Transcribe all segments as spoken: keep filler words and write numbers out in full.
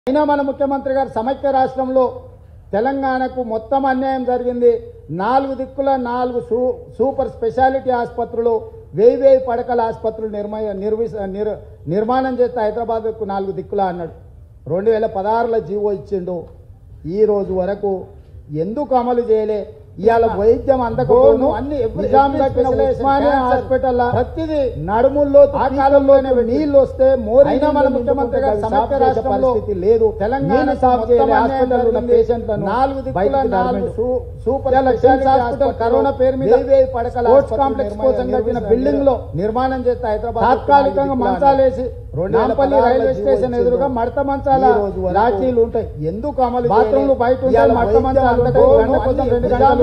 అయినా మన ముఖ్యమంత్రి గారు సమైక్య రాష్ట్రంలో తెలంగాణకు మొత్తం అన్యాయం జరిగింది. నాలుగు దిక్కుల నాలుగు సూ సూపర్ స్పెషాలిటీ ఆసుపత్రులు, వెయ్యి వెయ్యి పడకల ఆసుపత్రులు నిర్మా నిర్విస నిర్ నిర్మాణం చేస్తే హైదరాబాద్కు నాలుగు దిక్కుల అన్నాడు. రెండు వేల పదహారులో జీవో ఇచ్చిండు. ఈ రోజు వరకు ఎందుకు అమలు చేయలే? ఇవాళ వైద్యం అందకపోను అన్ని ఉస్మానియా హాస్పిటల్ ప్రతిదీ నడుముల్లో ఆ కాలంలోనే నీళ్లు వస్తే మోరైనా మన ముఖ్యమంత్రి గారు సమైక్య రాష్ట్రంలో లేదు. తెలంగాణ హాస్పిటల్ ఉన్న పేషెంట్లను నాలుగు దిక్కుల నాలుగు సూపర్ హాస్పిటల్ కరోనా పేరు మీద పడకల స్పోర్ట్స్ కాంప్లెక్స్ కోసం కట్టిన బిల్డింగ్ లో నిర్మాణం చేస్తే హైదరాబాద్ తాత్కాలికంగా మంచాలేసి నాంపల్లి రైల్వే స్టేషన్ ఎదురుగా మడత మంచాల లాఠీలు ఉంటాయి. ఎందుకు అమలు బాత్రూమ్లు బయట ఉంటాయి, మడత మంచాలు గంట కోసం రెండు గంటలు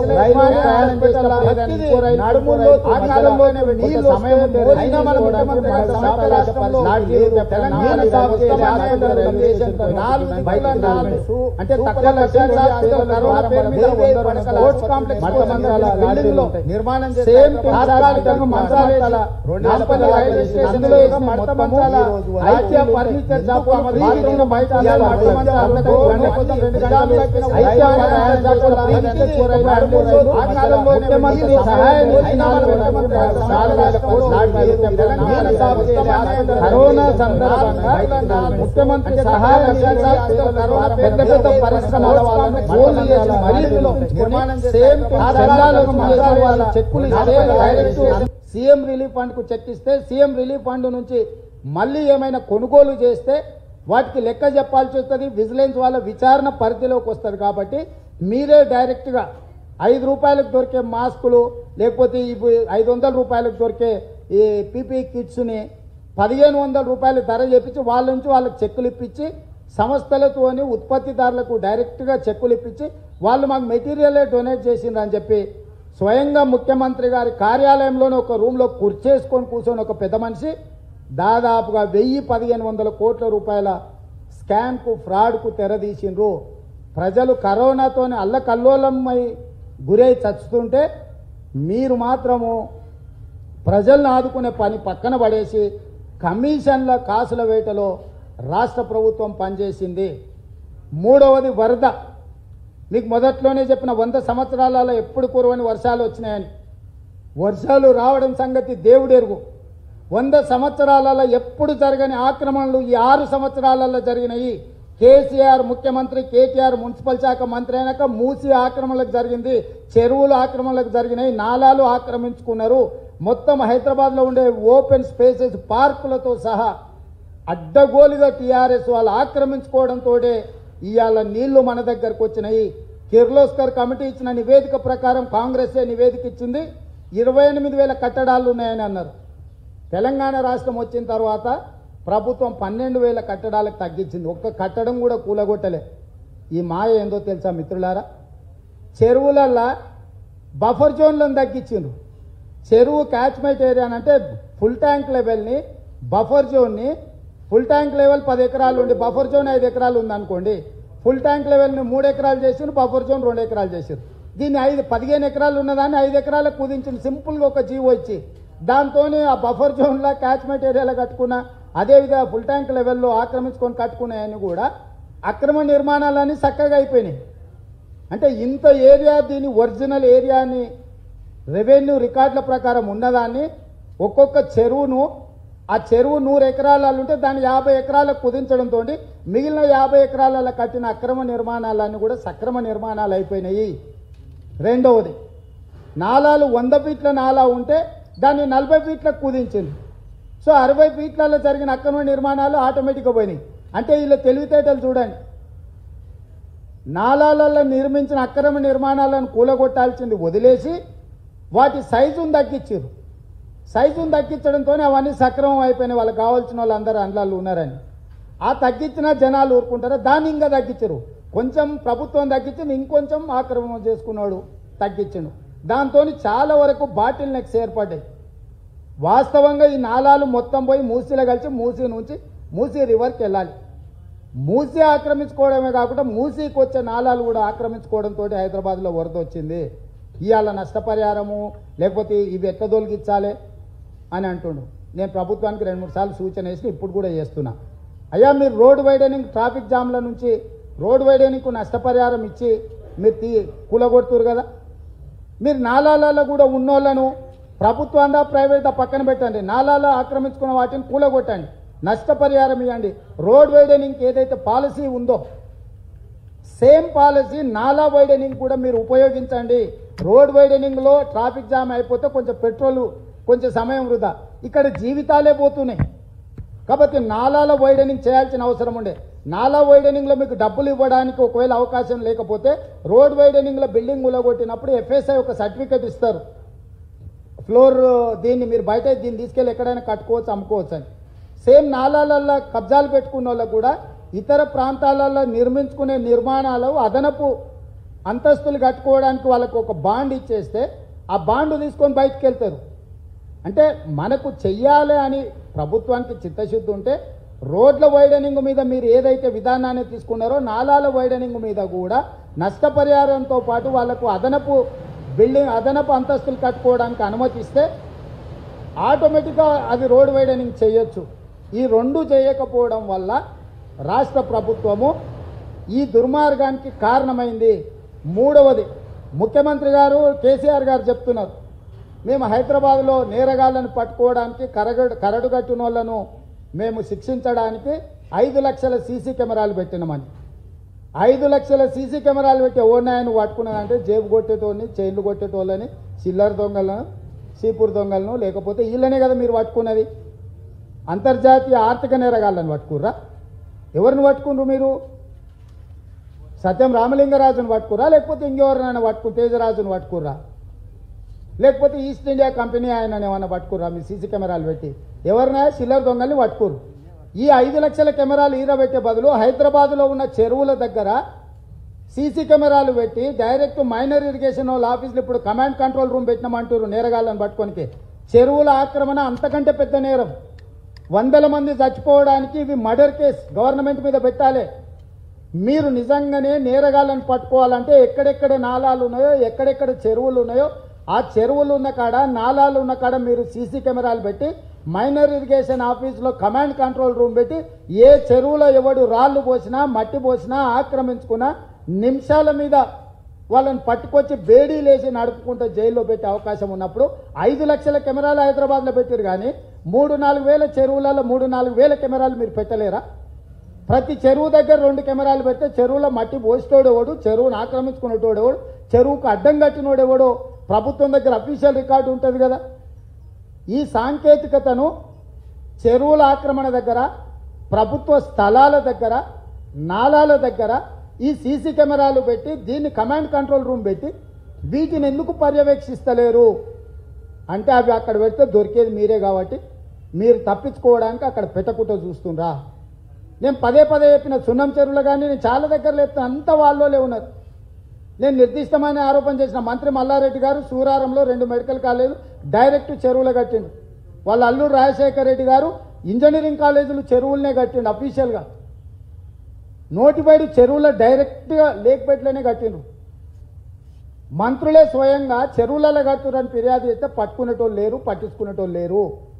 అంటే నిర్మాణం సేమ్ తాత్కాలికంగా మంచాల నాంపల్లి రైల్వే స్టేషన్ మడత మంచాల ఐక్య ఫర్నిచర్ షాప్ బాత్రూమ్ బయట ముఖ్యమంత్రి సహాయం కరోనా సందర్భంగా ముఖ్యమంత్రి సహాయం పెద్ద పెద్ద పరిశ్రమల చెక్కులు సీఎం రిలీఫ్ ఫండ్ కు చెక్ ఇస్తే సీఎం రిలీఫ్ ఫండ్ నుంచి మళ్ళీ ఏమైనా కొనుగోలు చేస్తే వాటికి లెక్క చెప్పాల్సి వస్తుంది. విజిలెన్స్ వాళ్ళ విచారణ పరిధిలోకి వస్తుంది. కాబట్టి మీరే డైరెక్ట్గా ఐదు రూపాయలకు దొరికే మాస్కులు లేకపోతే ఐదు వందల రూపాయలకు దొరికే ఈ పీపీ కిట్స్ని పదిహేను వందల రూపాయలు ధర చెప్పించి వాళ్ళ నుంచి వాళ్ళకి చెక్కులు ఇప్పించి సంస్థలతోని ఉత్పత్తిదారులకు డైరెక్ట్గా చెక్కులు ఇప్పించి వాళ్ళు మాకు మెటీరియలే డొనేట్ చేసిండ్రని చెప్పి స్వయంగా ముఖ్యమంత్రి గారి కార్యాలయంలోనే ఒక రూమ్లో కుర్చేసుకొని కూర్చొని ఒక పెద్ద మనిషి దాదాపుగా వెయ్యి పదిహేను వందల కోట్ల రూపాయల స్కామ్కు ఫ్రాడ్కు తెరదీసిండ్రు. ప్రజలు కరోనాతోనే అల్లకల్లోలమై గురై చచ్చుతుంటే మీరు మాత్రము ప్రజలను ఆదుకునే పని పక్కన పడేసి కమిషన్ల కాసుల వేటలో రాష్ట్ర ప్రభుత్వం పనిచేసింది. మూడవది వరద. మీకు మొదట్లోనే చెప్పిన వంద సంవత్సరాలలో ఎప్పుడు కురవని వర్షాలు వచ్చినాయని. వర్షాలు రావడం సంగతి దేవుడెరుగు. వంద సంవత్సరాలలో ఎప్పుడు జరగని ఆక్రమణలు ఈ ఆరు సంవత్సరాలలో జరిగినాయి. కేసీఆర్ ముఖ్యమంత్రి, కేటీఆర్ మున్సిపల్ శాఖ మంత్రి అయినాక మూసి ఆక్రమణలకు జరిగింది, చెరువులు ఆక్రమణలకు జరిగినాయి, నాలాలు ఆక్రమించుకున్నారు. మొత్తం హైదరాబాద్లో ఉండే ఓపెన్ స్పేసెస్ పార్కులతో సహా అడ్డగోలుగా టీఆర్ఎస్ వాళ్ళు ఆక్రమించుకోవడంతో ఇవాళ నీళ్లు మన దగ్గరకు వచ్చినాయి. కిర్లోస్కర్ కమిటీ ఇచ్చిన నివేదిక ప్రకారం కాంగ్రెసే నివేదిక ఇచ్చింది. ఇరవై ఎనిమిది వేల కట్టడాలు ఉన్నాయని అన్నారు. తెలంగాణ రాష్ట్రం వచ్చిన తర్వాత ప్రభుత్వం పన్నెండు వేల కట్టడాలకు తగ్గించింది. ఒక్క కట్టడం కూడా కూలగొట్టలే. ఈ మాయ ఏందో తెలుసా మిత్రులారా? చెరువులల్లో బఫర్ జోన్లను తగ్గించిండ్రు. చెరువు క్యాచ్మెంట్ ఏరియా అంటే ఫుల్ ట్యాంక్ లెవెల్ని బఫర్ జోన్ని ఫుల్ ట్యాంక్ లెవెల్ పది ఎకరాలు ఉండి బఫర్ జోన్ ఐదు ఎకరాలు ఉందనుకోండి, ఫుల్ ట్యాంక్ లెవెల్ని మూడు ఎకరాలు చేసిండ్రు, బఫర్ జోన్ రెండు ఎకరాలు చేసిండ్రు. దీన్ని ఐదు పదిహేను ఎకరాలు ఉన్నదాన్ని ఐదు ఎకరాలకు కుదించింది సింపుల్గా ఒక జీవో ఇచ్చి. దాంతోనే ఆ బఫర్ జోన్లో క్యాచ్మెంట్ ఏరియాలో కట్టుకున్న అదేవిధంగా ఫుల్ ట్యాంక్ లెవెల్లో ఆక్రమించుకొని కట్టుకున్నాయని కూడా అక్రమ నిర్మాణాలన్నీ చక్కగా అయిపోయినాయి. అంటే ఇంత ఏరియా దీని ఒరిజినల్ ఏరియాని రెవెన్యూ రికార్డుల ప్రకారం ఉన్నదాన్ని ఒక్కొక్క చెరువును ఆ చెరువు నూరు ఎకరాలలో ఉంటే దాన్ని యాభై ఎకరాలకు కుదించడంతో మిగిలిన యాభై ఎకరాలలో కట్టిన అక్రమ నిర్మాణాలన్నీ కూడా సక్రమ నిర్మాణాలు అయిపోయినాయి. రెండవది, నాలాలు వంద ఫీట్ల నాలా ఉంటే దాన్ని నలభై ఫీట్లకు కుదించింది. సో అరవై ఫీట్లలో జరిగిన అక్రమ నిర్మాణాలు ఆటోమేటిక్గా పోయినాయి. అంటే వీళ్ళ తెలివితేటలు చూడండి. నాలాలలో నిర్మించిన అక్రమ నిర్మాణాలను కూలగొట్టాల్సింది వదిలేసి వాటి సైజును తగ్గించారు. సైజును తగ్గించడంతో అవన్నీ సక్రమం అయిపోయినాయి. వాళ్ళకి కావాల్సిన వాళ్ళు అందరూ అండ్లాళ్ళు ఉన్నారని. ఆ తగ్గించిన జనాలు ఊరుకుంటారా? దాన్ని ఇంకా తగ్గించరు. కొంచెం ప్రభుత్వం తగ్గించింది, ఇంకొంచెం ఆక్రమణ చేసుకున్నాడు తగ్గించను. దాంతో చాలా వరకు బాటిల్ నెక్స్ ఏర్పడ్డాయి. వాస్తవంగా ఈ నాలాలు మొత్తం పోయి మూసీలో కలిసి మూసీ నుంచి మూసీ రివర్కి వెళ్ళాలి. మూసీ ఆక్రమించుకోవడమే కాకుండా మూసీకి వచ్చే నాలాలు కూడా ఆక్రమించుకోవడంతో హైదరాబాద్లో వరద వచ్చింది. ఇవాళ నష్టపరిహారము లేకపోతే ఇవి ఎట్లా తొలగించాలి అని అంటుండు. నేను ప్రభుత్వానికి రెండు మూడు సార్లు సూచన చేసి ఇప్పుడు కూడా చేస్తున్నా. అయ్యా మీరు రోడ్ వైడనింగ్ ట్రాఫిక్ జామ్ల నుంచి రోడ్ వైడనింగ్కు నష్టపరిహారం ఇచ్చి మీరు తీ కూలగొడుతురు కదా. మీరు నాలాలలో కూడా ఉన్నోళ్లను ప్రభుత్వంగా ప్రైవేట్ పక్కన పెట్టండి, నాలాలో ఆక్రమించుకున్న వాటిని కూలగొట్టండి, నష్టపరిహారం ఇవ్వండి. రోడ్ వైడనింగ్ ఏదైతే పాలసీ ఉందో సేమ్ పాలసీ నాలా వైడనింగ్ కూడా మీరు ఉపయోగించండి. రోడ్ వైడనింగ్లో ట్రాఫిక్ జామ్ అయిపోతే కొంచెం పెట్రోల్ కొంచెం సమయం వృధా, ఇక్కడ జీవితాలే పోతున్నాయి. కాబట్టి నాలాల వైడనింగ్ చేయాల్సిన అవసరం ఉండే. నాలా వైడనింగ్లో మీకు డబ్బులు ఇవ్వడానికి ఒకవేళ అవకాశం లేకపోతే రోడ్ వైడనింగ్లో బిల్డింగ్ ఉలగొట్టినప్పుడు ఎఫ్ఎస్ఐ ఒక సర్టిఫికేట్ ఇస్తారు, ఫ్లోర్ దీన్ని మీరు బయట దీన్ని తీసుకెళ్ళి ఎక్కడైనా కట్టుకోవచ్చు అమ్ముకోవచ్చు అని. సేమ్ నాలాలల్లో కబ్జాలు పెట్టుకున్న వాళ్ళకు కూడా ఇతర ప్రాంతాలలో నిర్మించుకునే నిర్మాణాలు అదనపు అంతస్తులు కట్టుకోవడానికి వాళ్ళకు ఒక బాండ్ ఇచ్చేస్తే ఆ బాండ్ తీసుకొని బయటకు వెళ్తారు. అంటే మనకు చెయ్యాలి అని ప్రభుత్వానికి చిత్తశుద్ధి ఉంటే రోడ్ల వైడనింగ్ మీద మీరు ఏదైతే విధానాన్ని తీసుకున్నారో నాలాల వైడనింగ్ మీద కూడా నష్టపరిహారంతో పాటు వాళ్లకు అదనపు బిల్డింగ్ అదనపు అంతస్తులు కట్టుకోవడానికి అనుమతిస్తే ఆటోమేటిక్గా అది రోడ్ వైడనింగ్ చేయొచ్చు. ఈ రెండు చేయకపోవడం వల్ల రాష్ట్ర ప్రభుత్వము ఈ దుర్మార్గానికి కారణమైంది. మూడవది, ముఖ్యమంత్రి గారు కేసీఆర్ గారు చెప్తున్నారు, మేము హైదరాబాద్లో నేరగాళ్లను పట్టుకోవడానికి కరగడు కరడుగట్టిన వాళ్ళను మేము శిక్షించడానికి ఐదు లక్షల సీసీ కెమెరాలు పెట్టినామని. ఐదు లక్షల సీసీ కెమెరాలు పెట్టి ఓనాయను పట్టుకున్నానంటే జేబు కొట్టేటోళ్ళని, చైన్లు కొట్టేటోళ్ళని, చిల్లర దొంగలను, సీపూర్ దొంగలను, లేకపోతే వీళ్ళనే కదా మీరు పట్టుకున్నది. అంతర్జాతీయ ఆర్థిక నేరగాళ్ళని పట్టుకుర్రా? ఎవరిని పట్టుకున్నారు మీరు? సత్యం రామలింగరాజును పట్టుకుర్రా, లేకపోతే ఇంకెవరినైనా పట్టుకు తేజరాజును పట్టుకుర్రా, లేకపోతే ఈస్ట్ ఇండియా కంపెనీ ఆయన ఏమన్నా పట్టుకుర్రా? మీ సీసీ కెమెరాలు పెట్టి ఎవరినా చిల్లర దొంగల్ని పట్టుకోరు. ఈ ఐదు లక్షల కెమెరాలు ఈరబెట్టే బదులు హైదరాబాద్లో ఉన్న చెరువుల దగ్గర సీసీ కెమెరాలు పెట్టి డైరెక్ట్ మైనర్ ఇరిగేషన్ వాళ్ళ ఆఫీసులు ఇప్పుడు కమాండ్ కంట్రోల్ రూమ్ పెట్టినామంటారు నేరగాళ్ళని పట్టుకోనికి. చెరువుల ఆక్రమణ అంతకంటే పెద్ద నేరం. వందల మంది చచ్చిపోవడానికి ఇవి మర్డర్ కేసు గవర్నమెంట్ మీద పెట్టాలి. మీరు నిజంగానే నేరగాళ్ళని పట్టుకోవాలంటే ఎక్కడెక్కడ నాలాలు ఉన్నాయో, ఎక్కడెక్కడ చెరువులు ఉన్నాయో ఆ చెరువులు ఉన్న కాడ, నాలాలు ఉన్న కాడ మీరు సీసీ కెమెరాలు పెట్టి మైనర్ ఇరిగేషన్ ఆఫీసులో కమాండ్ కంట్రోల్ రూమ్ పెట్టి ఏ చెరువులో ఎవడు రాళ్లు పోసినా మట్టి పోసినా ఆక్రమించుకున్నా నిమిషాల మీద వాళ్ళని పట్టుకొచ్చి బేడీ లేచి నడుపుకుంటూ జైల్లో పెట్టే అవకాశం ఉన్నప్పుడు ఐదు లక్షల కెమెరాలు హైదరాబాద్లో పెట్టారు. కానీ మూడు నాలుగు వేల చెరువులలో మూడు నాలుగు వేల కెమెరాలు మీరు పెట్టలేరా? ప్రతి చెరువు దగ్గర రెండు కెమెరాలు పెడితే చెరువులో మట్టి పోసేటోడెవడు, చెరువును ఆక్రమించుకునేటోడెవడు, చెరువుకు అడ్డం కట్టినోడెవడో ప్రభుత్వం దగ్గర అఫీషియల్ రికార్డు ఉంటుంది కదా. ఈ సాంకేతికతను చెరువుల ఆక్రమణ దగ్గర, ప్రభుత్వ స్థలాల దగ్గర, నాలాల దగ్గర ఈ సీసీ కెమెరాలు పెట్టి దీన్ని కమాండ్ కంట్రోల్ రూమ్ పెట్టి వీటిని ఎందుకు పర్యవేక్షిస్తలేరు అంటే అవి అక్కడ పెడితే దొరికేది మీరే కాబట్టి మీరు తప్పించుకోవడానికి అక్కడ పెట్టకుండా చూస్తుండ్రా. నేను పదే పదే చెప్పిన సున్నం చెరువులు కానీ నేను చాలా దగ్గర చెప్తాను, అంత వాళ్ళోలే ఉన్నారు. నేను నిర్దిష్టమైన ఆరోపణ చేసిన మంత్రి మల్లారెడ్డి గారు సూరారంలో రెండు మెడికల్ కాలేజీలు డైరెక్ట్ చెరువులు కట్టిండు. వాళ్ళ అల్లూరు రాజశేఖర రెడ్డి గారు ఇంజనీరింగ్ కాలేజీలు చెరువులనే కట్టిండు అఫీషియల్గా. నోటిఫైడ్ చెరువుల డైరెక్ట్గా లేక్పెట్లనే కట్టిండ్రు. మంత్రులే స్వయంగా చెరువులలో కట్టురని ఫిర్యాదు చేస్తే పట్టుకునేటోళ్ళు లేరు, పట్టించుకునేటోళ్ళు లేరు.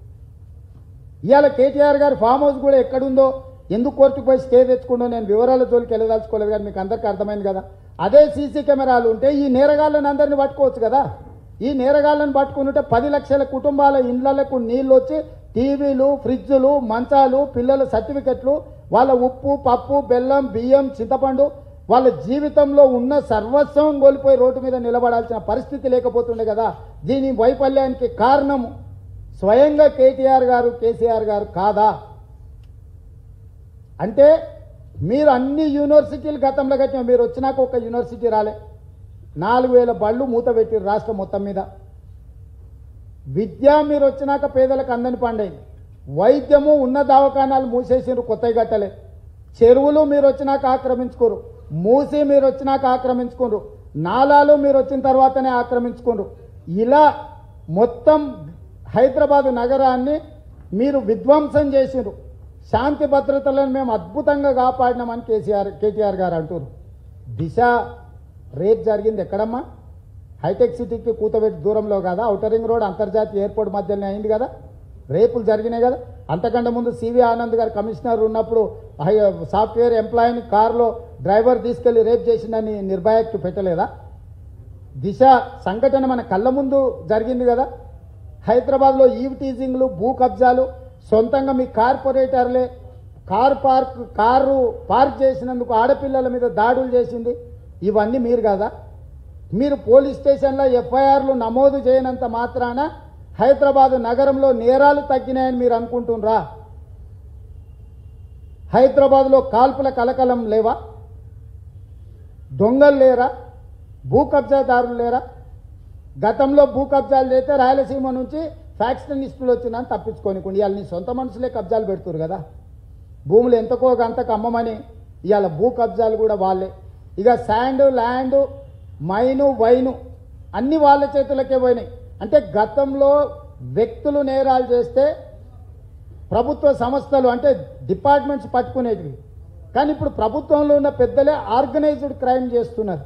ఇవాళ కేటీఆర్ గారు ఫామ్ హౌస్ కూడా ఎక్కడుందో, ఎందుకు కోర్టుకు పోయి స్టే తెచ్చుకుంటో నేను వివరాల జోలికి వెళ్ళదలుచుకోలేదు, కానీ మీకు అందరికీ అర్థమైంది కదా. అదే సీసీ కెమెరాలు ఉంటే ఈ నేరగాళ్ళని అందరినీ పట్టుకోవచ్చు కదా. ఈ నేరగాళ్ళని పట్టుకుంటే పది లక్షల కుటుంబాల ఇండ్లకు నీళ్ళు వచ్చి టీవీలు, ఫ్రిడ్జులు, మంచాలు, పిల్లల సర్టిఫికెట్లు, వాళ్ళ ఉప్పు, పప్పు, బెల్లం, బియ్యం, చింతపండు, వాళ్ళ జీవితంలో ఉన్న సర్వస్వం కోల్పోయి రోడ్డు మీద నిలబడాల్సిన పరిస్థితి లేకపోతుండే కదా. దీని వైఫల్యానికి కారణం స్వయంగా కేటీఆర్ గారు, కేసీఆర్ గారు కాదా? అంటే మీరు అన్ని యూనివర్సిటీలు గతంలో కట్టిన, మీరు వచ్చినాక ఒక యూనివర్సిటీ రాలే. నాలుగు వేల బళ్ళు మూత పెట్టిరు రాష్ట్రం మొత్తం మీద. విద్య మీరు వచ్చినాక పేదలకు అందని పండైంది. వైద్యము ఉన్న దవాఖానాలు మూసేసిరు, కొత్తవి కట్టలే. చెరువులు మీరు వచ్చినాక ఆక్రమించుకోరు, మూసి మీరు వచ్చినాక ఆక్రమించుకోరు, నాలాలు మీరు వచ్చిన తర్వాతనే ఆక్రమించుకోరు. ఇలా మొత్తం హైదరాబాదు నగరాన్ని మీరు విధ్వంసం చేసిరు. శాంతి భద్రతలను మేము అద్భుతంగా కాపాడినామని కేసీఆర్ కేటీఆర్ గారు అంటారు. దిశ రేప్ జరిగింది ఎక్కడమ్మా? హైటెక్ సిటీకి కూతబెట్టి దూరంలో కదా, ఔటర్ రింగ్ రోడ్ అంతర్జాతీయ ఎయిర్పోర్ట్ మధ్యలోనే అయింది కదా, రేపులు జరిగినాయి కదా. అంతకంటే ముందు సివి ఆనంద్ గారు కమిషనర్ ఉన్నప్పుడు సాఫ్ట్వేర్ ఎంప్లాయీని కారులో డ్రైవర్ తీసుకెళ్లి రేప్ చేసిందని నిర్భయకు పెట్టలేదా? దిశ సంఘటన మన కళ్ళ ముందు జరిగింది కదా. హైదరాబాద్లో ఈవ్ టీజింగ్లు, భూ కబ్జాలు, సొంతంగా మీ కార్పొరేటర్లే కారు పార్క్ కారు పార్క్ చేసినందుకు ఆడపిల్లల మీద దాడులు చేసింది, ఇవన్నీ మీరు కదా. మీరు పోలీస్ స్టేషన్లో ఎఫ్ఐఆర్లు నమోదు చేయనంత మాత్రాన హైదరాబాదు నగరంలో నేరాలు తగ్గినాయని మీరు అనుకుంటున్నారా? హైదరాబాద్లో కాల్పుల కలకలం లేవా? దొంగలు లేరా? భూ కబ్జాదారులు లేరా? గతంలో భూ కబ్జాలు చేస్తే రాయలసీమ నుంచి ఫ్యాక్షనిస్టులు వచ్చినా తప్పించుకోనికుండా ఇవాళ నీ సొంత మనుషులే కబ్జాలు పెడుతురు కదా. భూములు ఎంతకో గంతకు అమ్మమని ఇవాళ భూ కబ్జాలు కూడా వాళ్ళే. ఇక శాండ్, ల్యాండ్, మైను, వైను అన్ని వాళ్ళ చేతులకే పోయినాయి. అంటే గతంలో వ్యక్తులు నేరాలు చేస్తే ప్రభుత్వ సంస్థలు అంటే డిపార్ట్మెంట్స్ పట్టుకునేటివి, కానీ ఇప్పుడు ప్రభుత్వంలో ఉన్న పెద్దలే ఆర్గనైజ్డ్ క్రైమ్ చేస్తున్నారు.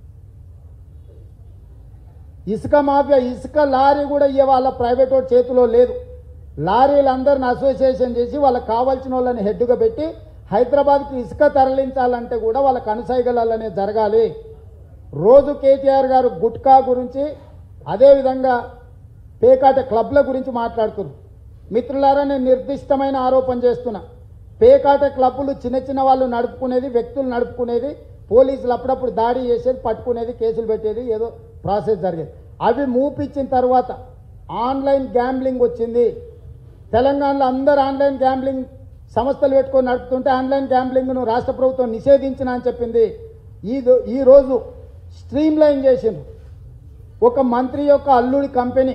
ఇసుక మాఫియా, ఇసుక లారీ కూడా ఇవాళ ప్రైవేట్ వాడి చేతిలో లేదు. లారీలందరిని అసోసియేషన్ చేసి వాళ్ళకి కావాల్సిన వాళ్ళని హెడ్గా పెట్టి హైదరాబాద్కి ఇసుక తరలించాలంటే కూడా వాళ్ళకి అనుసైగలనే జరగాలి. రోజు కేటీఆర్ గారు గుట్కా గురించి అదేవిధంగా పేకాట క్లబ్ల గురించి మాట్లాడుతున్నారు. మిత్రులారా, నేను నిర్దిష్టమైన ఆరోపణ చేస్తున్నా. పేకాట క్లబ్బులు చిన్న చిన్న వాళ్ళు నడుపుకునేది, వ్యక్తులు నడుపుకునేది, పోలీసులు అప్పుడప్పుడు దాడి చేసేది, పట్టుకునేది, కేసులు పెట్టేది, ఏదో ప్రాసెస్ జరిగేది. అవి మూపించిన తర్వాత ఆన్లైన్ గ్యాంబ్లింగ్ వచ్చింది. తెలంగాణలో అందరు ఆన్లైన్ గ్యాంబ్లింగ్ సంస్థలు పెట్టుకొని నడుపుతుంటే ఆన్లైన్ గ్యాంబ్లింగ్ను రాష్ట్ర ప్రభుత్వం నిషేధించిన అని చెప్పింది. ఈ ఈరోజు స్ట్రీమ్ లైన్ చేసింది. ఒక మంత్రి యొక్క అల్లుడి కంపెనీ,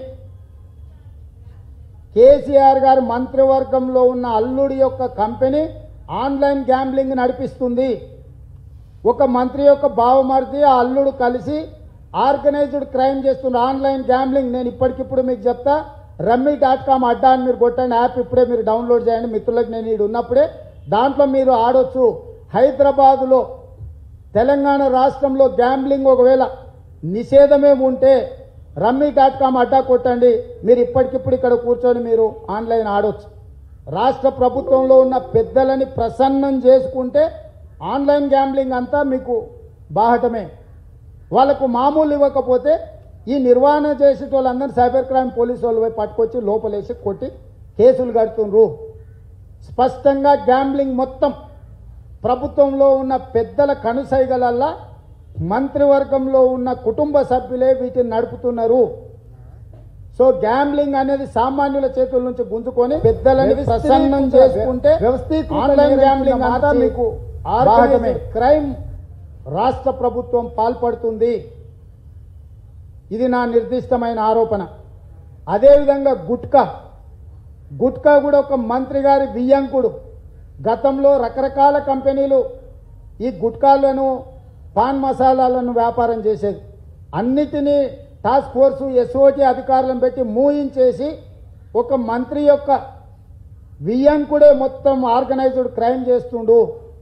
కేసీఆర్ గారి మంత్రివర్గంలో ఉన్న అల్లుడి యొక్క కంపెనీ ఆన్లైన్ గ్యాంబ్లింగ్ నడిపిస్తుంది. ఒక మంత్రి యొక్క బావమరిది, ఆ అల్లుడు కలిసి ఆర్గనైజ్డ్ క్రైమ్ చేస్తున్న ఆన్లైన్ గ్యాంబ్లింగ్. నేను ఇప్పటికిప్పుడు మీకు చెప్తా, రమ్మీ డాట్ కామ్ అడ్డా అని మీరు కొట్టండి, యాప్ ఇప్పుడే మీరు డౌన్లోడ్ చేయండి. మిత్రులకు నేను ఈడు ఉన్నప్పుడే దాంట్లో మీరు ఆడొచ్చు. హైదరాబాదులో తెలంగాణ రాష్ట్రంలో గ్యాంబ్లింగ్ ఒకవేళ నిషేధమే ఉంటే రమ్మీ డాట్ కామ్ అడ్డా కొట్టండి, మీరు ఇప్పటికిప్పుడు ఇక్కడ కూర్చొని మీరు ఆన్లైన్ ఆడొచ్చు. రాష్ట్ర ప్రభుత్వంలో ఉన్న పెద్దలని ప్రసన్నం చేసుకుంటే ఆన్లైన్ గ్యాంబ్లింగ్ అంతా మీకు బాహటమే. వాళ్ళకు మామూలు ఇవ్వకపోతే ఈ నిర్వహణ చేసే వాళ్ళందరూ సైబర్ క్రైమ్ పోలీసు వాళ్ళు పట్టుకొచ్చి లోపలేసి కొట్టి కేసులు కడుతుండ్రు. స్పష్టంగా గ్యాంబ్లింగ్ మొత్తం ప్రభుత్వంలో ఉన్న పెద్దల కనుసైగలల్లా మంత్రివర్గంలో ఉన్న కుటుంబ సభ్యులే వీటిని నడుపుతున్నారు. సో గ్యాంబ్లింగ్ అనేది సామాన్యుల చేతుల నుంచి గుంజుకొని పెద్దలని ప్రసన్నం చేసుకుంటే ఆన్లైన్ గ్యాంబ్లింగ్ అంతా మీకు ఆర్గనైజ్డ్ క్రైమ్ రాష్ట్ర ప్రభుత్వం పాల్పడుతుంది. ఇది నా నిర్దిష్టమైన ఆరోపణ. అదేవిధంగా గుట్కా గుట్కా కూడా ఒక మంత్రి గారి వియ్యంకుడు. గతంలో రకరకాల కంపెనీలు ఈ గుట్కాలను, పాన్ మసాలాలను వ్యాపారం చేసేది. అన్నిటినీ టాస్క్ ఫోర్సు, ఎస్ఓటి అధికారులను పెట్టి మూయించేసి ఒక మంత్రి యొక్క వియ్యంకుడే మొత్తం ఆర్గనైజ్డ్ క్రైమ్ చేస్తుండు.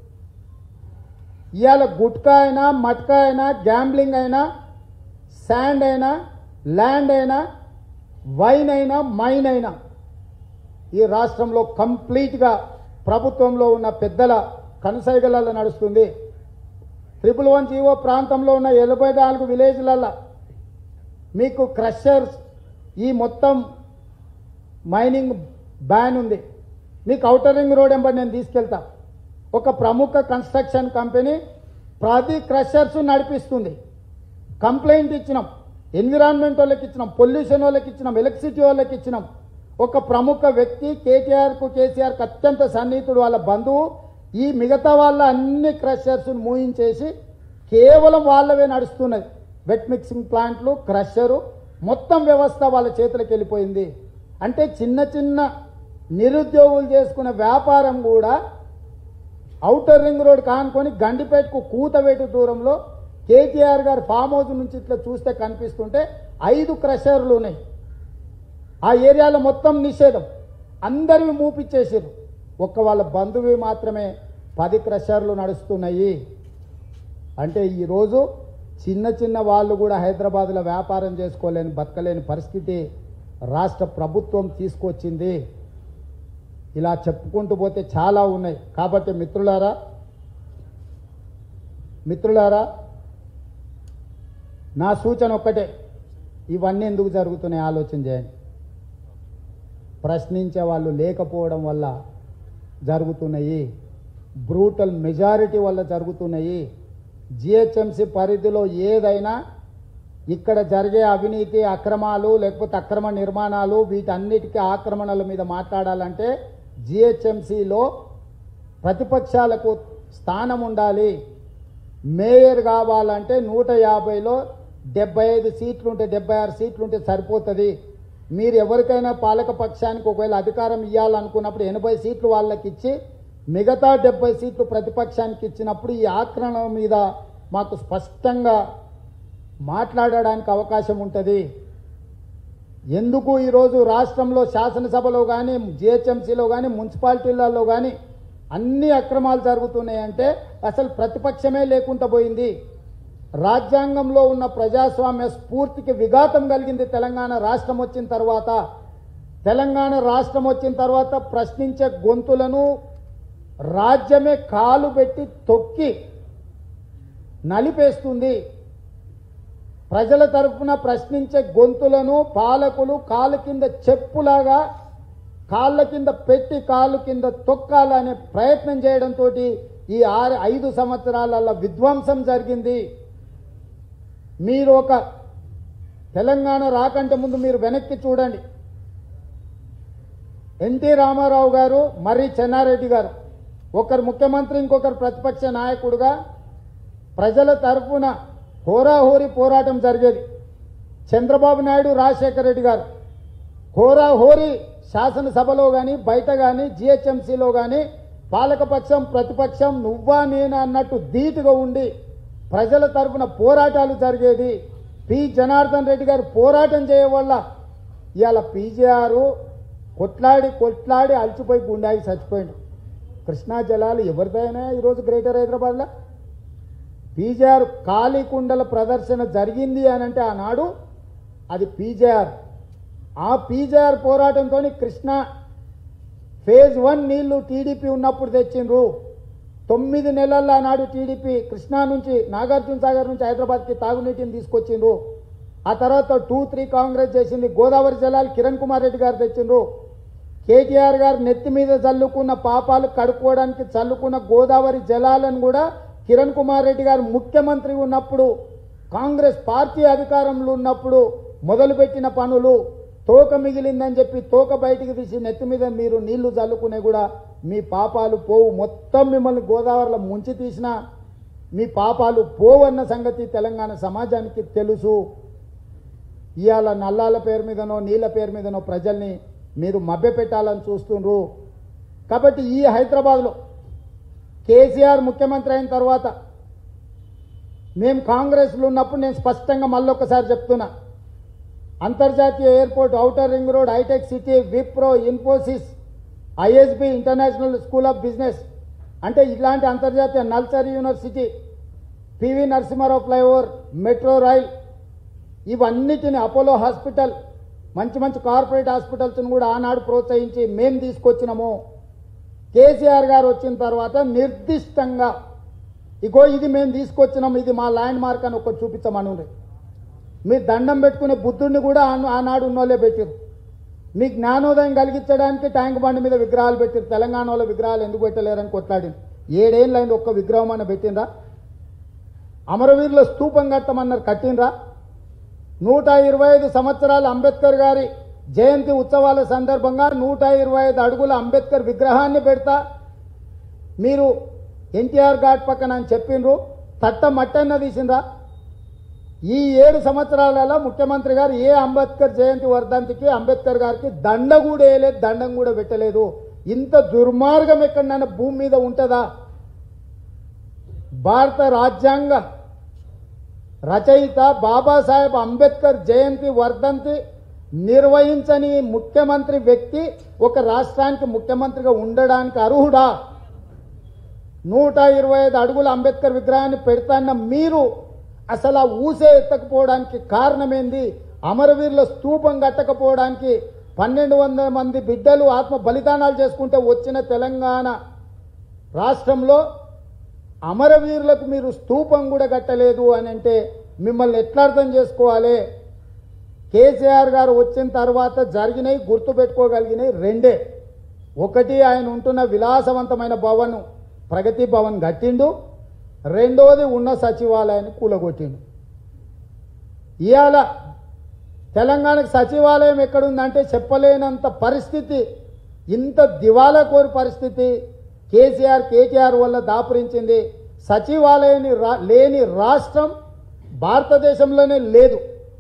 ఇవాళ గుట్కా అయినా, మట్కా అయినా, గ్యాంబ్లింగ్ అయినా, శాండ్ అయినా, ల్యాండ్ అయినా, వైన్ అయినా, మైన్ అయినా ఈ రాష్ట్రంలో కంప్లీట్గా ప్రభుత్వంలో ఉన్న పెద్దల కనుసైగలలో నడుస్తుంది. ట్రిపుల్ వన్ జీవో ప్రాంతంలో ఉన్న ఎనభై నాలుగు విలేజ్లలో మీకు క్రషర్స్, ఈ మొత్తం మైనింగ్ బ్యాన్ ఉంది. మీకు ఔటర్ రింగ్ రోడ్ ఎంబడి నేను తీసుకెళ్తా. ఒక ప్రముఖ కన్స్ట్రక్షన్ కంపెనీ ప్రతి క్రషర్స్ నడిపిస్తుంది. కంప్లైంట్ ఇచ్చినాం, ఎన్విరాన్మెంట్ వాళ్ళకి ఇచ్చినాం, పొల్యూషన్ వాళ్ళకి ఇచ్చినాం, ఎలక్ట్రిసిటీ వాళ్ళకి ఇచ్చినాం. ఒక ప్రముఖ వ్యక్తి కేటీఆర్కు, కేసీఆర్కు అత్యంత సన్నిహితుడు, వాళ్ళ బంధువు, ఈ మిగతా వాళ్ళ అన్ని క్రషర్స్ మూయించేసి కేవలం వాళ్ళవే నడుస్తున్నది. వెట్ మిక్సింగ్ ప్లాంట్లు, క్రషరు, మొత్తం వ్యవస్థ వాళ్ళ చేతులకు వెళ్ళిపోయింది. అంటే చిన్న చిన్న నిరుద్యోగులు చేసుకున్న వ్యాపారం కూడా ఔటర్ రింగ్ రోడ్ కానుకొని గండిపేటకు కూతవేటు దూరంలో కేటీఆర్ గారు ఫామ్ హౌస్ నుంచి ఇట్లా చూస్తే కనిపిస్తుంటే ఐదు క్రషర్లు ఉన్నాయి. ఆ ఏరియాలో మొత్తం నిషేధం, అందరివి మూపిచ్చేసారు. ఒక్క వాళ్ళ బంధువు మాత్రమే పది క్రషర్లు నడుస్తున్నాయి. అంటే ఈరోజు చిన్న చిన్న వాళ్ళు కూడా హైదరాబాద్లో వ్యాపారం చేసుకోలేని, బతకలేని పరిస్థితి రాష్ట్ర ప్రభుత్వం తీసుకొచ్చింది. ఇలా చెప్పుకుంటూ పోతే చాలా ఉన్నాయి. కాబట్టి మిత్రులారా మిత్రులారా నా సూచన ఒక్కటే, ఇవన్నీ ఎందుకు జరుగుతున్నాయి ఆలోచన చేయండి. ప్రశ్నించే వాళ్ళు లేకపోవడం వల్ల జరుగుతున్నాయి, బ్రూటల్ మెజారిటీ వల్ల జరుగుతున్నాయి. జిహెచ్ఎంసీ పరిధిలో ఏదైనా ఇక్కడ జరిగే అవినీతి అక్రమాలు లేకపోతే అక్రమ నిర్మాణాలు వీటన్నిటికీ ఆక్రమణల మీద మాట్లాడాలంటే జిహెచ్ఎంసీలో ప్రతిపక్షాలకు స్థానం ఉండాలి. మేయర్ కావాలంటే నూట యాభైలో డెబ్బై ఐదు సీట్లు ఉంటే డెబ్బై ఆరు సీట్లు ఉంటే సరిపోతుంది. మీరు ఎవరికైనా పాలక పక్షానికి ఒకవేళ అధికారం ఇవ్వాలనుకున్నప్పుడు ఎనభై సీట్లు వాళ్ళకి ఇచ్చి మిగతా డెబ్బై సీట్లు ప్రతిపక్షానికి ఇచ్చినప్పుడు ఈ ఆక్రమణ మీద మాకు స్పష్టంగా మాట్లాడడానికి అవకాశం ఉంటుంది. ఎందుకు ఈరోజు రాష్ట్రంలో శాసనసభలో కానీ జిహెచ్ఎంసీలో కానీ మున్సిపాలిటీలలో కానీ అన్ని అక్రమాలు జరుగుతున్నాయంటే అసలు ప్రతిపక్షమే లేకుండా పోయింది. రాజ్యాంగంలో ఉన్న ప్రజాస్వామ్య స్ఫూర్తికి విఘాతం కలిగింది. తెలంగాణ రాష్ట్రం వచ్చిన తర్వాత తెలంగాణ రాష్ట్రం వచ్చిన తర్వాత ప్రశ్నించే గొంతులను రాజ్యమే కాలు పెట్టి తొక్కి నలిపేస్తుంది. ప్రజల తరఫున ప్రశ్నించే గొంతులను పాలకులు కాలు కింద చెప్పులాగా కాళ్ళ కింద పెట్టి కాలు కింద తొక్కాలనే ప్రయత్నం చేయడంతో ఈ ఆరు ఐదు సంవత్సరాల విధ్వంసం జరిగింది. మీరు ఒక తెలంగాణ రాకంటే ముందు మీరు వెనక్కి చూడండి. ఎన్టీ రామారావు గారు మర్రి చెన్నారెడ్డి గారు ఒకరు ముఖ్యమంత్రి ఇంకొకరు ప్రతిపక్ష నాయకుడుగా ప్రజల తరఫున హోరాహోరీ పోరాటం జరిగేది. చంద్రబాబు నాయుడు రాజశేఖర రెడ్డి గారు హోరాహోరీ శాసనసభలో కానీ బయట కానీ జిహెచ్ఎంసీలో కానీ పాలకపక్షం ప్రతిపక్షం నువ్వా నేనా అన్నట్టు ధీటుగా ఉండి ప్రజల తరఫున పోరాటాలు జరిగేది. పి జనార్దన్ రెడ్డి గారు పోరాటం చేయవల్ల ఇవాళ పీజేఆర్ కొట్లాడి కొట్లాడి అలసిపోయి గుండాయి చచ్చిపోయాడు. కృష్ణా జలాలు ఎవరిదైనా ఈరోజు గ్రేటర్ హైదరాబాద్లో పీజేఆర్ ఖాళీ కుండల ప్రదర్శన జరిగింది అని అంటే ఆనాడు అది పీజేఆర్. ఆ పీజేఆర్ పోరాటంతో కృష్ణా ఫేజ్ వన్ నీళ్లు టీడీపీ ఉన్నప్పుడు తెచ్చిండ్రు. తొమ్మిది నెలల్లో ఆనాడు టీడీపీ కృష్ణా నుంచి నాగార్జున సాగర్ నుంచి హైదరాబాద్కి తాగునీటిని తీసుకొచ్చిండ్రు. ఆ తర్వాత టూ త్రీ కాంగ్రెస్ చేసింది. గోదావరి జలాలు కిరణ్ కుమార్ రెడ్డి గారు తెచ్చిండ్రు. కేటీఆర్ గారు నెత్తి మీద చల్లుకున్న పాపాలు కడుక్కోవడానికి చల్లుకున్న గోదావరి జలాలను కూడా కిరణ్ కుమార్ రెడ్డి గారు ముఖ్యమంత్రి ఉన్నప్పుడు కాంగ్రెస్ పార్టీ అధికారంలో ఉన్నప్పుడు మొదలుపెట్టిన పనులు తోక మిగిలిందని చెప్పి తోక బయటికి తీసి నెత్తి మీద మీరు నీళ్లు చల్లుకునే కూడా మీ పాపాలు పోవు. మొత్తం మిమ్మల్ని గోదావరిలో ముంచి తీసినా మీ పాపాలు పోవన్న సంగతి తెలంగాణ సమాజానికి తెలుసు. ఇవాళ నల్లాల పేరు మీదనో నీళ్ళ పేరు మీదనో ప్రజల్ని మీరు మభ్యపెట్టాలని చూస్తుండ్రు. కాబట్టి ఈ హైదరాబాద్లో కేసీఆర్ ముఖ్యమంత్రి అయిన తర్వాత మేము కాంగ్రెస్లో ఉన్నప్పుడు నేను స్పష్టంగా మళ్ళొకసారి చెప్తున్నా, అంతర్జాతీయ airport, outer ring road, hitech city, Wipro, Infosys, ISB international school of business అంటే ఇలాంటి అంతర్జాతీయ NALSAR university, PV Narasimha Rao flyover, metro rail ఇవన్నిటిని అపోలో హాస్పిటల్ మంచి మంచి కార్పొరేట్ హాస్పిటల్స్ను కూడా ఆనాడు ప్రోత్సహించి మేము తీసుకొచ్చినాము. కేసీఆర్ గారు వచ్చిన తర్వాత నిర్దిష్టంగా ఇగో ఇది మేము తీసుకొచ్చినాము, ఇది మా ల్యాండ్ మార్క్ అని ఒకటి చూపించమని మీరు దండం పెట్టుకునే బుద్ధుడిని కూడా ఆనాడు ఉన్నోళ్ళే పెట్టారు. మీ జ్ఞానోదయం కలిగించడానికి ట్యాంక్ బండి మీద విగ్రహాలు పెట్టారు. తెలంగాణలో విగ్రహాలు ఎందుకు పెట్టలేరని కొట్లాడింది. ఏడేళ్ళు అయింది, ఒక్క విగ్రహం అన్న పెట్టినరా? అమరవీరుల స్తూపం కట్టమన్నారు, కట్టినరా? నూట ఇరవై ఐదు సంవత్సరాల అంబేద్కర్ గారి జయంతి ఉత్సవాల సందర్భంగా నూట ఇరవై ఐదు అడుగుల అంబేద్కర్ విగ్రహాన్ని పెడతా మీరు ఎన్టీఆర్ ఘాట్ పక్కన అని చెప్పిండ్రు, తట్ట మట్టన్న తీసిండ్రా? ఈ ఏడు సంవత్సరాలలో ముఖ్యమంత్రి గారు ఏ అంబేద్కర్ జయంతి వర్ధంతికి అంబేద్కర్ గారికి దండ కూడా వేయలేదు, దండం కూడా పెట్టలేదు. ఇంత దుర్మార్గం ఎక్కడైనా భూమి మీద ఉంటుందా? భారత రాజ్యాంగ రచయిత బాబాసాహెబ్ అంబేద్కర్ జయంతి వర్ధంతి నిర్వహించని ముఖ్యమంత్రి వ్యక్తి ఒక రాష్ట్రానికి ముఖ్యమంత్రిగా ఉండడానికి అర్హుడా? నూట ఇరవై ఐదు అడుగుల అంబేద్కర్ విగ్రహాన్ని పెడతాన్న మీరు అసలు ఆ ఊసే ఎత్తకపోవడానికి కారణమేంది? అమరవీరుల స్తూపం కట్టకపోవడానికి పన్నెండు వందల మంది బిడ్డలు ఆత్మ బలిదానాలు చేసుకుంటే వచ్చిన తెలంగాణ రాష్ట్రంలో అమరవీరులకు మీరు స్తూపం కూడా కట్టలేదు అని అంటే మిమ్మల్ని ఎట్లా అర్థం చేసుకోవాలి? కేసీఆర్ గారు వచ్చిన తర్వాత జరిగినాయి గుర్తుపెట్టుకోగలిగినాయి రెండే. ఒకటి, ఆయన ఉంటున్న విలాసవంతమైన భవన్ ప్రగతి భవన్ కట్టిండు. రెండోది, ఉన్న సచివాలయాన్ని కూలగొట్టిండు. ఇవాళ తెలంగాణకు సచివాలయం ఎక్కడుందంటే చెప్పలేనంత పరిస్థితి, ఇంత దివాలా కోరి పరిస్థితి కేసీఆర్ కేటీఆర్ వల్ల దాపురించింది. సచివాలయాన్ని లేని రాష్ట్రం భారతదేశంలోనే లేదు.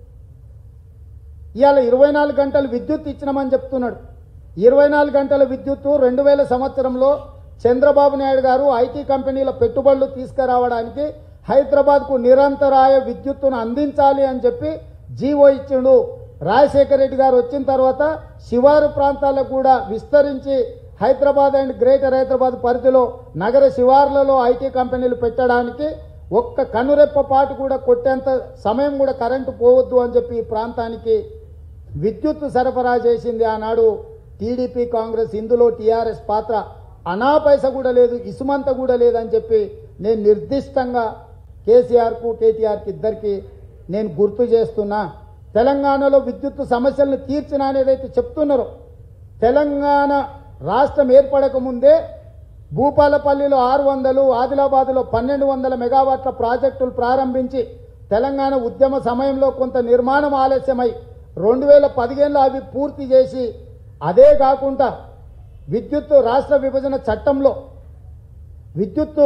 ఇవాళ ఇరవై నాలుగు గంటలు విద్యుత్ ఇచ్చినామని చెప్తున్నాడు. ఇరవై నాలుగు గంటల విద్యుత్తు రెండు వేల సంవత్సరంలో చంద్రబాబు నాయుడు గారు ఐటీ కంపెనీల పెట్టుబడులు తీసుకురావడానికి హైదరాబాద్కు నిరంతరాయ విద్యుత్తును అందించాలి అని చెప్పి జీవో ఇచ్చిండు. రాజశేఖర రెడ్డి గారు వచ్చిన తర్వాత శివారు ప్రాంతాలకు కూడా విస్తరించి హైదరాబాద్ అండ్ గ్రేటర్ హైదరాబాద్ పరిధిలో నగర శివార్లలో ఐటీ కంపెనీలు పెట్టడానికి ఒక్క కనురెప్ప పాటు కూడా కొట్టేంత సమయం కూడా కరెంటు పోవద్దు అని చెప్పి ఈ ప్రాంతానికి విద్యుత్ సరఫరా చేసింది ఆనాడు టీడీపీ కాంగ్రెస్. ఇందులో టీఆర్ఎస్ పాత్ర అనా పైస కూడా లేదు, ఇసుమంత కూడా లేదని చెప్పి నేను నిర్దిష్టంగా కేసీఆర్కు కేటీఆర్కి ఇద్దరికి నేను గుర్తు చేస్తున్నా. తెలంగాణలో విద్యుత్ సమస్యలను తీర్చిన అనేదైతే చెప్తున్నారో, తెలంగాణ రాష్ట్రం ఏర్పడక ముందే భూపాలపల్లిలో ఆరు వందలు ఆదిలాబాద్లో పన్నెండు వందల మెగావాట్ల ప్రాజెక్టులు ప్రారంభించి తెలంగాణ ఉద్యమ సమయంలో కొంత నిర్మాణం ఆలస్యమై రెండు వేల పదిహేనులో అవి పూర్తి చేసి, అదే కాకుండా విద్యుత్ రాష్ట్ర విభజన చట్టంలో విద్యుత్తు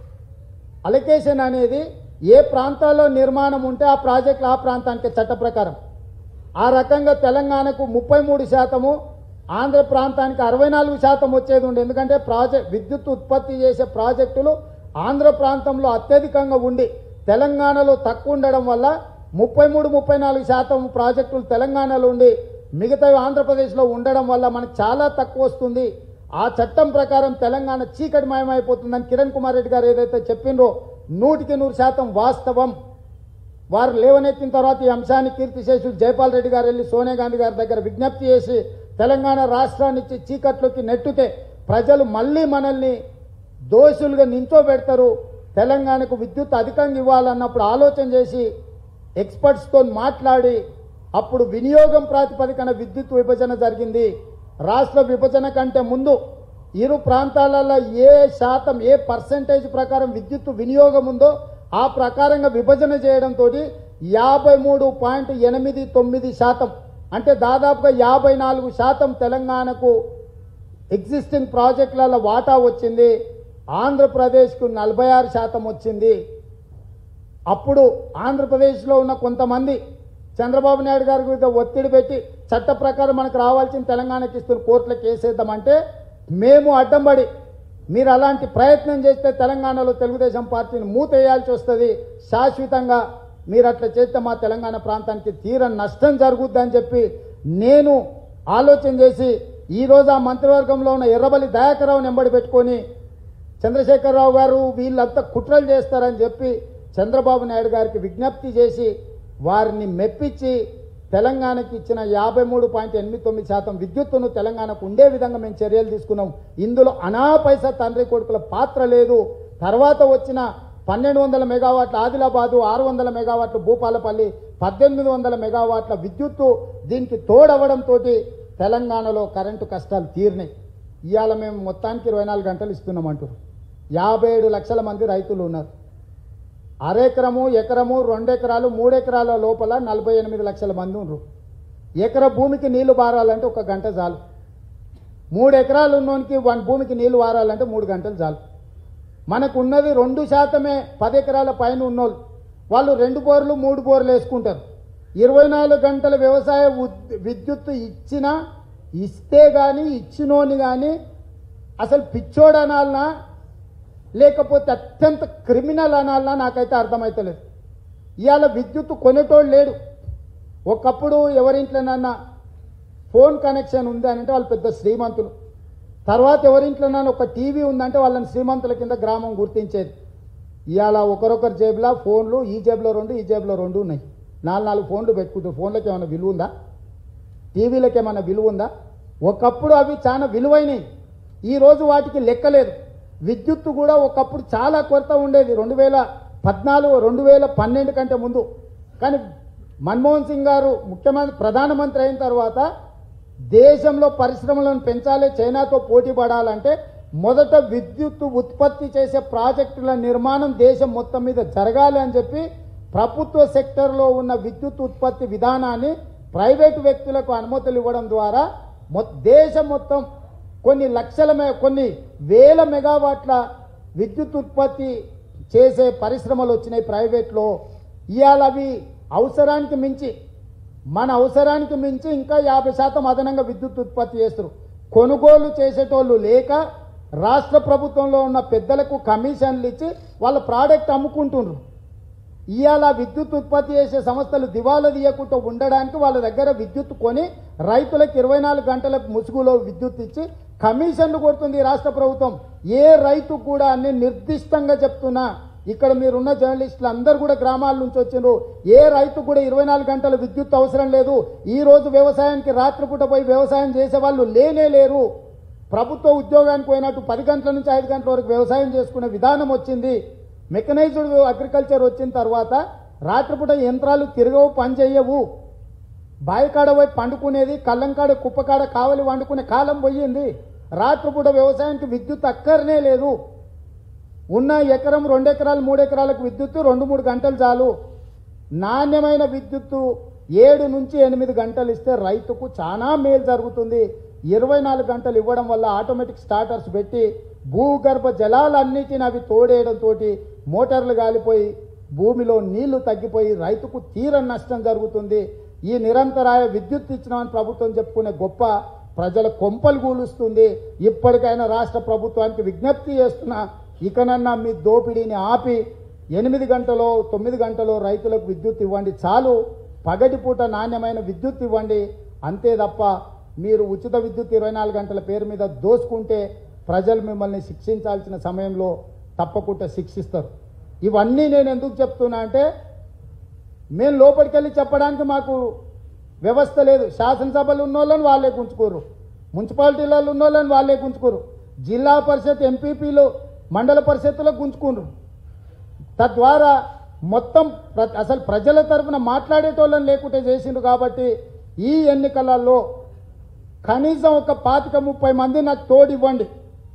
అలొకేషన్ అనేది ఏ ప్రాంతాల్లో నిర్మాణం ఉంటే ఆ ప్రాజెక్టులు ఆ ప్రాంతానికి చట్ట ప్రకారం ఆ రకంగా తెలంగాణకు ముప్పై మూడు శాతము ఆంధ్ర ప్రాంతానికి అరవై నాలుగు శాతం వచ్చేది ఉండే. ఎందుకంటే ప్రాజెక్ట్ విద్యుత్ ఉత్పత్తి చేసే ప్రాజెక్టులు ఆంధ్ర ప్రాంతంలో అత్యధికంగా ఉండి తెలంగాణలో తక్కువ ఉండడం వల్ల ముప్పై మూడు ముప్పై నాలుగు శాతం ప్రాజెక్టులు తెలంగాణలో ఉండి మిగతావి ఆంధ్రప్రదేశ్లో ఉండడం వల్ల మనకు చాలా తక్కువ వస్తుంది. ఆ చట్టం ప్రకారం తెలంగాణ చీకటి మయమైపోతుందని కిరణ్ కుమార్ రెడ్డి గారు ఏదైతే చెప్పినరో నూటికి నూరు శాతం వాస్తవం. వారు లేవనెత్తిన తర్వాత ఈ అంశాన్ని కీర్తిశేషులు జైపాల్ రెడ్డి గారు వెళ్ళి సోనియా గాంధీ గారి దగ్గర విజ్ఞప్తి చేసి తెలంగాణ రాష్ట్రాన్ని ఇచ్చి చీకట్లోకి నెట్టితే ప్రజలు మళ్ళీ మనల్ని దోషులుగా నించోబెడతారు, తెలంగాణకు విద్యుత్ అధికంగా ఇవ్వాలన్నప్పుడు ఆలోచన చేసి ఎక్స్పర్ట్స్తో మాట్లాడి అప్పుడు వినియోగం ప్రాతిపదికన విద్యుత్ విభజన జరిగింది. రాష్ట్ర విభజన కంటే ముందు ఇరు ప్రాంతాలలో ఏ శాతం ఏ పర్సెంటేజ్ ప్రకారం విద్యుత్ వినియోగం ఉందో ఆ ప్రకారంగా విభజన చేయడంతో యాభై మూడు పాయింట్ ఎనిమిది తొమ్మిది శాతం అంటే దాదాపుగా యాభై నాలుగు శాతం తెలంగాణకు ఎగ్జిస్టింగ్ ప్రాజెక్టులలో వాటా వచ్చింది. ఆంధ్రప్రదేశ్కు నలభై ఆరు శాతం వచ్చింది. అప్పుడు ఆంధ్రప్రదేశ్లో ఉన్న కొంతమంది చంద్రబాబు నాయుడు గారి మీద ఒత్తిడి పెట్టి చట్ట ప్రకారం మనకు రావాల్సిన తెలంగాణకి ఇస్తున్న కోర్టులకు కేసేద్దామంటే మేము అడ్డంపడి మీరు అలాంటి ప్రయత్నం చేస్తే తెలంగాణలో తెలుగుదేశం పార్టీని మూతేయాల్సి వస్తుంది, శాశ్వతంగా మీరు అట్లా చేస్తే మా తెలంగాణ ప్రాంతానికి తీరని నష్టం జరుగుద్దని చెప్పి నేను ఆలోచన చేసి ఈరోజు ఆ మంత్రివర్గంలో ఉన్న ఎర్రబల్లి దయాకర్రావుని ఎంబడి పెట్టుకొని చంద్రశేఖరరావు గారు వీళ్ళంతా కుట్రలు చేస్తారని చెప్పి చంద్రబాబు నాయుడు గారికి విజ్ఞప్తి చేసి వారిని మెప్పించి తెలంగాణకి ఇచ్చిన యాభై మూడు పాయింట్ ఎనిమిది తొమ్మిది శాతం విద్యుత్తును తెలంగాణకు ఉండే విధంగా మేము చర్యలు తీసుకున్నాం. ఇందులో అనా పైసా తండ్రి కొడుకుల పాత్ర లేదు. తర్వాత వచ్చిన పన్నెండు వందల మెగావాట్ల ఆదిలాబాదు, ఆరు వందల మెగావాట్ల భూపాలపల్లి, పద్దెనిమిది వందల మెగావాట్ల విద్యుత్తు దీనికి తోడవడంతో తెలంగాణలో కరెంటు కష్టాలు తీరినాయి. ఇవాళ మేము మొత్తానికి ఇరవై నాలుగు గంటలు ఇస్తున్నామంటారు. యాభై ఏడు లక్షల మంది రైతులు ఉన్నారు. అరెకరము ఎకరము రెండెకరాలు మూడెకరాల లోపల నలభై ఎనిమిది లక్షల మంది ఉన్నారు. ఎకర భూమికి నీళ్లు బారాలంటే ఒక గంట చాలు. మూడు ఎకరాలు ఉన్నోనికి వన్ భూమికి నీళ్లు వారాలంటే మూడు గంటలు చాలు. మనకు ఉన్నది రెండు శాతమే పది ఎకరాల పైన ఉన్నోళ్ళు, వాళ్ళు రెండు బోర్లు మూడు బోర్లు వేసుకుంటారు. ఇరవై నాలుగు గంటల వ్యవసాయ విద్యుత్తు ఇచ్చినా ఇస్తే కానీ ఇచ్చినోని కానీ అసలు పిచ్చోడు అనాలనా లేకపోతే అత్యంత క్రిమినల్ అనాలనా నాకైతే అర్థమవుతలేదు. ఇవాళ విద్యుత్తు కొనేటోడు లేడు. ఒకప్పుడు ఎవరింట్లోనన్నా ఫోన్ కనెక్షన్ ఉంది అని అంటే వాళ్ళు పెద్ద శ్రీమంతులు. తర్వాత ఎవరింట్లోనన్నా ఒక టీవీ ఉందంటే వాళ్ళని శ్రీమంతుల కింద గ్రామం గుర్తించేది. ఇవాళ ఒకరొకరు జేబులో ఫోన్లు, ఈ జేబులో రెండు ఈ జేబులో రెండు ఉన్నాయి. నాలుగు నాలుగు ఫోన్లు పెట్టుకుంటారు. ఫోన్లకి ఏమైనా విలువ ఉందా? టీవీలకు ఏమైనా విలువ ఉందా? ఒకప్పుడు అవి చాలా విలువైనవి, ఈరోజు వాటికి లెక్కలేదు. విద్యుత్తు కూడా ఒకప్పుడు చాలా కొరత ఉండేది రెండు వేల పద్నాలుగు రెండు వేల పన్నెండు కంటే ముందు. కానీ మన్మోహన్ సింగ్ గారు ముఖ్యమంత్రి ప్రధానమంత్రి అయిన తర్వాత దేశంలో పరిశ్రమలను పెంచాలి, చైనాతో పోటీ పడాలంటే మొదట విద్యుత్తు ఉత్పత్తి చేసే ప్రాజెక్టుల నిర్మాణం దేశం మొత్తం మీద జరగాలి అని చెప్పి ప్రభుత్వ సెక్టర్లో ఉన్న విద్యుత్ ఉత్పత్తి విధానాన్ని ప్రైవేటు వ్యక్తులకు అనుమతులు ఇవ్వడం ద్వారా దేశం మొత్తం కొన్ని లక్షల కొన్ని వేల మెగావాట్ల విద్యుత్ ఉత్పత్తి చేసే పరిశ్రమలు వచ్చినాయి ప్రైవేట్లో. ఇవాళ అవి అవసరానికి మించి మన అవసరానికి మించి ఇంకా యాభై శాతం అదనంగా విద్యుత్ ఉత్పత్తి చేస్తారు. కొనుగోలు చేసేటోళ్ళు లేక రాష్ట్ర ప్రభుత్వంలో ఉన్న పెద్దలకు కమిషన్లు ఇచ్చి వాళ్ళ ప్రోడక్ట్ అమ్ముకుంటున్నారు. ఇవాళ విద్యుత్ ఉత్పత్తి చేసే సంస్థలు దివాలా తీయకుండా ఉండడానికి వాళ్ళ దగ్గర విద్యుత్ కొని రైతులకు ఇరవై నాలుగు గంటల ముసుగులో విద్యుత్ ఇచ్చి కమిషన్లు కొడుతుంది రాష్ట్ర ప్రభుత్వం. ఏ రైతు కూడా అన్ని నిర్దిష్టంగా చెప్తున్నా, ఇక్కడ మీరున్న జర్నలిస్టులు అందరూ కూడా గ్రామాల నుంచి వచ్చిండ్రు, ఏ రైతు కూడా ఇరవై నాలుగు గంటల విద్యుత్ అవసరం లేదు. ఈ రోజు వ్యవసాయానికి రాత్రిపూట పోయి వ్యవసాయం చేసే వాళ్ళు లేనే లేరు. ప్రభుత్వ ఉద్యోగానికి పోయినట్టు పది గంటల నుంచి ఐదు గంటల వరకు వ్యవసాయం చేసుకునే విధానం వచ్చింది. మెకనైజ్డ్ అగ్రికల్చర్ వచ్చిన తర్వాత రాత్రిపూట యంత్రాలు తిరగవు, పని చేయవు. బాయికాడ పోయి పండుకునేది, కళ్ళంకాడ కుప్పకాడ కావలి వండుకునే కాలం పోయింది. రాత్రిపూట వ్యవసాయానికి విద్యుత్ అక్కరనే లేదు. ఉన్న ఎకరం రెండు ఎకరాలు మూడు ఎకరాలకు విద్యుత్తు రెండు మూడు గంటలు చాలు. నాణ్యమైన విద్యుత్తు ఏడు నుంచి ఎనిమిది గంటలు ఇస్తే రైతుకు చాలా మేలు జరుగుతుంది. ఇరవై నాలుగు గంటలు ఇవ్వడం వల్ల ఆటోమేటిక్ స్టార్టర్స్ పెట్టి భూగర్భ జలాలన్నిటిని అవి తోడేయడంతో మోటార్లు గాలిపోయి భూమిలో నీళ్లు తగ్గిపోయి రైతుకు తీరని నష్టం జరుగుతుంది. ఈ నిరంతరాయ విద్యుత్ ఇచ్చినామని ప్రభుత్వం చెప్పుకునే గొప్ప ప్రజల కొంపలు కూలుస్తుంది. ఇప్పటికైనా రాష్ట్ర ప్రభుత్వానికి విజ్ఞప్తి చేస్తున్నా, ఇకనన్నా మీ దోపిడీని ఆపి ఎనిమిది గంటలో తొమ్మిది గంటలో రైతులకు విద్యుత్ ఇవ్వండి చాలు. పగటిపూట నాణ్యమైన విద్యుత్ ఇవ్వండి, అంతే తప్ప మీరు ఉచిత విద్యుత్ ఇరవై నాలుగు గంటల పేరు మీద దోసుకుంటే ప్రజలు మిమ్మల్ని శిక్షించాల్సిన సమయంలో తప్పకుండా శిక్షిస్తారు. ఇవన్నీ నేను ఎందుకు చెప్తున్నా అంటే, మేము లోపలికి వెళ్ళి చెప్పడానికి మాకు వ్యవస్థ లేదు. శాసనసభలు ఉన్న వాళ్ళని వాళ్ళే గుంచుకోరు, మున్సిపాలిటీలలో ఉన్న వాళ్ళని వాళ్ళే గుంచుకోరు, జిల్లా పరిషత్ ఎంపీపీలు మండల పరిషత్తులో గుంజుకున్నారు. తద్వారా మొత్తం అసలు ప్రజల తరఫున మాట్లాడేటోళ్ళని లేకుంటే చేసిండ్రు. కాబట్టి ఈ ఎన్నికలలో కనీసం ఒక పాతిక ముప్పై మంది నాకు తోడివ్వండి.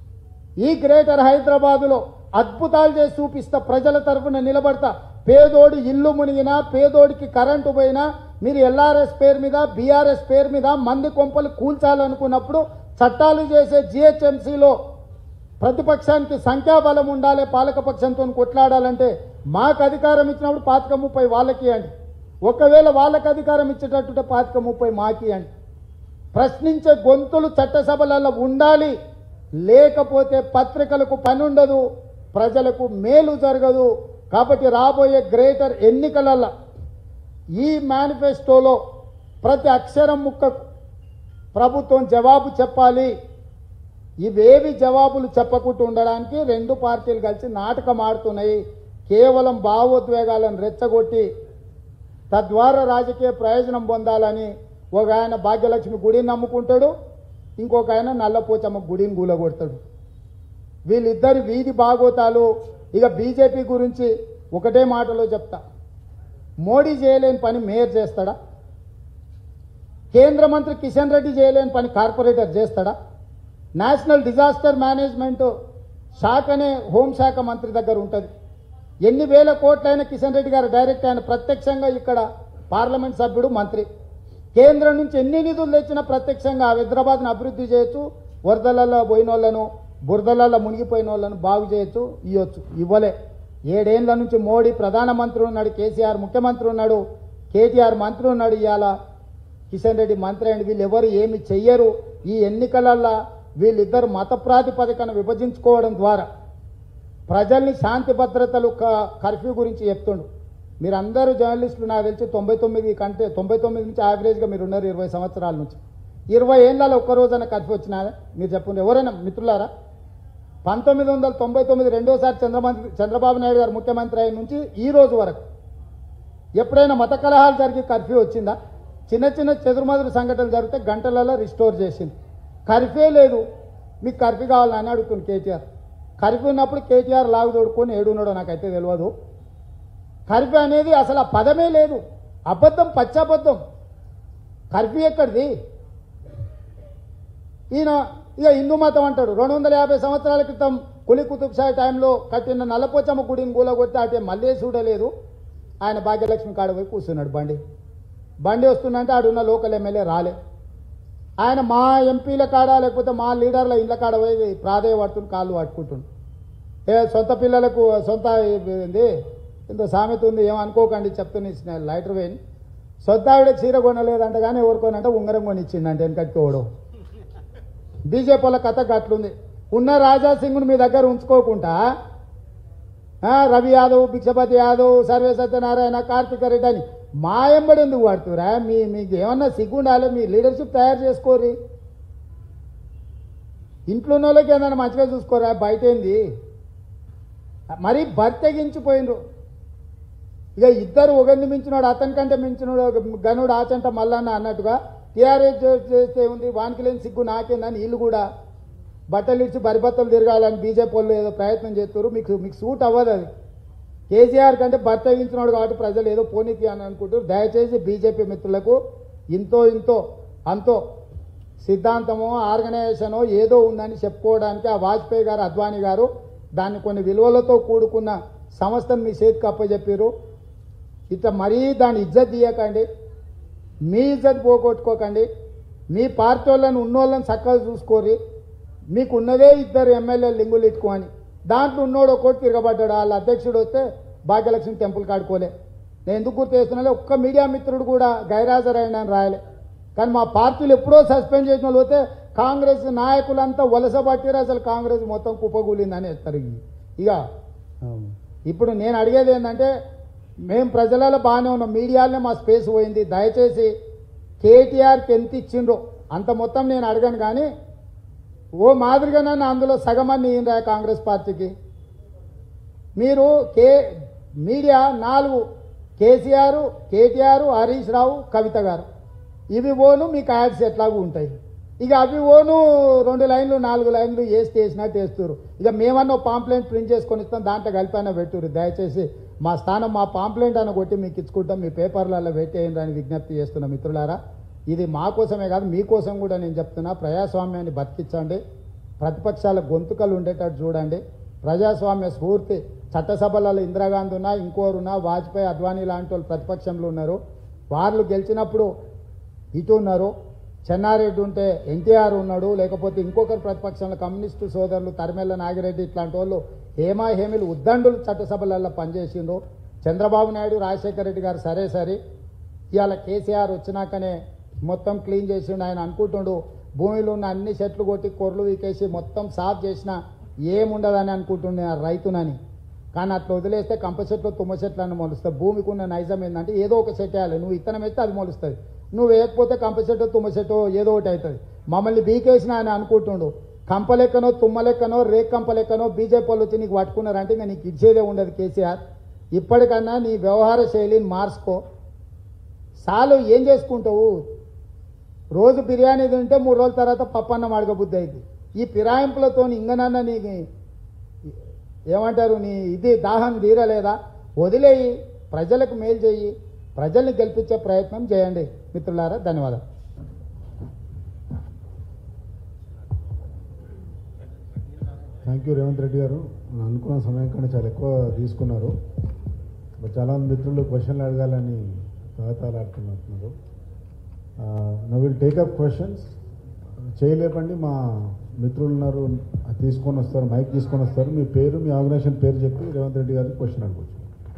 ఈ గ్రేటర్ హైదరాబాదులో అద్భుతాలు చేసి చూపిస్తా, ప్రజల తరఫున నిలబడతా. పేదోడు ఇల్లు మునిగినా, పేదోడికి కరెంటు పోయినా మీరు ఎల్ఆర్ఎస్ పేరు మీద బీఆర్ఎస్ పేరు మీద మంది కొంపలు కూల్చాలనుకున్నప్పుడు చట్టాలు చేసే జిహెచ్ఎంసీలో ప్రతిపక్షానికి సంఖ్యాబలం ఉండాలి, పాలకపక్షంతో కొట్లాడాలంటే మాకు అధికారం ఇచ్చినప్పుడు పాతిక ముప్పై వాళ్ళకి ఇవ్వండి. ఒకవేళ వాళ్ళకి అధికారం ఇచ్చేటట్టు పాతిక ముప్పై మాకి ఇవ్వండి. ప్రశ్నించే గొంతులు చట్టసభలలో ఉండాలి, లేకపోతే పత్రికలకు పని ఉండదు, ప్రజలకు మేలు జరగదు. కాబట్టి రాబోయే గ్రేటర్ ఎన్నికలలో ఈ మేనిఫెస్టోలో ప్రతి అక్షరం ముక్కకు ప్రభుత్వం జవాబు చెప్పాలి. ఇవేవి జవాబులు చెప్పకుండా ఉండడానికి రెండు పార్టీలు కలిసి నాటకం ఆడుతున్నాయి. కేవలం భావోద్వేగాలను రెచ్చగొట్టి తద్వారా రాజకీయ ప్రయోజనం పొందాలని ఒక ఆయన భాగ్యలక్ష్మి గుడిని నమ్ముకుంటాడు, ఇంకొక ఆయన నల్లపోచమ్మ గుడిని గూలగొడతాడు. వీళ్ళిద్దరి వీధి భాగోతాలు. ఇక బీజేపీ గురించి ఒకటే మాటలో చెప్తా, మోడీ చేయలేని పని మేయర్ చేస్తాడా? కేంద్ర మంత్రి కిషన్ రెడ్డి చేయలేని పని కార్పొరేటర్ చేస్తాడా? నేషనల్ డిజాస్టర్ మేనేజ్మెంట్ శాఖ అనే హోంశాఖ మంత్రి దగ్గర ఉంటుంది. ఎన్ని వేల కోట్లైన కిషన్ రెడ్డి గారు డైరెక్ట్ ఆయన ప్రత్యక్షంగా ఇక్కడ పార్లమెంట్ సభ్యుడు మంత్రి. కేంద్రం నుంచి ఎన్ని నిధులు తెచ్చినా ప్రత్యక్షంగా హైదరాబాద్ను అభివృద్ధి చేయొచ్చు, వరదలలో పోయిన వాళ్ళను బురదలలో మునిగిపోయిన వాళ్ళను బాగు చేయొచ్చు, ఇవ్వచ్చు. ఇవ్వలే. ఏడేళ్ల నుంచి మోడీ ప్రధానమంత్రి ఉన్నాడు, కేసీఆర్ ముఖ్యమంత్రి ఉన్నాడు, కేటీఆర్ మంత్రి ఉన్నాడు, ఇవాళ కిషన్ రెడ్డి మంత్రి అండి. వీళ్ళు ఎవరు ఏమి చెయ్యరు. ఈ ఎన్నికలల్లో వీళ్ళిద్దరు మత ప్రాతిపదికన విభజించుకోవడం ద్వారా ప్రజల్ని శాంతి భద్రతలు కర్ఫ్యూ గురించి చెప్తుండు. మీరు అందరూ జర్నలిస్టులు నాకు తెలిసి తొంభై తొమ్మిది కంటే తొంభై తొమ్మిది నుంచి యావరేజ్గా మీరు ఉన్నారు ఇరవై సంవత్సరాల నుంచి. ఇరవై ఏళ్ళలో ఒక్కరోజైనా కర్ఫ్యూ వచ్చినా మీరు చెప్పండి ఎవరైనా మిత్రులారా? పంతొమ్మిది వందల తొంభై తొమ్మిది రెండోసారి చంద్రమంత్రి చంద్రబాబు నాయుడు గారు ముఖ్యమంత్రి అయిన నుంచి ఈ రోజు వరకు ఎప్పుడైనా మత కలహాలు జరిగి కర్ఫ్యూ వచ్చిందా? చిన్న చిన్న చెదురుమదురు సంఘటనలు జరిగితే గంటలలో రిస్టోర్ చేసింది. కర్ఫ్యూ లేదు, మీకు కర్ఫ్యూ కావాలని అడుగుతుంది కేటీఆర్. కర్ఫ్యూ ఉన్నప్పుడు కేటీఆర్ లాగు తోడుకొని ఏడున్నాడో నాకైతే తెలియదు. కర్ఫ్యూ అనేది అసలు ఆ పదమే లేదు, అబద్ధం, పచ్చబద్ధం. కర్ఫ్యూ ఎక్కడిది? ఈయన ఇక హిందూ మతం అంటాడు. రెండు వందల యాభై సంవత్సరాల క్రితం కులి కుతుబ్ షా టైంలో కట్టిన నల్లపోచమ్మ గుడిని కూలగొట్టి అటే మళ్ళీ చూడలేదు. ఆయన భాగ్యలక్ష్మి కాడ పోయి కూర్చున్నాడు. బండి బండి వస్తుందంటే ఆడున్న లోకల్ ఎమ్మెల్యే రాలే. ఆయన మా ఎంపీల కాడ లేకపోతే మా లీడర్ల ఇళ్ళ కాడ పోయి ప్రాధేయ పడుతుంది, కాళ్ళు పట్టుకుంటుండు. ఏ సొంత పిల్లలకు సొంత ఏంది ఇంత సామెత ఉంది, ఏమనుకోకండి చెప్తున్నా, లైటర్ వేని సొంత ఆవిడ చీర కొనలేదంట కానీ ఎవరుకోనంటే ఉంగరం కొని ఇచ్చిండంటే వెనకట్టుకోవడం. బీజేపీ వాళ్ళ కథ గట్లుంది. ఉన్న రాజాసింగ్ను మీ దగ్గర ఉంచుకోకుండా రవి యాదవ్, భిక్షపతి యాదవ్, సర్వే సత్యనారాయణ, కార్తిక రెడ్డి అని మా ఎంబడి ఎందుకు వాడుతురా? మీ మీకు ఏమన్నా సిగ్గుండాలి, మీ లీడర్షిప్ తయారు చేసుకోరి. ఇంట్లో ఉన్న వాళ్ళకి ఏదైనా మంచిగా చూసుకోరా, బయట ఏంది మరీ బర్తెగించిపోయినరు. ఇక ఇద్దరు ఒకరిని మించినోడు అతని కంటే మించినోడు గనుడు ఆచంట మల్లన్న అన్నట్టుగా టీఆర్ఎస్ చేస్తే ఉంది, వానికి లేని సిగ్గు నాకేందని వీళ్ళు కూడా బట్టలు ఇచ్చి బరిబత్తలు తిరగాలని బీజేపీ వాళ్ళు ఏదో ప్రయత్నం చేస్తారు. మీకు మీకు సూట్ అవ్వదు అది. కేసీఆర్ కంటే బర్తగించినాడు కాబట్టి ప్రజలు ఏదో పోనీతి అని అనుకుంటారు. దయచేసి బీజేపీ మిత్రులకు ఇంతో ఇంతో అంతో సిద్ధాంతమో ఆర్గనైజేషనో ఏదో ఉందని చెప్పుకోవడానికి ఆ వాజ్పేయి గారు, అద్వానీ గారు దాన్ని కొన్ని విలువలతో కూడుకున్న సంస్థను మీ చేతికి అప్పచెప్పారు. ఇట్లా మరీ దాన్ని ఇజ్జత్ తీయకండి, మీ ఇజ్జత్ పోగొట్టుకోకండి. మీ పార్టీ వాళ్ళని ఉన్నోళ్ళని చక్కగా చూసుకోరి. మీకు ఉన్నదే ఇద్దరు ఎమ్మెల్యేలు లింగులు ఇట్టుకోని, దాంట్లో ఉన్నోడు ఒక్కోటి తిరగబడ్డాడు. వాళ్ళ అధ్యక్షుడు వస్తే భాగ్యలక్ష్మి టెంపుల్ కాడుకోలే. నేను ఎందుకు గుర్తు చేస్తున్నా, ఒక్క మీడియా మిత్రుడు కూడా గైరాజరైన రాయలే. కానీ మా పార్టీలు ఎప్పుడో సస్పెండ్ చేసిన వాళ్ళు పోతే కాంగ్రెస్ నాయకులంతా వలస పట్టిరు, అసలు కాంగ్రెస్ మొత్తం కుప్పగూలిందని చెప్తారు. ఇక ఇప్పుడు నేను అడిగేది ఏంటంటే, మేము ప్రజలలో బాగానే ఉన్నాం, మీడియాలోనే మా స్పేస్ పోయింది. దయచేసి కేటీఆర్కి ఎంత ఇచ్చిండ్రో అంత మొత్తం నేను అడగను, కానీ ఓ మాదిరిగానే అందులో సగమని ఈయన కాంగ్రెస్ పార్టీకి. మీరు కే మీడియా నాలుగు, కేసీఆర్, కేటీఆర్, హరీష్ రావు, కవిత గారు, ఇవి ఓను మీకు యాడ్స్ ఎట్లాగూ ఉంటాయి. ఇక అవి ఓను రెండు లైన్లు నాలుగు లైన్లు వేసి వేసినట్టు వేస్తారు. ఇక మేమన్నా పాంప్లెంట్ ప్రింట్ చేసుకొని ఇస్తాం, దాంట్లో కలిపైనా పెట్టురు. దయచేసి మా స్థానం మా పాంప్లెంట్ అని కొట్టి మీకు ఇచ్చుకుంటాం, మీ పేపర్లలో పెట్టేయండి అని విజ్ఞప్తి చేస్తున్న మిత్రులారా. ఇది మా కోసమే కాదు, మీకోసం కూడా నేను చెప్తున్నా. ప్రజాస్వామ్యాన్ని బతికించండి, ప్రతిపక్షాల గొంతుకలు ఉండేటట్టు చూడండి. ప్రజాస్వామ్య స్ఫూర్తి చట్టసభలలో ఇందిరాగాంధీ ఉన్నా, ఇంకోరున్నా, వాజ్పేయి, అద్వానీ లాంటి వాళ్ళు ప్రతిపక్షంలో ఉన్నారు. వాళ్ళు గెలిచినప్పుడు ఇటు ఉన్నారు. చెన్నారెడ్డి ఉంటే ఎన్టీఆర్ ఉన్నాడు, లేకపోతే ఇంకొకరు ప్రతిపక్షంలో కమ్యూనిస్టు సోదరులు తరిమెల్ల నాగిరెడ్డి ఇట్లాంటి వాళ్ళు హేమా హేమిలు ఉద్దండులు చట్టసభలలో పనిచేసిండ్రు. చంద్రబాబు నాయుడు, రాజశేఖర రెడ్డి గారు సరే సరే ఇవాళ కేసీఆర్ వచ్చినాకనే మొత్తం క్లీన్ చేసిండు. ఆయన అనుకుంటుండు భూమిలో ఉన్న అన్ని చెట్లు కొట్టి కొర్రలు వీకేసి మొత్తం సాఫ్ చేసినా ఏముండదని అనుకుంటుండే రైతునని. కానీ అట్లా వదిలేస్తే కంప చెట్లు, తుమ్మ చెట్లు అని మొలుస్తాయి. భూమికి ఉన్న నైజం ఏంటంటే ఏదో ఒక చెట్టు వేయాలి, నువ్వు ఇత్తనం వేస్తే అది మొలుస్తుంది, నువ్వు వేయకపోతే కంప చెట్టు, తుమ్మ చెట్టు ఏదో ఒకటి అవుతుంది. మమ్మల్ని బీకేసిన ఆయన అనుకుంటుండు కంప లెక్కనో, తుమ్మ లెక్కనో, రేక్ కంప లెక్కనో బీజేపీ వాళ్ళు వచ్చి నీకు పట్టుకున్నారంటే ఇంకా నీకు ఇచ్చేదే ఉండదు కేసీఆర్. ఇప్పటికన్నా నీ వ్యవహార శైలిని మార్చుకో. సాలు ఏం చేసుకుంటావు? రోజు బిర్యానీ తింటే మూడు రోజుల తర్వాత పప్పన్నం అడగబుద్ధి అయింది. ఈ ఫిరాయింపులతో ఇంకనన్నా నీకు ఏమంటారు, నీ ఇది దాహం తీరలేదా? వదిలేయి, ప్రజలకు మేలు చేయి, ప్రజల్ని గెలిపించే ప్రయత్నం చేయండి మిత్రులారా. ధన్యవాదాలు. థ్యాంక్ యూ రేవంత్ రెడ్డి గారు. అనుకున్న సమయం కంటే చాలా ఎక్కువ తీసుకున్నారు. చాలా మంది మిత్రులు క్వశ్చన్లు అడగాలని తహతాలాడుతున్నారు. No will take up questions. చేయలేపండి, మా మిత్రులు ఉన్నారు, తీసుకొని వస్తారు, మైక్ తీసుకొని వస్తారు. మీ పేరు, మీ ఆర్గనైజేషన్ పేరు చెప్పి రేవంత్ రెడ్డి గారికి క్వశ్చన్ అడగవచ్చు.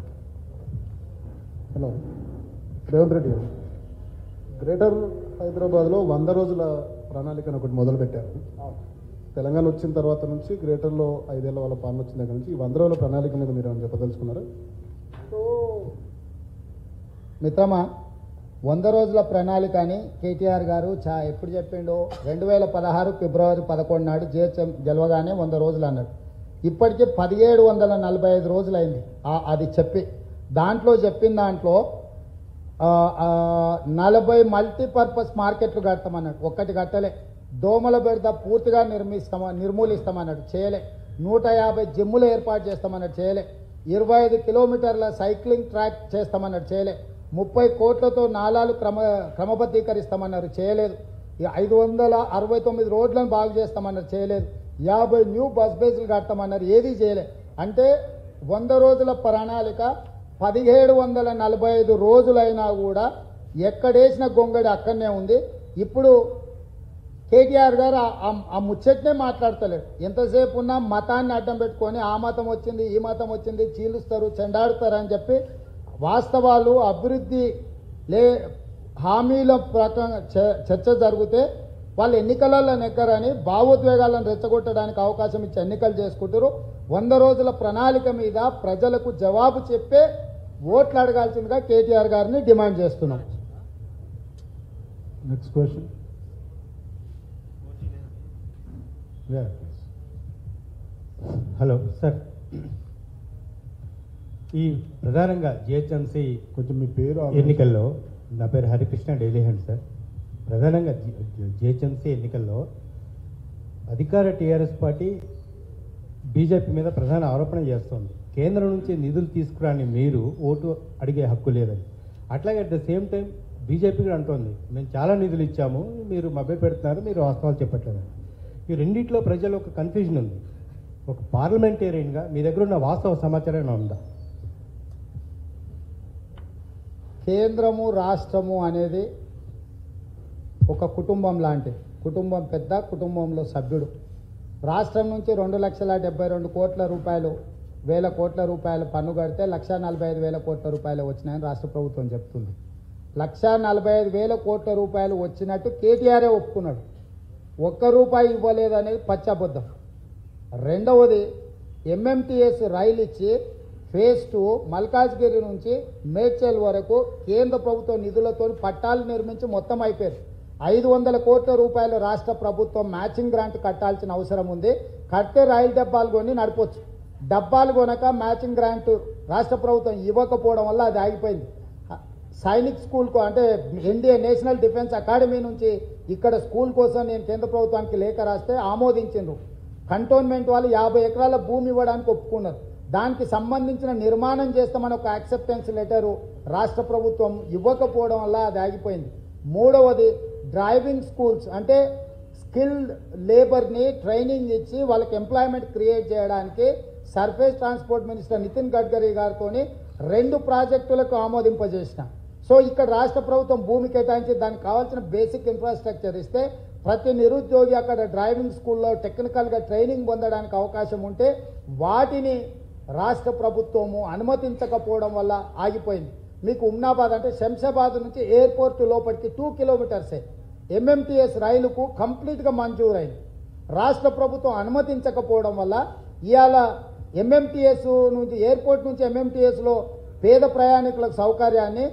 హలో రేవంత్ రెడ్డి గారు, గ్రేటర్ హైదరాబాద్లో వంద రోజుల ప్రణాళికను ఒకటి మొదలుపెట్టారు. తెలంగాణ వచ్చిన తర్వాత నుంచి గ్రేటర్లో ఐదేళ్ల వాళ్ళ పాలన వచ్చిన దగ్గర నుంచి ఈ వంద రోజుల ప్రణాళిక మీద మీరు ఏమైనా చెప్పదలుచుకున్నారా? సో మిత్రమా, వంద రోజుల ప్రణాళిక అని కేటీఆర్ గారు చా ఎప్పుడు చెప్పిండో రెండు వేల పదహారు ఫిబ్రవరి పదకొండు నాడు జిహెచ్ఎం గెలవగానే వంద రోజులు అన్నాడు. ఇప్పటికీ పదిహేడు వందల నలభై ఐదు రోజులైంది అది చెప్పి. దాంట్లో చెప్పిన దాంట్లో ఆ, ఆ, నలభై మల్టీపర్పస్ మార్కెట్లు కడతామన్నాడు, ఒక్కటి కట్టలే. దోమల బెడద పూర్తిగా నిర్మిస్తామ నిర్మూలిస్తామన్నాడు, చేయలే. నూట యాభై జిమ్ములు ఏర్పాటు చేస్తామన్నాడు, చేయలే. ఇరవై ఐదు కిలోమీటర్ల సైక్లింగ్ ట్రాక్ చేస్తామన్నాడు, చేయలే. ముప్పై కోట్లతో నాలాలు క్రమ క్రమబద్ధీకరిస్తామన్నారు, చేయలేదు. ఈ ఐదు వందల అరవై తొమ్మిది రోడ్లను బాగు చేస్తామన్నారు, చేయలేదు. యాభై న్యూ బస్ బేస్లు కడతామన్నారు, ఏదీ చేయలే. అంటే వంద రోజుల ప్రణాళిక పదిహేడు వందల నలభై ఐదు రోజులైనా కూడా ఎక్కడేసిన గొంగడి అక్కడనే ఉంది. ఇప్పుడు కేటీఆర్ గారు ఆ- ఆ- ఆ ముచ్చట్నే మాట్లాడతలేడు. ఎంతసేపు ఉన్నా మతాన్ని అడ్డం పెట్టుకొని ఆ మతం వచ్చింది, ఈ మతం వచ్చింది, చీలుస్తారు, చెండాడుతారు అని చెప్పి వాస్తవాలు అభివృద్ధి లే హామీల ప్రకారం చ- చర్చ జరిగితే వాళ్ళు ఎన్నికలలో నెగ్గరని భావోద్వేగాలను రెచ్చగొట్టడానికి అవకాశం ఇచ్చి ఎన్నికలు చేసుకుంటారు. వంద రోజుల ప్రణాళిక మీద ప్రజలకు జవాబు చెప్పే ఓట్లు అడగాల్సిందిగా కేటీఆర్ గారిని డిమాండ్ చేస్తున్నాం. Next question. హలో సార్, ఈ ప్రధానంగా జిహెచ్ఎంసీ కొంచెం మీ పేరు ఎన్నికల్లో, నా పేరు హరికృష్ణ, డైలీ హ్యాండ్ సార్. ప్రధానంగా జిహెచ్ఎంసీ ఎన్నికల్లో అధికార టీఆర్ఎస్ పార్టీ బీజేపీ మీద ప్రధాన ఆరోపణ చేస్తోంది. కేంద్రం నుంచి నిధులు తీసుకురాని మీరు ఓటు అడిగే హక్కు లేదని. అట్లాగే at the same time BJP కూడా అంటోంది, మేము చాలా నిధులు ఇచ్చాము, మీరు మభ్య పెడుతున్నారు, మీరు వాస్తవాలు చెప్పట్లేదని. ఈ రెండిట్లో ప్రజలు ఒక కన్ఫ్యూజన్ ఉంది. ఒక పార్లమెంటేరియన్గా మీ దగ్గర ఉన్న వాస్తవ సమాచారం ఏమైనా ఉందా? కేంద్రము రాష్ట్రము అనేది ఒక కుటుంబం లాంటిది. కుటుంబం పెద్ద, కుటుంబంలో సభ్యుడు. రాష్ట్రం నుంచి రెండు లక్షల డెబ్బై రెండు కోట్ల రూపాయలు వేల కోట్ల రూపాయలు పన్ను కడితే లక్ష నలభై ఐదు వేల కోట్ల రూపాయలు వచ్చినాయని రాష్ట్ర ప్రభుత్వం చెప్తుంది. లక్ష నలభై ఐదు వేల కోట్ల రూపాయలు వచ్చినట్టు కేటీఆరే ఒప్పుకున్నాడు. ఒక్క రూపాయి ఇవ్వలేదనేది పచ్చబద్ధం. రెండవది, ఎంఎంటీఎస్ రైలు ఇచ్చి ఫేజ్ టూ మల్కాజ్గిరి నుంచి మేడ్చల్ వరకు కేంద్ర ప్రభుత్వ నిధులతో పట్టాలు నిర్మించి మొత్తం అయిపోయారు. ఐదు వందల కోట్ల రూపాయలు రాష్ట్ర ప్రభుత్వం మ్యాచింగ్ గ్రాంట్ కట్టాల్సిన అవసరం ఉంది. కడితే రైలు డబ్బాలు కొని నడపొచ్చు. డబ్బాలు కొనక మ్యాచింగ్ గ్రాంట్ రాష్ట్ర ప్రభుత్వం ఇవ్వకపోవడం వల్ల అది ఆగిపోయింది. సైనిక్ స్కూల్కు అంటే ఎన్డీఏ నేషనల్ డిఫెన్స్ అకాడమీ నుంచి ఇక్కడ స్కూల్ కోసం నేను కేంద్ర ప్రభుత్వానికి లేఖ రాస్తే ఆమోదించిండ్రు. కంటోన్మెంట్ వాళ్ళు యాభై ఎకరాల భూమి ఇవ్వడానికి ఒప్పుకున్నారు. దానికి సంబంధించిన నిర్మాణం చేస్తామని ఒక యాక్సెప్టెన్స్ లెటరు రాష్ట్ర ప్రభుత్వం ఇవ్వకపోవడం వల్ల అది ఆగిపోయింది. మూడవది, డ్రైవింగ్ స్కూల్స్ అంటే స్కిల్డ్ లేబర్ని ట్రైనింగ్ ఇచ్చి వాళ్ళకి ఎంప్లాయ్మెంట్ క్రియేట్ చేయడానికి surface transport minister Nitin Gadkari గారితో రెండు ప్రాజెక్టులకు ఆమోదింపజేసిన. సో ఇక్కడ రాష్ట్ర ప్రభుత్వం భూమి కేటాయించి దానికి కావాల్సిన బేసిక్ ఇన్ఫ్రాస్ట్రక్చర్ ఇస్తే ప్రతి నిరుద్యోగి అక్కడ డ్రైవింగ్ స్కూల్లో టెక్నికల్గా ట్రైనింగ్ పొందడానికి అవకాశం ఉంటే వాటిని రాష్ట్ర ప్రభుత్వము అనుమతించకపోవడం వల్ల ఆగిపోయింది. మీకు ఉమ్నాబాద్ అంటే శంషాబాద్ నుంచి ఎయిర్పోర్ట్ లోపలికి టూ కిలోమీటర్సే ఎంఎంటీఎస్ రైలుకు కంప్లీట్గా మంజూరైంది. రాష్ట్ర ప్రభుత్వం అనుమతించకపోవడం వల్ల ఇవాళ ఎంఎంటీఎస్ నుంచి ఎయిర్పోర్ట్ నుంచి ఎంఎంటీఎస్లో పేద ప్రయాణికులకు సౌకర్యాన్ని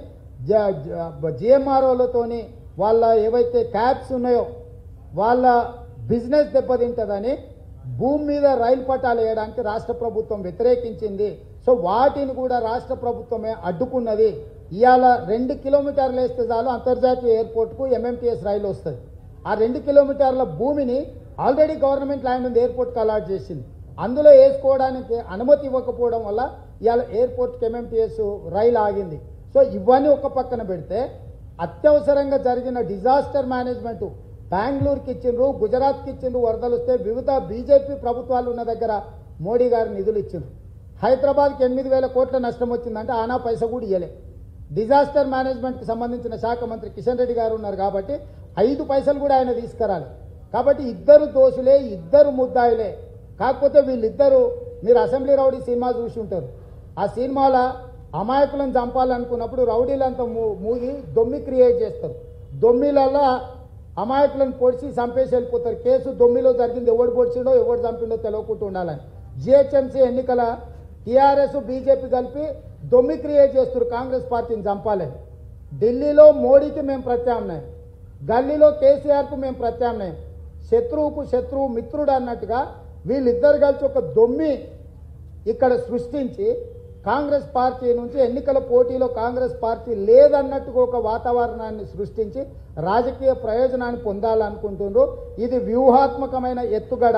జిఎంఆర్ఓలతోని వాళ్ళ ఏవైతే క్యాబ్స్ ఉన్నాయో వాళ్ళ బిజినెస్ దెబ్బతింటుందని భూమి మీద రైలు పట్టాలు వేయడానికి రాష్ట్ర ప్రభుత్వం వ్యతిరేకించింది. సో వాటిని కూడా రాష్ట్ర ప్రభుత్వమే అడ్డుకున్నది. ఇవాళ రెండు కిలోమీటర్లు వేస్తే చాలు అంతర్జాతీయ ఎయిర్పోర్ట్కు ఎంఎంటీఎస్ రైలు వస్తుంది. ఆ రెండు కిలోమీటర్ల భూమిని ఆల్రెడీ గవర్నమెంట్ ల్యాండ్ ఉంది, ఎయిర్పోర్ట్కి అలాట్ చేసింది. అందులో వేసుకోవడానికి అనుమతి ఇవ్వకపోవడం వల్ల ఇవాళ ఎయిర్పోర్ట్కి ఎంఎంటీఎస్ రైలు ఆగింది. సో ఇవన్నీ ఒక పక్కన పెడితే అత్యవసరంగా జరిగిన డిజాస్టర్ మేనేజ్మెంట్ బెంగళూరుకి ఇచ్చిండ్రు, గుజరాత్కి ఇచ్చిండ్రు. వరదలు వస్తే వివిధ బీజేపీ ప్రభుత్వాలు ఉన్న దగ్గర మోడీ గారు నిధులు ఇచ్చిండ్రు. హైదరాబాద్కి ఎనిమిది వేల కోట్ల నష్టం వచ్చిందంటే ఆనా పైసా కూడా ఇవ్వలే. డిజాస్టర్ మేనేజ్మెంట్కి సంబంధించిన శాఖ మంత్రి కిషన్ రెడ్డి గారు ఉన్నారు కాబట్టి ఐదు పైసలు కూడా ఆయన తీసుకురాలి. కాబట్టి ఇద్దరు దోషులే, ఇద్దరు ముద్దాయిలే. కాకపోతే వీళ్ళిద్దరూ మీరు అసెంబ్లీ రౌడీ సినిమా చూసి ఉంటారు. ఆ సినిమాలో అమాయకులను చంపాలనుకున్నప్పుడు రౌడీలంతా మూగి దొమ్మి క్రియేట్ చేస్తారు. దొమ్మిలలో అమాయకులను పొడిచి చంపేసి వెళ్ళిపోతారు. కేసు దొమ్మిలో జరిగింది, ఎవడు పొడిచిండో ఎవడు చంపిండో తెలియకుండా ఉండాలని. జిహెచ్ఎంసీ ఎన్నికల టీఆర్ఎస్ బీజేపీ కలిపి దొమ్మి క్రియేట్ చేస్తారు కాంగ్రెస్ పార్టీని చంపాలని. ఢిల్లీలో మోడీకి మేము ప్రత్యామ్నాయం, గల్లీలో కేసీఆర్కు మేము ప్రత్యామ్నాయం. శత్రువుకు శత్రువు మిత్రుడు అన్నట్టుగా వీళ్ళిద్దరు కలిసి ఒక దొమ్మి ఇక్కడ సృష్టించి కాంగ్రెస్ పార్టీ నుంచి ఎన్నికల పోటీలో కాంగ్రెస్ పార్టీ లేదన్నట్టుగా ఒక వాతావరణాన్ని సృష్టించి రాజకీయ ప్రయోజనాన్ని పొందాలనుకుంటున్నారు. ఇది వ్యూహాత్మకమైన ఎత్తుగడ.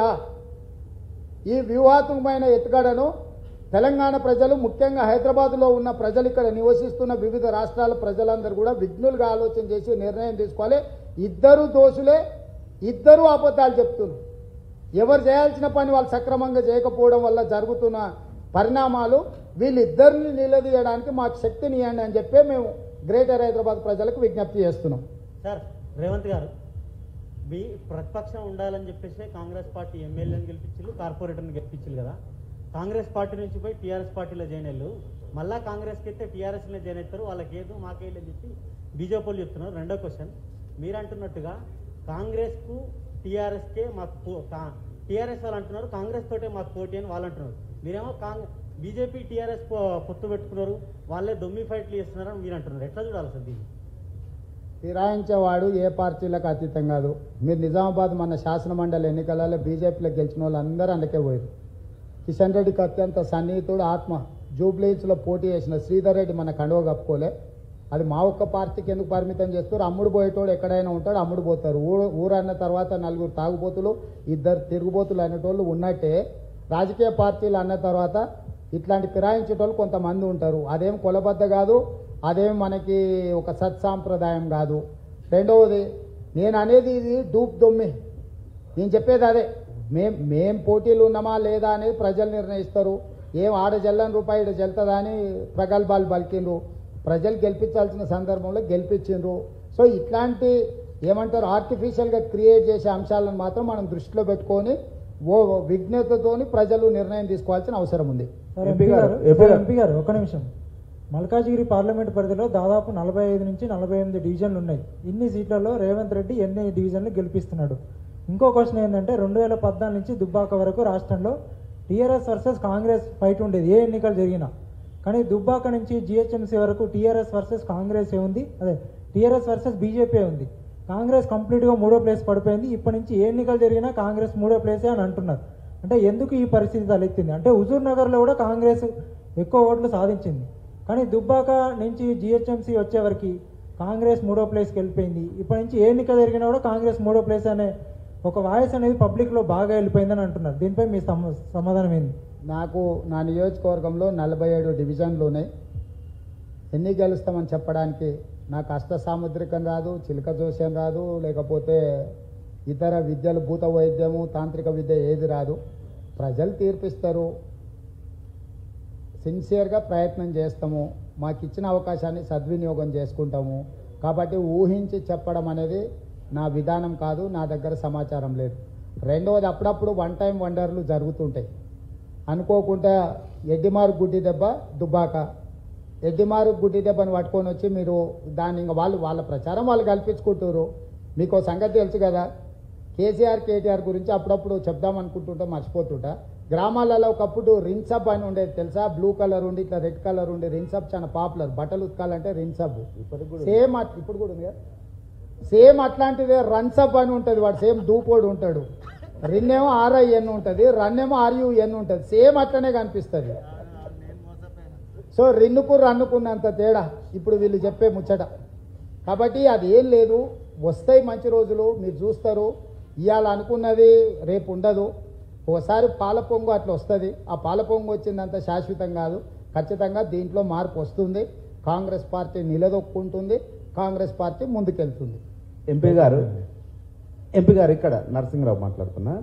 ఈ వ్యూహాత్మకమైన ఎత్తుగడను తెలంగాణ ప్రజలు, ముఖ్యంగా హైదరాబాద్లో ఉన్న ప్రజలు, ఇక్కడ నివసిస్తున్న వివిధ రాష్ట్రాల ప్రజలందరూ కూడా విఘ్నులుగా ఆలోచన చేసి నిర్ణయం తీసుకోవాలి. ఇద్దరు దోషులే, ఇద్దరు అబద్ధాలు చెప్తున్నారు. ఎవరు చేయాల్సిన పని వాళ్ళు సక్రమంగా చేయకపోవడం వల్ల జరుగుతున్న పరిణామాలు వీళ్ళిద్దరిని నిలదీయడానికి మాకు శక్తిని ఇవ్వండి అని చెప్పే మేము గ్రేటర్ హైదరాబాద్ ప్రజలకు విజ్ఞప్తి చేస్తున్నాం. సార్ రేవంత్ గారు, మీ ప్రతిపక్షం ఉండాలని చెప్పేసి కాంగ్రెస్ పార్టీ ఎమ్మెల్యేని గెలిపించారు, కార్పొరేటర్ని గెలిపించారు కదా. కాంగ్రెస్ పార్టీ నుంచి పోయి టీఆర్ఎస్ పార్టీలో జాయిన్ అయ్యారు. మళ్ళా కాంగ్రెస్కి అయితే టీఆర్ఎస్లో జాయిన్ అవుతారు. వాళ్ళకి ఏదో మాకేళ్ళు అని చెప్పి బీజేపీ వాళ్ళు చెప్తున్నారు. రెండో క్వశ్చన్, మీరు అంటున్నట్టుగా కాంగ్రెస్కు టీఆర్ఎస్కే మాకు టీఆర్ఎస్ వాళ్ళు అంటున్నారు కాంగ్రెస్ తోటే మాకు పోటీ అని వాళ్ళు అంటున్నారు. మీరేమో కాంగ్రెస్ బీజేపీ టీఆర్ఎస్ పొత్తు పెట్టుకున్నారు, వాళ్ళే దొమ్మి ఫైట్లు చేస్తున్నారని మీరు అంటున్నారు. ఎట్లా చూడాలి సార్ దీన్ని? ఫిరాయించేవాడు ఏ పార్టీలకు అతీతం కాదు. మీరు నిజామాబాద్ మన శాసనమండలి ఎన్నికలలో బీజేపీలో గెలిచిన వాళ్ళు అందరూ అందుకే పోయారు. కిషన్ రెడ్డికి అత్యంత సన్నిహితుడు ఆత్మ జూబ్లీహిల్స్లో పోటీ చేసిన శ్రీధర్ రెడ్డి మన కండువ కప్పుకోలే. అది మా ఒక్క పార్టీకి ఎందుకు పరిమితం చేస్తారు? అమ్ముడు పోయేటోడు ఎక్కడైనా ఉంటాడు, అమ్ముడు పోతారు. ఊరు ఊరు అన్న తర్వాత నలుగురు తాగుబోతులు, ఇద్దరు తిరుగుబోతులు అనేటోళ్ళు ఉన్నట్టే రాజకీయ పార్టీలు అన్న తర్వాత ఇట్లాంటి ఫిరాయించేటోళ్ళు కొంతమంది ఉంటారు. అదేం కొలబద్ద కాదు, అదేం మనకి ఒక సత్సాంప్రదాయం కాదు. రెండవది, నేను అనేది ఇది డూప్ దొమ్మి. నేను చెప్పేది అదే, మేం మేం పోటీలు ఉన్నామా లేదా అనేది ప్రజలు నిర్ణయిస్తారు. ఏం ఆడ జల్లని రూపాయి ఇడ జల్తుందా అని ప్రగల్భాలు పలికిండ్రు. ప్రజలు గెలిపించాల్సిన సందర్భంలో గెలిపించిండ్రు. సో ఇట్లాంటి ఏమంటారు ఆర్టిఫిషియల్గా క్రియేట్ చేసే అంశాలను మాత్రం మనం దృష్టిలో పెట్టుకొని ఓ విజ్ఞతతోని ప్రజలు నిర్ణయం తీసుకోవాల్సిన అవసరం ఉంది. ఎంపీ గారు ఎంపీ గారు ఒక నిమిషం. మల్కాజ్గిరి పార్లమెంట్ పరిధిలో దాదాపు నలభై ఐదు నుంచి నలభై ఎనిమిది డివిజన్లు ఉన్నాయి. ఇన్ని సీట్లలో రేవంత్ రెడ్డి ఎన్ని డివిజన్లు గెలిపిస్తున్నాడు? ఇంకో క్వశ్చన్ ఏంటంటే, రెండు వేల పద్నాలుగు నుంచి దుబ్బాక వరకు రాష్ట్రంలో టీఆర్ఎస్ వర్సెస్ కాంగ్రెస్ ఫైట్ ఉండేది ఏ ఎన్నికలు జరిగినా. కానీ దుబ్బాక నుంచి జిహెచ్ఎంసీ వరకు టీఆర్ఎస్ వర్సెస్ కాంగ్రెస్ ఉంది, అదే టీఆర్ఎస్ వర్సెస్ బీజేపీ ఉంది. కాంగ్రెస్ కంప్లీట్గా మూడో ప్లేస్ పడిపోయింది. ఇప్పటి నుంచి ఏ ఎన్నికలు జరిగినా కాంగ్రెస్ మూడో ప్లేసే అని అంటున్నారు. అంటే ఎందుకు ఈ పరిస్థితి తలెత్తింది? అంటే హుజూర్ నగర్లో కూడా కాంగ్రెస్ ఎక్కువ ఓట్లు సాధించింది, కానీ దుబ్బాక నుంచి జిహెచ్ఎంసీ వచ్చేవరకు కాంగ్రెస్ మూడో ప్లేస్కి వెళ్ళిపోయింది. ఇప్పటి నుంచి ఏ ఎన్నిక జరిగినా కూడా కాంగ్రెస్ మూడో ప్లేస్ అనే ఒక వాయిస్ అనేది పబ్లిక్లో బాగా వెళ్ళిపోయిందని అంటున్నారు. దీనిపై మీ సమాధానం ఏంది? నాకు నా నియోజకవర్గంలో నలభై ఏడు డివిజన్లు ఉన్నాయి. ఎన్ని గెలుస్తామని చెప్పడానికి నాకు అష్ట సాముద్రికం రాదు, చిలక జోస్యం రాదు, లేకపోతే ఇతర విద్యలు భూత వైద్యము తాంత్రిక విద్య ఏది రాదు. ప్రజలు తీర్పిస్తారు. సిన్సియర్గా ప్రయత్నం చేస్తాము. మాకు ఇచ్చిన అవకాశాన్ని సద్వినియోగం చేసుకుంటాము. కాబట్టి ఊహించి చెప్పడం అనేది నా విధానం కాదు, నా దగ్గర సమాచారం లేదు. రెండవది, అప్పుడప్పుడు వన్ టైం వండర్లు జరుగుతుంటాయి. అనుకోకుండా ఎడ్డిమారు గుడ్డి దెబ్బ దుబ్బాక, ఎడ్డిమారు గుడ్డి దెబ్బని పట్టుకొని వచ్చి మీరు దాన్ని ఇంకా వాళ్ళు వాళ్ళ ప్రచారం వాళ్ళు కల్పించుకుంటారు. మీకు సంగతి తెలుసు కదా, కేసీఆర్ కేటీఆర్ గురించి అప్పుడప్పుడు చెప్దామనుకుంటుంటా మర్చిపోతుంటా. గ్రామాలలో ఒకప్పుడు రిన్సబ్ అని ఉండేది తెలుసా? బ్లూ కలర్ ఉండి ఇట్లా రెడ్ కలర్ ఉండి రిన్సబ్ చాలా పాపులర్. బట్టలు ఉతకాలంటే రిన్సబ్. సేమ్ ఇప్పుడు కూడా ఉంది కదా, సేమ్ అట్లాంటిదే రన్సబ్ అని ఉంటుంది. వాడు సేమ్ దూపోడు ఉంటాడు. రిన్ ఏమో ఆర్ఐఎన్ ఉంటుంది, రన్ ఏమో ఆర్యుఎన్ ఉంటుంది. సేమ్ అట్లనే కనిపిస్తుంది. సో రిన్నుకు రన్నుకున్నంత తేడా ఇప్పుడు వీళ్ళు చెప్పే ముచ్చట. కాబట్టి అది ఏం లేదు, వస్తాయి మంచి రోజులు, మీరు చూస్తారు. ఇవాళ అనుకున్నది రేపు ఉండదు. ఒకసారి పాల పొంగు అట్లా వస్తుంది. ఆ పాల పొంగు వచ్చిందంత శాశ్వతం కాదు. ఖచ్చితంగా దీంట్లో మార్పు వస్తుంది. కాంగ్రెస్ పార్టీ నిలదొక్కుంటుంది, కాంగ్రెస్ పార్టీ ముందుకెళ్తుంది. ఎంపీ గారు ఎంపీ గారు ఇక్కడ నరసింహరావు మాట్లాడుతున్నా.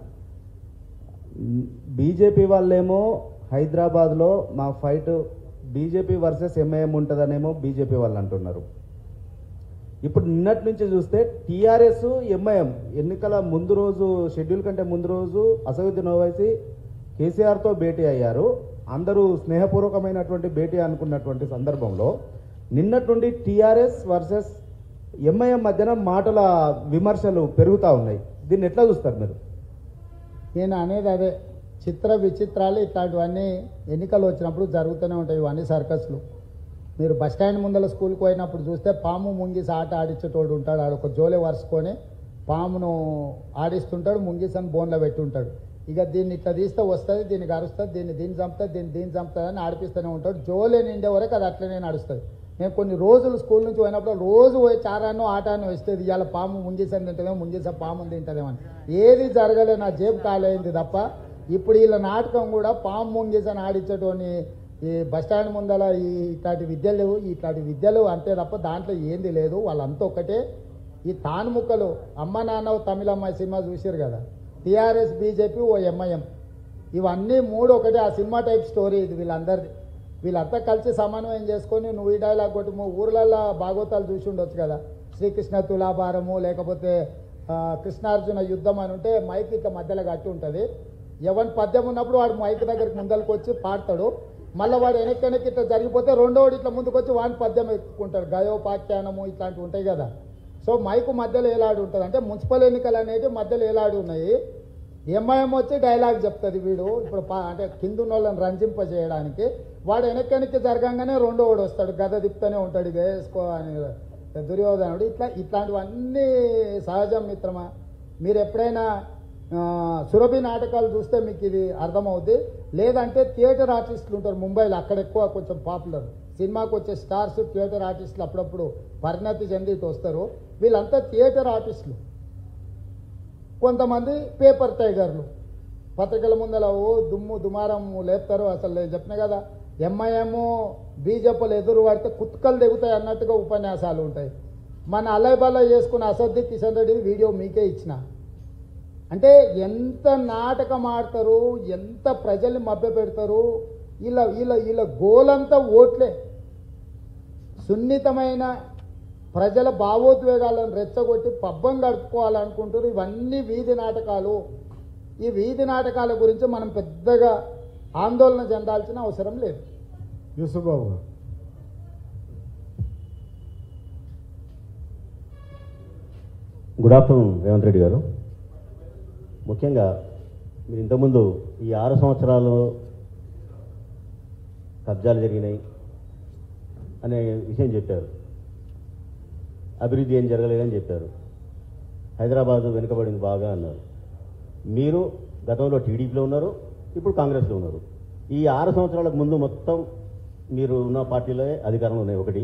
బీజేపీ వాళ్ళేమో హైదరాబాద్లో మా ఫైట్ బీజేపీ వర్సెస్ ఎంఐఎం ఉంటుందనేమో బీజేపీ వాళ్ళు అంటున్నారు. ఇప్పుడు నిన్నటి నుంచి చూస్తే టీఆర్ఎస్ ఎంఐఎం ఎన్నికల ముందు రోజు షెడ్యూల్ కంటే ముందు రోజు అసదుద్దీన్ ఓవైసీ కేసీఆర్తో భేటీ అయ్యారు. అందరూ స్నేహపూర్వకమైనటువంటి భేటీ అనుకున్నటువంటి సందర్భంలో నిన్నటి నుండి టీఆర్ఎస్ వర్సెస్ ఎంఐఎం మధ్యన మాటల విమర్శలు పెరుగుతూ ఉన్నాయి. దీన్ని ఎట్లా చూస్తారు మీరు? నేను అనేది అదే, చిత్ర విచిత్రాలు ఇట్లాంటివన్నీ ఎన్నికలు వచ్చినప్పుడు జరుగుతూనే ఉంటాయి. ఇవన్నీ సర్కస్లు. మీరు బస్ స్టాండ్ ముందర స్కూల్కి పోయినప్పుడు చూస్తే పాము ముంగిసి ఆట ఆడించేటోడు ఉంటాడు. ఆడ ఒక జోలే వరుసుకొని పామును ఆడిస్తుంటాడు, ముంగిసని బోన్లో పెట్టి ఉంటాడు. ఇక దీన్ని ఇట్లా తీస్తే వస్తుంది, దీన్ని గరుస్తుంది, దీన్ని దీన్ని చంపుతుంది, దీన్ని దీన్ని చంపుతుంది అని ఆడిపిస్తూనే ఉంటాడు. జోలే నిండే వరకు అది అట్లనే నడుస్తుంది. నేను కొన్ని రోజులు స్కూల్ నుంచి పోయినప్పుడు రోజు పోయి చారాను ఆటాను వస్తుంది, ఇవాళ పాము ముంగేసని తింటుందేమో, ముంగేసే పాము తింటుందేమో అని. ఏది జరగలే, నా జేబు కాలేంది తప్ప. ఇప్పుడు వీళ్ళ నాటకం కూడా పాము ముంగేసని ఆడించేటోని ఈ బస్టాండ్ ముందల ఈ ఇట్లాంటి విద్యలు లేవు, ఇట్లాంటి విద్యలు అంతే తప్ప దాంట్లో ఏంది లేదు. వాళ్ళంతా ఒకటే. ఈ తాను ముక్కలు అమ్మ నాన్న తమిళమ్మాయి సినిమా చూసారు కదా, టీఆర్ఎస్ బీజేపీ ఓ ఎంఐఎం, ఇవన్నీ మూడు ఒకటే. ఆ సినిమా టైప్ స్టోరీ ఇది వీళ్ళందరిది. వీళ్ళంతా కలిసి సమన్వయం చేసుకొని నువ్వు ఈ డైలాగ్ కొట్టి ఊర్లలో భాగవతాలు చూసి ఉండొచ్చు కదా, శ్రీకృష్ణ తులాభారము లేకపోతే కృష్ణార్జున యుద్ధం అని ఉంటే మైక్ ఇట్లా మధ్యలో కట్టి ఉంటుంది. ఎవరి పద్యం ఉన్నప్పుడు వాడు మైక్ దగ్గరికి ముందరికి వచ్చి పాడతాడు, మళ్ళీ వాడు వెనక్కి వెనక్కి ఇట్లా జరిగిపోతే రెండోవాడు ఇట్లా ముందుకు వచ్చి వాడిని పద్యం ఎత్తుకుంటాడు. గయోపాఖ్యానము ఇట్లాంటివి ఉంటాయి కదా. సో మైకు మధ్యలో ఏలాడు ఉంటుంది. అంటే మున్సిపల్ ఎన్నికలు అనేవి మధ్యలో ఏలాడు ఉన్నాయి. ఎంఐఎం వచ్చి డైలాగ్ చెప్తుంది. వీడు ఇప్పుడు అంటే కింద ఉన్న వాళ్ళని రంజింపజేయడానికి వాడు వెనక్కి వెనక్కి జరగంగానే రెండో వాడు వస్తాడు, గద తిప్పుతూనే ఉంటాడు, ఇక వేసుకో అని దుర్యోధనుడు. ఇట్లా ఇట్లాంటివన్నీ సహజం మిత్రమా. మీరు ఎప్పుడైనా సురభి నాటకాలు చూస్తే మీకు ఇది అర్థమవుద్ది. లేదంటే థియేటర్ ఆర్టిస్టులు ఉంటారు ముంబైలో, అక్కడ ఎక్కువ కొంచెం పాపులర్. సినిమాకి వచ్చే స్టార్స్ థియేటర్ ఆర్టిస్టులు అప్పుడప్పుడు పరిణతి చెంది ఇటు వస్తారు. వీళ్ళంతా థియేటర్ ఆర్టిస్టులు. కొంతమంది పేపర్ టైగర్లు, పత్రికల ముందర ఓ దుమ్ము దుమారం లేపుతారు. అసలు నేను చెప్పిన కదా, ఎంఐఎం బీజేపీలు ఎదురు పడితే కుత్కలు దిగుతాయి అన్నట్టుగా ఉపన్యాసాలు ఉంటాయి. మన అలైబల్లా చేసుకున్న అసద్ది కిషన్ రెడ్డి వీడియో మీకే ఇచ్చిన. అంటే ఎంత నాటకం ఆడతారు, ఎంత ప్రజల్ని మభ్య పెడతారు. ఇలా ఇలా ఇలా గోలంతా ఓట్లే. సున్నితమైన ప్రజల భావోద్వేగాలను రెచ్చగొట్టి పబ్బం గడుపుకోవాలనుకుంటారు. ఇవన్నీ వీధి నాటకాలు. ఈ వీధి నాటకాల గురించి మనం పెద్దగా ఆందోళన చెందాల్సిన అవసరం లేదు. యూసుఫ్ బాబు గారు. గుడ్ ఆఫ్టర్నూన్ రేవంత్ రెడ్డి గారు. ముఖ్యంగా మీరు ఇంతకుముందు ఈ ఆరు సంవత్సరాలు కబ్జాలు జరిగినాయి అనే విషయం చెప్పారు. అభివృద్ధి ఏం జరగలేదని చెప్పారు. హైదరాబాద్ వెనుకబడింది బాగా అన్నారు. మీరు గతంలో టీడీపీలో ఉన్నారు, ఇప్పుడు కాంగ్రెస్లో ఉన్నారు. ఈ ఆరు సంవత్సరాలకు ముందు మొత్తం మీరు ఉన్న పార్టీలో అధికారంలో ఉన్నాయి. ఒకటి,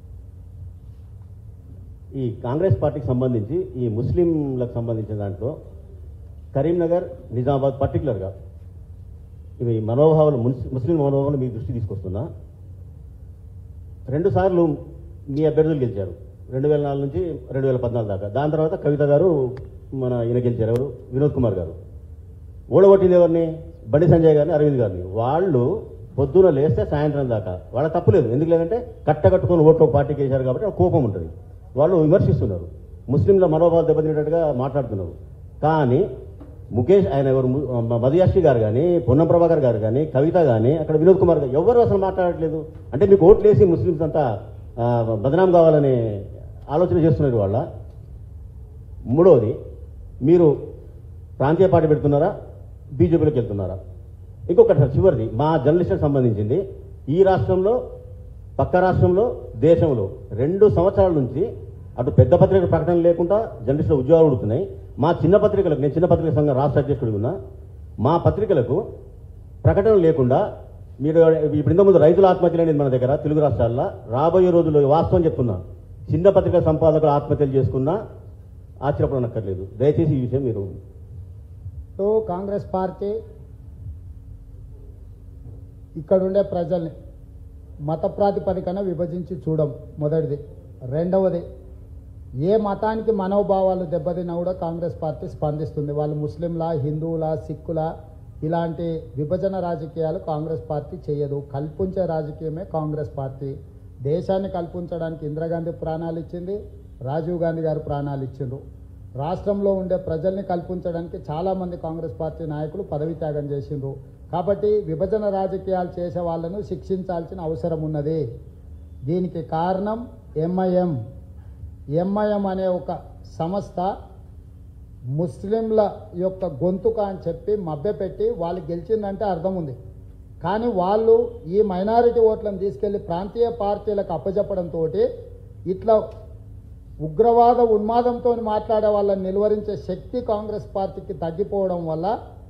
ఈ కాంగ్రెస్ పార్టీకి సంబంధించి ఈ ముస్లింలకు సంబంధించిన దాంట్లో కరీంనగర్, నిజామాబాద్ పర్టికులర్గా ఇవి మనోభావాలు ముస్లిం మనోభావాలు మీ దృష్టి తీసుకొస్తున్నా. రెండుసార్లు మీ అభ్యర్థులు గెలిచారు, రెండు వేల నాలుగు నుంచి రెండు వేల పద్నాలుగు దాకా. దాని తర్వాత కవిత గారు మన ఈయన గెలిచారు, ఎవరు, వినోద్ కుమార్ గారు. ఓడగొట్టింది ఎవరిని? బండి సంజయ్ గారిని, అరవింద్ గారిని. వాళ్ళు పొద్దున లేస్తే సాయంత్రం దాకా వాళ్ళ తప్పులేదు. ఎందుకు లేదంటే కట్టకట్టుకుని ఓట్లు పార్టీకి వేశారు కాబట్టి కోపం ఉంటుంది. వాళ్ళు విమర్శిస్తున్నారు, ముస్లింల మనోభావాలు దెబ్బతినేటట్టుగా మాట్లాడుతున్నారు. కానీ ముఖేష్ ఆయన ఎవరు మధుయాష్కి గారు కానీ, పొన్నం ప్రభాకర్ గారు కానీ, కవిత కానీ, అక్కడ వినోద్ కుమార్ గారు ఎవరు అసలు మాట్లాడట్లేదు. అంటే మీకు ఓట్లు వేసి ముస్లింస్ అంతా బదనాం కావాలనే ఆలోచన చేస్తున్నారు వాళ్ళ. మూడవది, మీరు ప్రాంతీయ పార్టీ పెడుతున్నారా, బీజేపీలోకి వెళ్తున్నారా? ఇంకొకటి సార్, చివరిది మా జర్నలిస్టులకు సంబంధించింది. ఈ రాష్ట్రంలో, పక్క రాష్ట్రంలో, దేశంలో రెండు సంవత్సరాల నుంచి అటు పెద్ద పత్రిక ప్రకటన లేకుండా జర్నలిస్టుల ఉద్యోగాలు ఉడుతున్నాయి. మా చిన్న పత్రికలకు, నేను చిన్న పత్రిక సంఘం రాష్ట్ర అధ్యక్షుడిగా ఉన్నా, మా పత్రికలకు ప్రకటన లేకుండా మీరు ఇప్పుడు ఇంతకుముందు రైతుల ఆత్మహత్యలు అనేది మన దగ్గర తెలుగు రాష్ట్రాల్లో రాబోయే రోజుల్లో వాస్తవం చెప్తున్నా, చిన్న పత్రిక సంపాదకులు ఆత్మహత్యలు చేసుకున్నా ఆశ్చర్యపడనక్కర్లేదు. దయచేసి ఈ విషయం మీరు. సో కాంగ్రెస్ పార్టీ ఇక్కడుండే ప్రజల్ని మత ప్రాతిపదికన విభజించి చూడం మొదటిది. రెండవది, ఏ మతానికి మనోభావాలు దెబ్బతిన్నా కూడా కాంగ్రెస్ పార్టీ స్పందిస్తుంది. వాళ్ళు ముస్లింలా, హిందువులా, సిక్కులా, ఇలాంటి విభజన రాజకీయాలు కాంగ్రెస్ పార్టీ చేయదు. కల్పించే రాజకీయమే కాంగ్రెస్ పార్టీ. దేశాన్ని కల్పించడానికి ఇందిరాగాంధీ ప్రాణాలు ఇచ్చింది, రాజీవ్ గాంధీ గారు ప్రాణాలు ఇచ్చిండ్రు. రాష్ట్రంలో ఉండే ప్రజల్ని కల్పించడానికి చాలామంది కాంగ్రెస్ పార్టీ నాయకులు పదవి త్యాగం చేసిండ్రు. కాబట్టి విభజన రాజకీయాలు చేసే వాళ్ళను శిక్షించాల్సిన అవసరం ఉన్నది. దీనికి కారణం ఎంఐఎం. ఎంఐఎం అనే ఒక సంస్థ ముస్లింల యొక్క గొంతుక అని చెప్పి మభ్యపెట్టి వాళ్ళు గెలిచిందంటే అర్థం ఉంది. కానీ వాళ్ళు ఈ మైనారిటీ ఓట్లను తీసుకెళ్లి ప్రాంతీయ పార్టీలకు అప్పచెప్పడంతో ఇట్లా ఉగ్రవాద ఉన్మాదంతో మాట్లాడే వాళ్ళని నిలువరించే శక్తి కాంగ్రెస్ పార్టీకి తగ్గిపోవడం వల్ల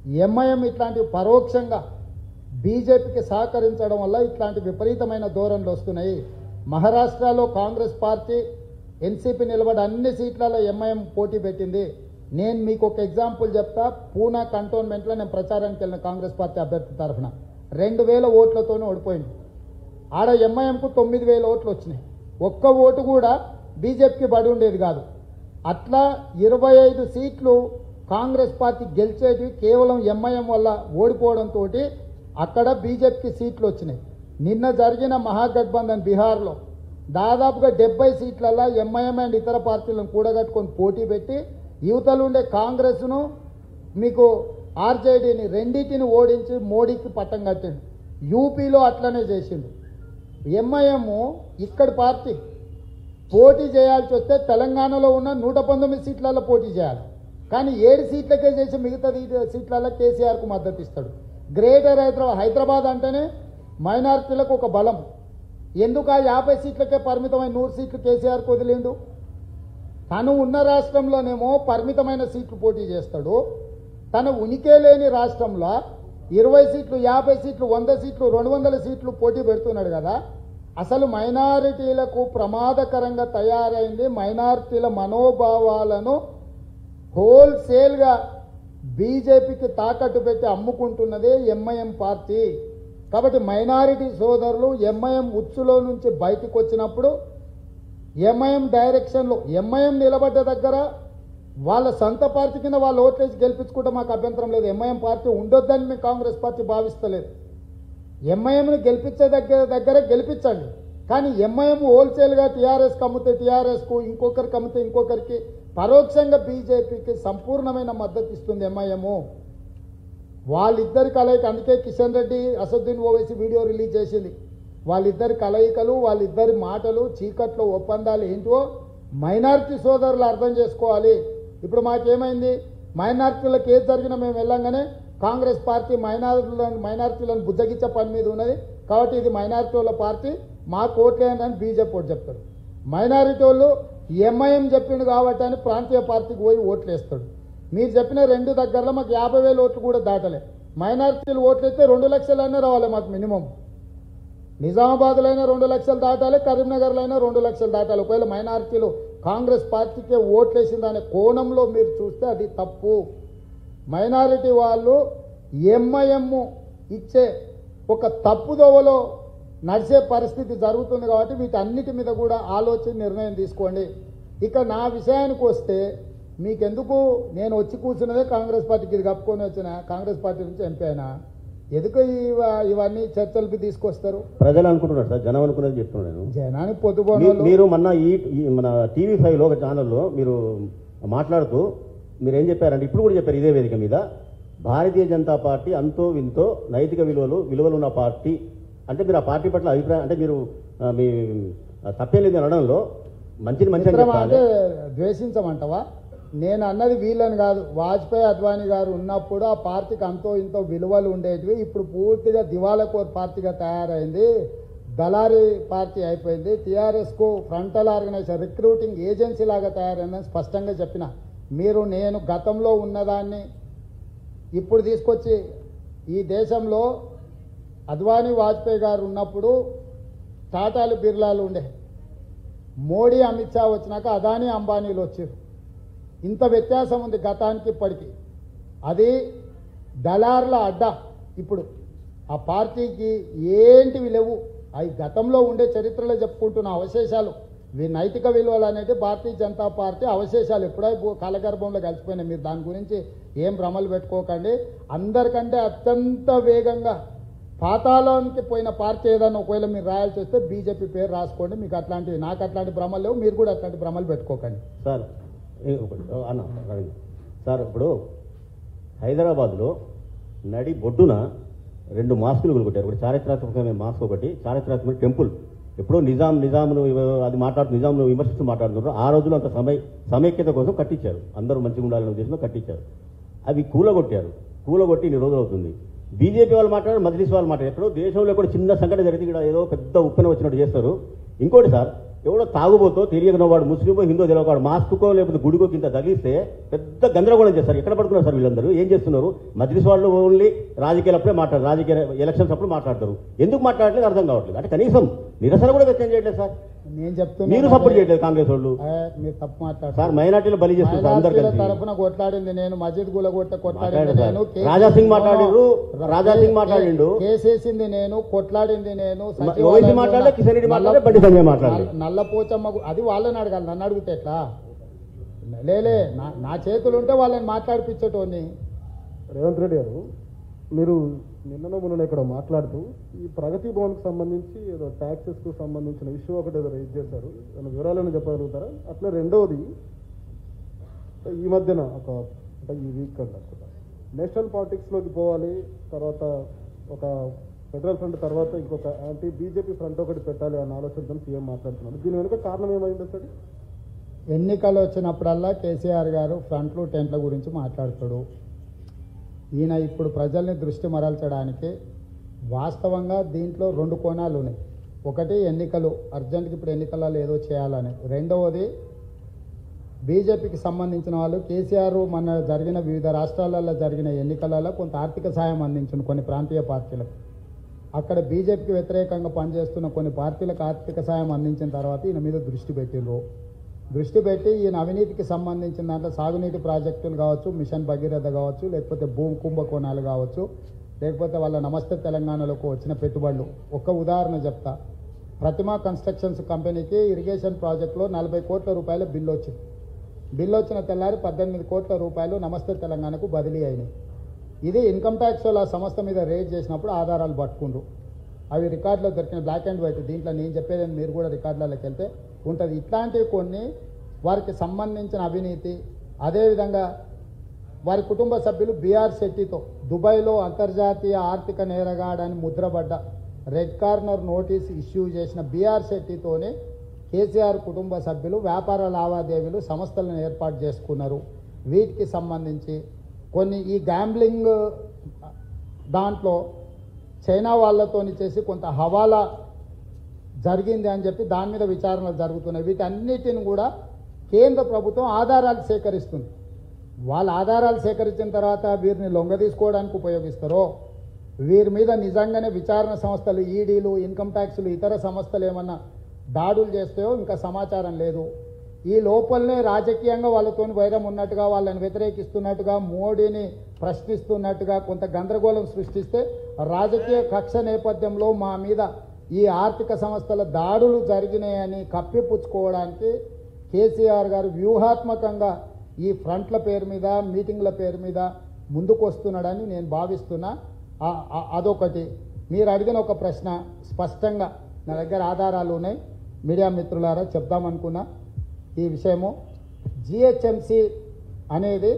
ఎంఐఎం ఇట్లాంటి పరోక్షంగా బీజేపీకి సహకరించడం వల్ల ఇట్లాంటి విపరీతమైన ధోరణులు వస్తున్నాయి. మహారాష్ట్రలో కాంగ్రెస్ పార్టీ ఎన్సీపీ నిలబడి అన్ని సీట్లలో ఎంఐఎం పోటీ పెట్టింది. నేను మీకు ఒక ఎగ్జాంపుల్ చెప్తా. పూనా కంటోన్మెంట్లో నేను ప్రచారానికి వెళ్ళిన కాంగ్రెస్ పార్టీ అభ్యర్థి తరఫున రెండు వేల ఓట్లతోనే ఓడిపోయింది. ఆడ ఎంఐఎంకు తొమ్మిది వేల ఓట్లు వచ్చినాయి. ఒక్క ఓటు కూడా బీజేపీకి బడి ఉండేది కాదు. అట్లా ఇరవై ఐదు సీట్లు కాంగ్రెస్ పార్టీ గెలిచేటివి కేవలం ఎంఐఎం వల్ల ఓడిపోవడంతో అక్కడ బీజేపీకి సీట్లు వచ్చినాయి. నిన్న జరిగిన మహాగఠబంధన్ బీహార్లో దాదాపుగా డెబ్బై సీట్లల్లో ఎంఐఎం అండ్ ఇతర పార్టీలను కూడగట్టుకొని పోటీ పెట్టి యువతలుండే కాంగ్రెస్ను మీకు ఆర్జేడీని రెండింటిని ఓడించి మోడీకి పట్టం కట్టిండు. యూపీలో అట్లనే చేసిండు. ఎంఐఎం ఇక్కడి పార్టీ పోటీ చేయాల్సి వస్తే తెలంగాణలో ఉన్న నూట పంతొమ్మిది సీట్లలో పోటీ చేయాలి. కానీ ఏడు సీట్లకే చేసి మిగతా సీట్లలో కేసీఆర్కు మద్దతు ఇస్తాడు. గ్రేటర్ హైదరాబాద్ హైదరాబాద్ అంటేనే మైనారిటీలకు ఒక బలం. ఎందుకు ఆ యాభై సీట్లకే పరిమితమైన నూరు సీట్లు కేసీఆర్కు వదిలిండు? తను ఉన్న రాష్ట్రంలోనేమో పరిమితమైన సీట్లు పోటీ చేస్తాడు. తన ఉనికే లేని రాష్ట్రంలో ఇరవై సీట్లు, యాభై సీట్లు, వంద సీట్లు, రెండు వందల సీట్లు పోటీ పెడుతున్నాడు కదా. అసలు మైనారిటీలకు ప్రమాదకరంగా తయారైంది. మైనారిటీల మనోభావాలను హోల్సేల్గా బీజేపీకి తాకట్టు పెట్టి అమ్ముకుంటున్నదే ఎంఐఎం పార్టీ. కాబట్టి మైనారిటీ సోదరులు ఎంఐఎం ఉచ్చులో నుంచి బయటకు వచ్చినప్పుడు ఎంఐఎం డైరెక్షన్లో ఎంఐఎం నిలబడ్డ దగ్గర వాళ్ళ సొంత పార్టీ కింద వాళ్ళు ఓట్లేసి గెలిపించుకుంటే మాకు అభ్యంతరం లేదు. ఎంఐఎం పార్టీ ఉండొద్దని మేము కాంగ్రెస్ పార్టీ భావిస్తలేదు. ఎంఐఎంని గెలిపించే దగ్గర దగ్గర గెలిపించండి. కానీ ఎంఐఎం హోల్సేల్గా టీఆర్ఎస్కి అమ్మితే టీఆర్ఎస్కు, ఇంకొకరికి అమ్మితే ఇంకొకరికి పరోక్షంగా బీజేపీకి సంపూర్ణమైన మద్దతు ఇస్తుంది ఎంఐఎం. వాళ్ళిద్దరి కలయిక, అందుకే కిషన్ రెడ్డి, అసదుద్దీన్ ఓవైసీ వీడియో రిలీజ్ చేసింది. వాళ్ళిద్దరి కలయికలు, వాళ్ళిద్దరి మాటలు, చీకట్లో ఒప్పందాలు ఏంటో మైనారిటీ సోదరులు అర్థం చేసుకోవాలి. ఇప్పుడు మాకేమైంది? మైనారిటీలకు ఏది జరిగినా మేము వెళ్ళంగానే కాంగ్రెస్ పార్టీ మైనారిటీలను మైనారిటీలను బుద్ధగిచ్చే పని మీద ఉన్నది కాబట్టి ఇది మైనారిటీ వాళ్ళ పార్టీ, మా కోట్లేదని బీజేపీ ఓటు చెప్తాడు. మైనారిటీ వాళ్ళు ఎంఐఎం చెప్పిండు కాబట్టి అని ప్రాంతీయ పార్టీకి పోయి ఓట్లు వేస్తాడు. మీరు చెప్పిన రెండు దగ్గరలో మాకు యాభై వేల ఓట్లు కూడా దాటలే. మైనారిటీలు ఓట్లు అయితే రెండు లక్షలైనా రావాలి మాకు మినిమం. నిజామాబాద్లో అయినా రెండు లక్షలు దాటాలి, కరీంనగర్లో అయినా రెండు లక్షలు దాటాలి. ఒకవేళ మైనారిటీలు కాంగ్రెస్ పార్టీకే ఓట్లేసిందనే కోణంలో మీరు చూస్తే అది తప్పు. మైనారిటీ వాళ్ళు ఎంఐఎం ఇచ్చే ఒక తప్పుదోవలో నడిచే పరిస్థితి జరుగుతుంది కాబట్టి వీటన్నిటి మీద కూడా ఆలోచన నిర్ణయం తీసుకోండి. ఇక నా విషయానికి వస్తే మీకెందుకు నేను వచ్చి కూర్చున్నదే కాంగ్రెస్ పార్టీకి ఇది కప్పుకొని వచ్చిన కాంగ్రెస్ పార్టీ నుంచి ఎంపీ అయినా ఎందుకు ఇవన్నీ చర్చలకి తీసుకొస్తారు? ప్రజలు అనుకుంటున్నారు సార్, జనం అనుకున్నది చెప్తున్నాను. జనానికి పొద్దుపోను మీరు మొన్న ఈ మన టీవీ ఫైవ్ లో ఒక ఛానల్లో మీరు మాట్లాడుతూ మీరు ఏం చెప్పారంటే ఇప్పుడు కూడా చెప్పారు ఇదే వేదిక మీద, భారతీయ జనతా పార్టీ అంతో వింతో నైతిక విలువలు విలువలు ఉన్న పార్టీ అంటే మీరు ఆ పార్టీ పట్ల అభిప్రాయం అంటే మీరు మీ తప్పేం లేదు అనడంలో మంచిని మంచి అంటే ద్వేషించమంటావా? నేను అన్నది వీళ్ళని కాదు. వాజ్పేయి అద్వానీ గారు ఉన్నప్పుడు ఆ పార్టీకి అంతో ఇంతో విలువలు ఉండేటివి. ఇప్పుడు పూర్తిగా దివాళకోర్ పార్టీగా తయారైంది, దళారీ పార్టీ అయిపోయింది. టీఆర్ఎస్కు ఫ్రంటల్ ఆర్గనైజేషన్ రిక్రూటింగ్ ఏజెన్సీ లాగా తయారైందని స్పష్టంగా చెప్పిన. మీరు నేను గతంలో ఉన్నదాన్ని ఇప్పుడు తీసుకొచ్చి ఈ దేశంలో అద్వానీ వాజ్పేయి గారు ఉన్నప్పుడు టాటాలు బిర్లాలు ఉండే, మోడీ అమిత్ షా వచ్చినాక అదానీ అంబానీలు వచ్చారు. ఇంత వ్యత్యాసం ఉంది గతానికి ఇప్పటికీ. అది దళారుల అడ్డా. ఇప్పుడు ఆ పార్టీకి ఏంటివి లేవు. అవి గతంలో ఉండే చరిత్రలో చెప్పుకుంటున్న అవశేషాలు. నైతిక విలువలు అనేది భారతీయ జనతా పార్టీ అవశేషాలు ఎప్పుడై కాలగర్భంలో కలిసిపోయినాయి. మీరు దాని గురించి ఏం భ్రమలు పెట్టుకోకండి. అందరికంటే అత్యంత వేగంగా పాతాళానికి పోయిన పార్టీ ఏదన్నా ఒకవేళ మీరు రాయాల్సి వస్తే బీజేపీ పేరు రాసుకోండి. మీకు అట్లాంటివి, నాకు అట్లాంటి భ్రమలు లేవు, మీరు కూడా అట్లాంటి భ్రమలు పెట్టుకోకండి. సార్ అన్న సార్ ఇప్పుడు హైదరాబాద్లో నడి బొడ్డున రెండు మాస్కులు కొనుక్కొట్టారు. ఒకటి చారిత్రాత్మకమైన మాస్క్, ఒకటి చారిత్రాత్మక టెంపుల్. ఎప్పుడో నిజాం నిజాంను అది మాట్లాడుతూ నిజాంను విమర్శిస్తూ మాట్లాడుతున్నారు. ఆ రోజులో అంత సమయ సమైక్యత కోసం కట్టించారు, అందరూ మంచిగా ఉండాలనే ఉద్దేశంలో కట్టించారు. అవి కూలగొట్టారు. కూలగొట్టి ఇన్ని రోజులు అవుతుంది. బీజేపీ వాళ్ళు మాట్లాడారు, మజ్లిస్ వాళ్ళు మాట్లాడారు. ఎక్కడో దేశంలో కూడా చిన్న సంఘటన జరిగితే ఇక్కడ ఏదో పెద్ద ఉప్పెన వచ్చినట్టు చేస్తారు. ఇంకోటి సార్, ఎవడో తాగుబోతో తెలియని వాడు ముస్లిమో హిందో తెలియవాడు మాస్కుకో లేకపోతే గుడికో కింద తగిలిస్తే పెద్ద గందరగోళం చేస్తారు. ఎక్కడ పడుతున్నారు సార్ వీళ్ళందరూ? ఏం చేస్తున్నారు? మజ్లిస్ వాళ్ళు ఓన్లీ రాజకీయాలప్పుడే మాట్లాడరు, రాజకీయ ఎలక్షన్స్ అప్పుడు మాట్లాడతారు. ఎందుకు మాట్లాడలేదు అర్థం కావట్లేదు. అంటే కనీసం నిరసన కూడా వ్యక్తం చేయట్లేదు సార్. నేను చెప్తున్నా, మీరు సపోర్ట్ చేయట్లేదు కాంగ్రెస్ వాళ్ళు. మీరు తప్పు మాట్లాడారు సార్. మైనార్టీలు బలి చేస్తున్నారు అందరు కలిసి. తరఫున కొట్లాడింది నేను, మస్జిద్ గులగొట్ట కొట్లాడింది నేను, రాజా సింగ్ మాట్లాడిండ్రు, రాజా సింగ్ మాట్లాడిండు, కేసేసింది నేను, కొట్లాడింది నేను, ఓవైసీ మాట్లాడలే, కిషన్ రెడ్డి మాట్లాడలే, బండి సంజయ్ మాట్లాడలేదు. నల్లపోచమ్మ అది వాళ్ళని అడగాలి, నన్ను అడిగితే ఎట్లా? లేలే నా చేతులు ఉంటే వాళ్ళని మాట్లాడిపించేటోని. రేవంత్ రెడ్డి గారు, మీరు నిన్ననో మొన్న ఇక్కడ మాట్లాడుతూ ఈ ప్రగతి భవన్కి సంబంధించి ఏదో ట్యాక్సెస్కు సంబంధించిన ఇష్యూ ఒకటి ఏదో రైజ్ చేశారు. దాని వివరాలను చెప్పగలుగుతారా? అట్లా రెండవది, ఈ మధ్యన ఒక అంటే ఈ వీక్ అనుకుంటా నేషనల్ పాలిటిక్స్లోకి పోవాలి, తర్వాత ఒక ఫెడరల్ ఫ్రంట్ తర్వాత ఇంకొక యాంటీ బీజేపీ ఫ్రంట్ ఒకటి పెట్టాలి అన్న ఆలోచనతో సీఎం మాట్లాడుతున్నారు. దీని వెనుక కారణం ఏమైంది సార్? ఎన్నికలు వచ్చినప్పుడల్లా కేసీఆర్ గారు ఫ్రంట్లు టెంట్ల గురించి మాట్లాడతాడు. ఈయన ఇప్పుడు ప్రజల్ని దృష్టి మరల్చడానికి వాస్తవంగా దీంట్లో రెండు కోణాలు ఉన్నాయి. ఒకటి ఎన్నికలు, అర్జెంట్కి ఇప్పుడు ఎన్నికలలో ఏదో చేయాలని. రెండవది బీజేపీకి సంబంధించిన వాళ్ళు కేసీఆర్ మన జరిగిన వివిధ రాష్ట్రాలలో జరిగిన ఎన్నికలలో కొంత ఆర్థిక సాయం అందించిన కొన్ని ప్రాంతీయ పార్టీలకు, అక్కడ బీజేపీకి వ్యతిరేకంగా పనిచేస్తున్న కొన్ని పార్టీలకు ఆర్థిక సాయం అందించిన తర్వాత ఈయన మీద దృష్టి పెట్టిండ్రు. దృష్టి పెట్టి ఈయన అవినీతికి సంబంధించిన దాంట్లో సాగునీటి ప్రాజెక్టులు కావచ్చు, మిషన్ భగీరథ కావచ్చు, లేకపోతే భూమి కుంభకోణాలు కావచ్చు, లేకపోతే వాళ్ళ నమస్తే తెలంగాణలోకి వచ్చిన పెట్టుబడులు. ఒక్క ఉదాహరణ చెప్తా. ప్రతిమా కన్స్ట్రక్షన్స్ కంపెనీకి ఇరిగేషన్ ప్రాజెక్టులో నలభై కోట్ల రూపాయల బిల్లు వచ్చింది. బిల్లు వచ్చిన తెల్లారి పద్దెనిమిది కోట్ల రూపాయలు నమస్తే తెలంగాణకు బదిలీ అయినాయి. ఇది ఇన్కమ్ ట్యాక్స్ వాళ్ళ సంస్థ మీద రేజ్ చేసినప్పుడు ఆధారాలు పట్టుకుండ్రు. అవి రికార్డులో దొరికిన బ్లాక్ అండ్ వైట్. దీంట్లో నేను చెప్పేది మీరు కూడా రికార్డులలోకి వెళ్తే ఉంటుంది. ఇట్లాంటివి కొన్ని వారికి సంబంధించిన అవినీతి. అదేవిధంగా వారి కుటుంబ సభ్యులు బీఆర్ శెట్టితో దుబాయ్లో అంతర్జాతీయ ఆర్థిక నేరగాడని ముద్రపడ్డ రెడ్ కార్నర్ నోటీస్ ఇష్యూ చేసిన బీఆర్ శెట్టితోనే కేసీఆర్ కుటుంబ సభ్యులు వ్యాపార లావాదేవీలు సంస్థలను ఏర్పాటు చేసుకున్నారు. వీటికి సంబంధించి కొన్ని ఈ గ్యాంబ్లింగ్ దాంట్లో చైనా వాళ్ళతో చేసి కొంత హవాలా జరిగింది అని చెప్పి దాని మీద విచారణలు జరుగుతున్నాయి. వీటన్నిటిని కూడా కేంద్ర ప్రభుత్వం ఆధారాలు సేకరిస్తుంది. వాళ్ళ ఆధారాలు సేకరించిన తర్వాత వీరిని లొంగ తీసుకోవడానికి ఉపయోగిస్తారో, వీరి మీద నిజంగానే విచారణ సంస్థలు, ఈడీలు, ఇన్కమ్ ట్యాక్స్లు, ఇతర సంస్థలు ఏమన్నా దాడులు చేస్తాయో ఇంకా సమాచారం లేదు. ఈ లోపలనే రాజకీయంగా వాళ్ళతో వైరం ఉన్నట్టుగా, వాళ్ళని వ్యతిరేకిస్తున్నట్టుగా, మోడీని ప్రశ్నిస్తున్నట్టుగా కొంత గందరగోళం సృష్టిస్తే రాజకీయ కక్ష నేపథ్యంలో మా మీద ఈ ఆర్థిక సంస్థల దాడులు జరిగినాయని కప్పిపుచ్చుకోవడానికి కేసీఆర్ గారు వ్యూహాత్మకంగా ఈ ఫ్రంట్ల పేరు మీద, మీటింగ్ల పేరు మీద ముందుకు వస్తున్నాడని నేను భావిస్తున్నా. అదొకటి. మీరు అడిగిన ఒక ప్రశ్న స్పష్టంగా నా దగ్గర ఆధారాలు ఉన్నాయి, మీడియా మిత్రులారా చెప్దామనుకున్నా. ఈ విషయము జిహెచ్ఎంసి అనేది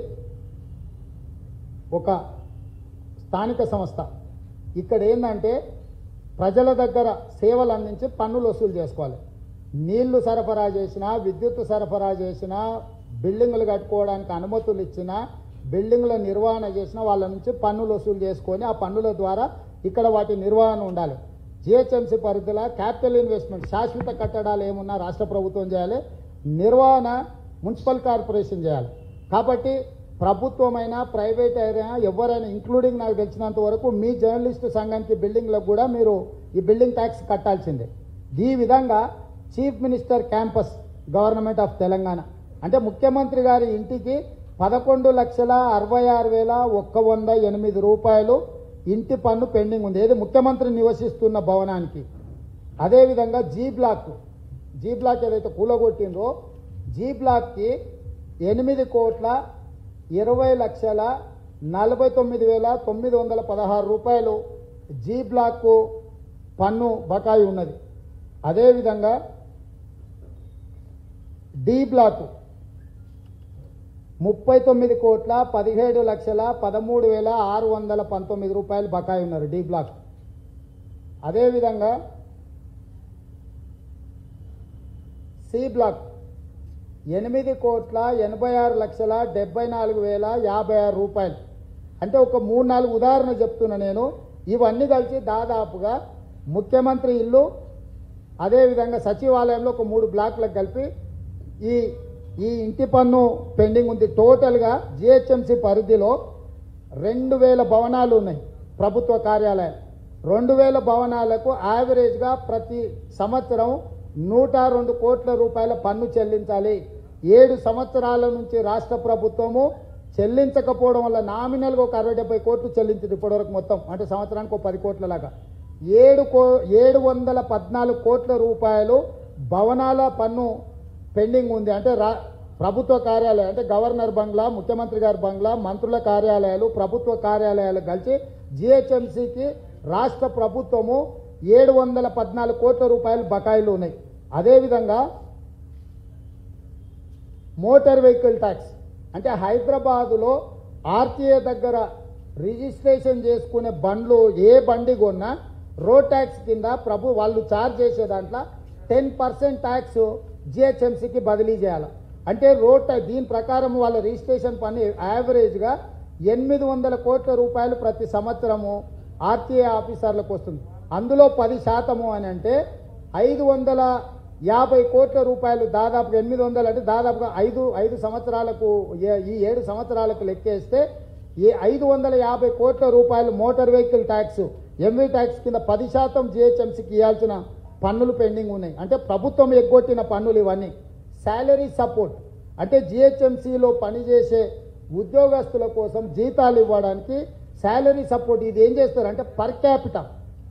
ఒక స్థానిక సంస్థ. ఇక్కడ ఏంటంటే ప్రజల దగ్గర సేవలు అందించి పన్నులు వసూలు చేసుకోవాలి. నీళ్లు సరఫరా చేసినా, విద్యుత్ సరఫరా చేసినా, బిల్డింగులు కట్టుకోవడానికి అనుమతులు ఇచ్చినా, బిల్డింగుల నిర్వహణ చేసినా వాళ్ళ నుంచి పన్నులు వసూలు చేసుకొని ఆ పన్నుల ద్వారా ఇక్కడ వాటి నిర్వహణ ఉండాలి. జిహెచ్ఎంసీ పరిధిలో క్యాపిటల్ ఇన్వెస్ట్మెంట్, శాశ్వత కట్టడాలు ఏమున్నా రాష్ట్ర ప్రభుత్వం చేయాలి, నిర్వహణ మున్సిపల్ కార్పొరేషన్ చేయాలి. కాబట్టి ప్రభుత్వమైనా ప్రైవేట్ అయినా ఎవరైనా, ఇంక్లూడింగ్ నాకు తెలిసినంత వరకు మీ జర్నలిస్టు సంఘానికి బిల్డింగ్లకు కూడా మీరు ఈ బిల్డింగ్ ట్యాక్స్ కట్టాల్సిందే. ఈ విధంగా chief minister campus government of Telangana అంటే ముఖ్యమంత్రి గారి ఇంటికి పదకొండు లక్షల అరవై ఆరు వేల ఒక్క వంద ఎనిమిది రూపాయలు ఇంటి పన్ను పెండింగ్ ఉంది. ఏది ముఖ్యమంత్రి నివసిస్తున్న భవనానికి. అదేవిధంగా జీ బ్లాక్ జీ బ్లాక్ ఏదైతే కూలగొట్టిందో జీ బ్లాక్కి ఎనిమిది కోట్ల ఇరవై లక్షల నలభై తొమ్మిది వేల తొమ్మిది వందల పదహారు రూపాయలు జీ బ్లాక్ పన్ను బకాయి ఉన్నది. అదేవిధంగా డి బ్లాక్ ముప్పై తొమ్మిది కోట్ల పదిహేడు లక్షల పదమూడు వేల ఆరు వందల పంతొమ్మిది రూపాయలు బకాయి ఉన్నారు డి బ్లాక్. అదేవిధంగా సి బ్లాక్ ఎనిమిది కోట్ల ఎనభై ఆరు లక్షల డెబ్బై నాలుగు వేల యాభై ఆరు రూపాయలు. అంటే ఒక మూడు నాలుగు ఉదాహరణ చెప్తున్నా నేను. ఇవన్నీ కలిసి దాదాపుగా ముఖ్యమంత్రి ఇల్లు అదేవిధంగా సచివాలయంలో ఒక మూడు బ్లాక్లకు కలిపి ఈ ఈ ఇంటి పన్ను పెండింగ్ ఉంది. టోటల్గా జిహెచ్ఎంసీ పరిధిలో రెండు వేల భవనాలు ఉన్నాయి ప్రభుత్వ కార్యాలయాలు. రెండు వేల భవనాలకు యావరేజ్గా ప్రతి సంవత్సరం నూట రెండు కోట్ల రూపాయల పన్ను చెల్లించాలి. ఏడు సంవత్సరాల నుంచి రాష్ట్ర ప్రభుత్వము చెల్లించకపోవడం వల్ల నామినల్గా ఒక అరవై డెబ్బై కోట్లు చెల్లించింది ఇప్పటివరకు మొత్తం, అంటే సంవత్సరానికి ఒక పది కోట్ల లాగా ఏడు కో ఏడు వందల పద్నాలుగు కోట్ల రూపాయలు భవనాల పన్ను పెండింగ్ ఉంది. అంటే రా ప్రభుత్వ కార్యాలయాలు అంటే గవర్నర్ బంగ్లా, ముఖ్యమంత్రి గారి బంగ్లా, మంత్రుల కార్యాలయాలు, ప్రభుత్వ కార్యాలయాలు కలిసి జిహెచ్ఎంసీకి రాష్ట్ర ప్రభుత్వము ఏడు వందల పద్నాలుగు కోట్ల రూపాయలు బకాయిలు ఉన్నాయి. అదేవిధంగా మోటార్ వెహికల్ ట్యాక్స్ అంటే హైదరాబాదులో ఆర్టీఏ దగ్గర రిజిస్ట్రేషన్ చేసుకునే బండ్లు ఏ బండి కొన్నా రోడ్ ట్యాక్స్ కింద ప్రభు వాళ్ళు ఛార్జ్ చేసే దాంట్లో టెన్ పర్సెంట్ ట్యాక్స్ జిహెచ్ఎంసీకి బదిలీ చేయాలి. అంటే రోడ్ ట్యాక్స్ దీని ప్రకారం వాళ్ళ రిజిస్ట్రేషన్ పని యావరేజ్గా ఎనిమిది వందల కోట్ల రూపాయలు ప్రతి సంవత్సరము ఆర్టీఏ ఆఫీసర్లకు వస్తుంది. అందులో పది శాతము అని అంటే ఐదు వందల యాభై కోట్ల రూపాయలు, దాదాపుగా ఎనిమిది వందలు అంటే దాదాపుగా ఐదు ఐదు సంవత్సరాలకు ఈ ఏడు సంవత్సరాలకు లెక్కేస్తే ఈ ఐదు వందల యాభై కోట్ల రూపాయలు motor vehicle tax, MV tax కింద పది శాతం జిహెచ్ఎంసీకి ఇవ్వాల్సిన పన్నులు పెండింగ్ ఉన్నాయి. అంటే ప్రభుత్వం ఎగ్గొట్టిన పన్నులు ఇవన్నీ. శాలరీ సపోర్ట్ అంటే జిహెచ్ఎంసీలో పనిచేసే ఉద్యోగస్తుల కోసం జీతాలు ఇవ్వడానికి శాలరీ సపోర్ట్ ఇది ఏం చేస్తారంటే పర్ క్యాపిటల్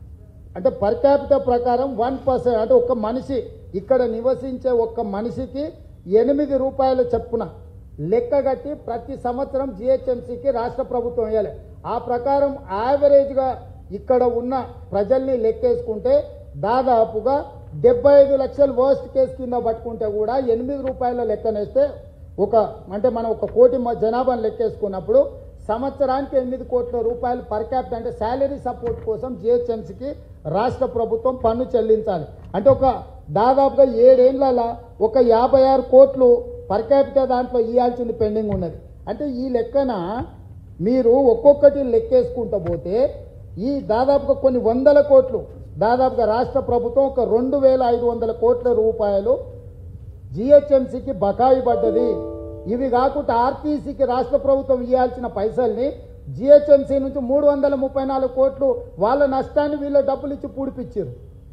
అంటే పర్ క్యాపిటల్ ప్రకారం వన్ పర్సెంట్ అంటే ఒక మనిషి ఇక్కడ నివసించే ఒక్క మనిషికి ఎనిమిది రూపాయల చొప్పున లెక్కగట్టి ప్రతి సంవత్సరం జిహెచ్ఎంసీకి రాష్ట్ర ప్రభుత్వం వేయాలి. ఆ ప్రకారం యావరేజ్గా ఇక్కడ ఉన్న ప్రజల్ని లెక్కేసుకుంటే దాదాపుగా డెబ్బై ఐదు లక్షల వర్స్ట్ కేసు కింద పట్టుకుంటే కూడా ఎనిమిది రూపాయల లెక్కనేస్తే ఒక అంటే మనం ఒక కోటి జనాభాను లెక్కేసుకున్నప్పుడు సంవత్సరానికి ఎనిమిది కోట్ల రూపాయలు పర్ క్యాపిటల్ అంటే శాలరీ సపోర్ట్ కోసం జిహెచ్ఎంసీకి రాష్ట్ర ప్రభుత్వం పన్ను చెల్లించాలి. అంటే ఒక దాదాపుగా ఏడేళ్ల ఒక యాభై ఆరు కోట్లు పర్ క్యాపిటల్ దాంట్లో ఇవ్వాల్సింది పెండింగ్ ఉన్నది. అంటే ఈ లెక్కన మీరు ఒక్కొక్కటి లెక్కేసుకుంటూ పోతే ఈ దాదాపుగా కొన్ని వందల కోట్లు దాదాపుగా రాష్ట్ర ప్రభుత్వం ఒక రెండు వేల ఐదు వందల కోట్ల రూపాయలు జిహెచ్ఎంసీకి బకాయి పడ్డది. ఇవి కాకుండా ఆర్టీసీకి రాష్ట్ర ప్రభుత్వం ఇవ్వాల్సిన పైసల్ని జిహెచ్ఎంసీ నుంచి మూడు వందల ముప్పై నాలుగు కోట్లు వాళ్ళ నష్టాన్ని వీళ్ళ డబ్బులు ఇచ్చి పూడిపించారు.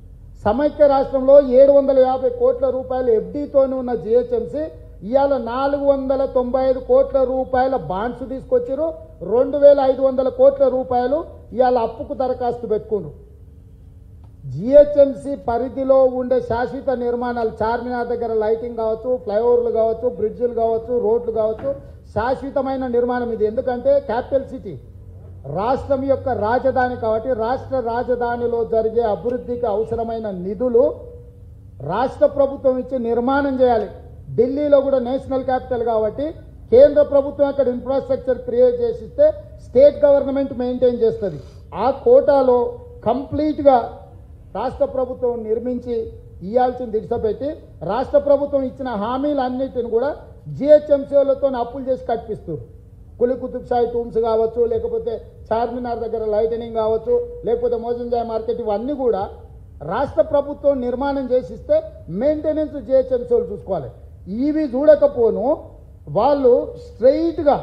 సమైక్య రాష్ట్రంలో ఏడు వందల యాభై కోట్ల రూపాయలు ఎఫ్డీతోనే ఉన్న జిహెచ్ఎంసీ ఇవాళ నాలుగు వందల తొంభై ఐదు కోట్ల రూపాయల బాండ్స్ తీసుకొచ్చారు. రెండు వేల ఐదు వందల కోట్ల రూపాయలు ఇవాళ అప్పుకు దరఖాస్తు పెట్టుకున్నారు. జిహెచ్ఎంసీ పరిధిలో ఉండే శాశ్వత నిర్మాణాలు చార్మినార్ దగ్గర లైటింగ్ కావచ్చు, ఫ్లైఓవర్లు కావచ్చు, బ్రిడ్జిలు కావచ్చు, రోడ్లు కావచ్చు, శాశ్వతమైన నిర్మాణం ఇది. ఎందుకంటే క్యాపిటల్ సిటీ రాష్ట్రం యొక్క రాజధాని కాబట్టి రాష్ట్ర రాజధానిలో జరిగే అభివృద్ధికి అవసరమైన నిధులు రాష్ట్ర ప్రభుత్వం ఇచ్చి నిర్మాణం చేయాలి. ఢిల్లీలో కూడా నేషనల్ క్యాపిటల్ కాబట్టి కేంద్ర ప్రభుత్వం అక్కడ ఇన్ఫ్రాస్ట్రక్చర్ క్రియేట్ చేసిస్తే స్టేట్ గవర్నమెంట్ మెయింటైన్ చేస్తుంది. ఆ కోటాలో కంప్లీట్గా రాష్ట్ర ప్రభుత్వం నిర్మించి ఇవ్వాల్సిన దిశపెట్టి రాష్ట్ర ప్రభుత్వం ఇచ్చిన హామీలన్నిటిని కూడా జిహెచ్ఎంసీలతో అప్పులు చేసి కట్టిస్తారు. కులి కుతుబ్ షాహీ టూమ్స్ కావచ్చు, లేకపోతే చార్మినార్ దగ్గర లైటనింగ్ కావచ్చు, లేకపోతే మోజంజాయ్ మార్కెట్, ఇవన్నీ కూడా రాష్ట్ర ప్రభుత్వం నిర్మాణం చేసిస్తే మెయింటెనెన్స్ జిహెచ్ఎంసీలు చూసుకోవాలి. ఇవి చూడకపోను వాళ్ళు స్ట్రైట్గా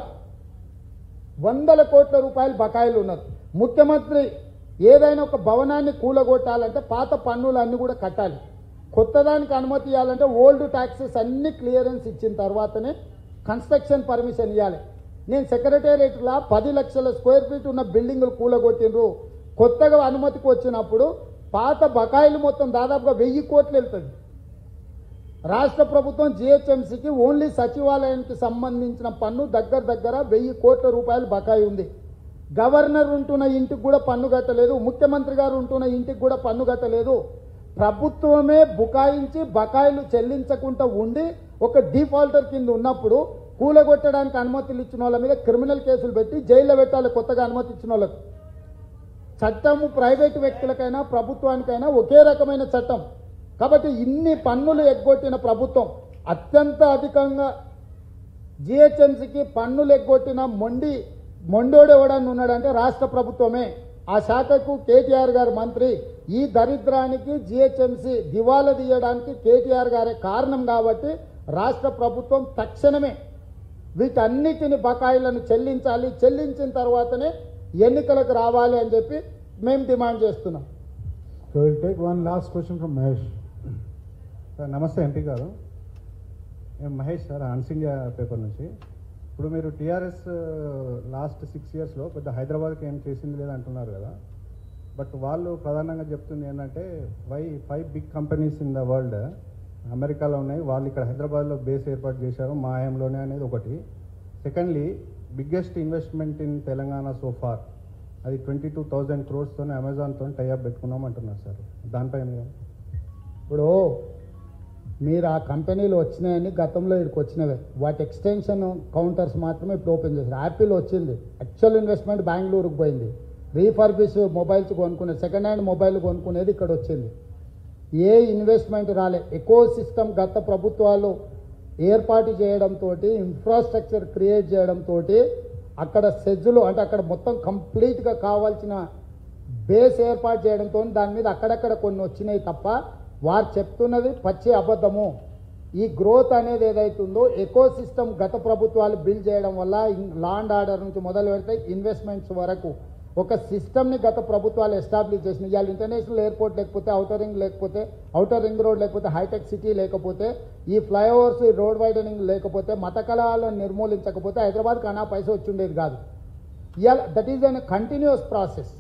వందల కోట్ల రూపాయలు బకాయిలు ఉన్నారు. ముఖ్యమంత్రి ఏదైనా ఒక భవనాన్ని కూలగొట్టాలంటే పాత పన్నులు అన్నీ కూడా కట్టాలి. కొత్తదానికి అనుమతి ఇవ్వాలంటే ఓల్డ్ ట్యాక్సెస్ అన్ని క్లియరెన్స్ ఇచ్చిన తర్వాతనే కన్స్ట్రక్షన్ పర్మిషన్ ఇవ్వాలి. నేను సెక్రటేరియట్లో పది లక్షల స్క్వేర్ ఫీట్ ఉన్న బిల్డింగులు కూలగొట్టినరు. కొత్తగా అనుమతికి వచ్చినప్పుడు పాత బకాయిలు మొత్తం దాదాపుగా వెయ్యి కోట్లు వెళ్తుంది. రాష్ట్ర ప్రభుత్వం జిహెచ్ఎంసీకి ఓన్లీ సచివాలయానికి సంబంధించిన పన్ను దగ్గర దగ్గర వెయ్యి కోట్ల రూపాయలు బకాయి ఉంది. గవర్నర్ ఉంటున్న ఇంటికి కూడా పన్ను కట్టలేదు, ముఖ్యమంత్రి గారు ఉంటున్న ఇంటికి కూడా పన్ను కట్టలేదు. ప్రభుత్వమే బుకాయించి బకాయిలు చెల్లించకుండా ఉండి ఒక డిఫాల్టర్ కింద ఉన్నప్పుడు కూలగొట్టడానికి అనుమతులు ఇచ్చిన వాళ్ళ మీద క్రిమినల్ కేసులు పెట్టి జైల్లో పెట్టాలి. కొత్తగా అనుమతి ఇచ్చిన వాళ్ళకు చట్టము ప్రైవేటు వ్యక్తులకైనా ప్రభుత్వానికైనా ఒకే రకమైన చట్టం. కాబట్టి ఇన్ని పన్నులు ఎగ్గొట్టిన ప్రభుత్వం అత్యంత అధికంగా జిహెచ్ఎంసీకి పన్నులు ఎగ్గొట్టిన మొండి మొండోడు ఎవడని ఉన్నాడంటే రాష్ట్ర ప్రభుత్వమే. ఆ శాఖకు కేటీఆర్ గారు మంత్రి, ఈ దరిద్రానికి జిహెచ్ఎంసీ దివాలా తీయడానికి కేటీఆర్ గారే కారణం కాబట్టి రాష్ట్ర ప్రభుత్వం తక్షణమే వీటన్నిటిని బకాయిలను చెల్లించాలి, చెల్లించిన తర్వాతనే ఎన్నికలకు రావాలి అని చెప్పి మేము డిమాండ్ చేస్తున్నాం. So will take one last question from Mahesh. Sir నమస్తే ఎంపీ గారు, నేను Mahesh sir Hans India paper నుంచి. ఇప్పుడు మీరు టీఆర్ఎస్ లాస్ట్ సిక్స్ ఇయర్స్లో పెద్ద హైదరాబాద్కి ఏం చేసింది లేదు అంటున్నారు కదా, బట్ వాళ్ళు ప్రధానంగా చెప్తుంది ఏంటంటే why five big companies in the world అమెరికాలో ఉన్నాయి, వాళ్ళు ఇక్కడ హైదరాబాద్లో బేస్ ఏర్పాటు చేశారు మా హయాంలోనే అనేది ఒకటి. Secondly biggest investment in Telangana so far, అది ట్వంటీ టూ థౌజండ్ క్రోర్స్తో అమెజాన్తో టైఅప్ పెట్టుకున్నాం అంటున్నారు సార్, దానిపైన ఇప్పుడు మీరు ఆ కంపెనీలు వచ్చినాయని గతంలో ఇక్కడికి వచ్చినవే, వాటి ఎక్స్టెన్షన్ కౌంటర్స్ మాత్రమే ఇప్పుడు ఓపెన్ చేశారు. యాపిల్ వచ్చింది, యాక్చువల్ ఇన్వెస్ట్మెంట్ బెంగళూరుకు పోయింది, రీఫర్బిష్ మొబైల్స్ కొనుక్కునేది, సెకండ్ హ్యాండ్ మొబైల్ కొనుక్కునేది ఇక్కడ వచ్చింది. ఏ ఇన్వెస్ట్మెంట్ రాలే. ఎకో సిస్టమ్ గత ప్రభుత్వాలు ఏర్పాటు చేయడంతో, ఇన్ఫ్రాస్ట్రక్చర్ క్రియేట్ చేయడంతో, అక్కడ సెజ్జులు అంటే అక్కడ మొత్తం కంప్లీట్గా కావాల్సిన బేస్ ఏర్పాటు చేయడంతో దాని మీద అక్కడక్కడ కొన్ని వచ్చినాయి తప్ప వారు చెప్తున్నది పచ్చి అబద్ధము. ఈ గ్రోత్ అనేది ఏదైతుందో ఎకో సిస్టమ్ గత ప్రభుత్వాలు బిల్డ్ చేయడం వల్ల లా అండ్ ఆర్డర్ నుంచి మొదలు పెడితే ఇన్వెస్ట్మెంట్స్ వరకు ఒక సిస్టమ్ని గత ప్రభుత్వాలు ఎస్టాబ్లిష్ చేసినాయి. ఇవాళ ఇంటర్నేషనల్ ఎయిర్పోర్ట్ లేకపోతే, అవుటర్ రింగ్ లేకపోతే, అవుటర్ రింగ్ రోడ్ లేకపోతే, హైటెక్ సిటీ లేకపోతే, ఈ ఫ్లైఓవర్స్ రోడ్ వైడనింగ్ లేకపోతే, మత కళాలను నిర్మూలించకపోతే హైదరాబాద్కి అనా పైసా వచ్చి ఉండేది కాదు. ఇవాళ that is an continuous process.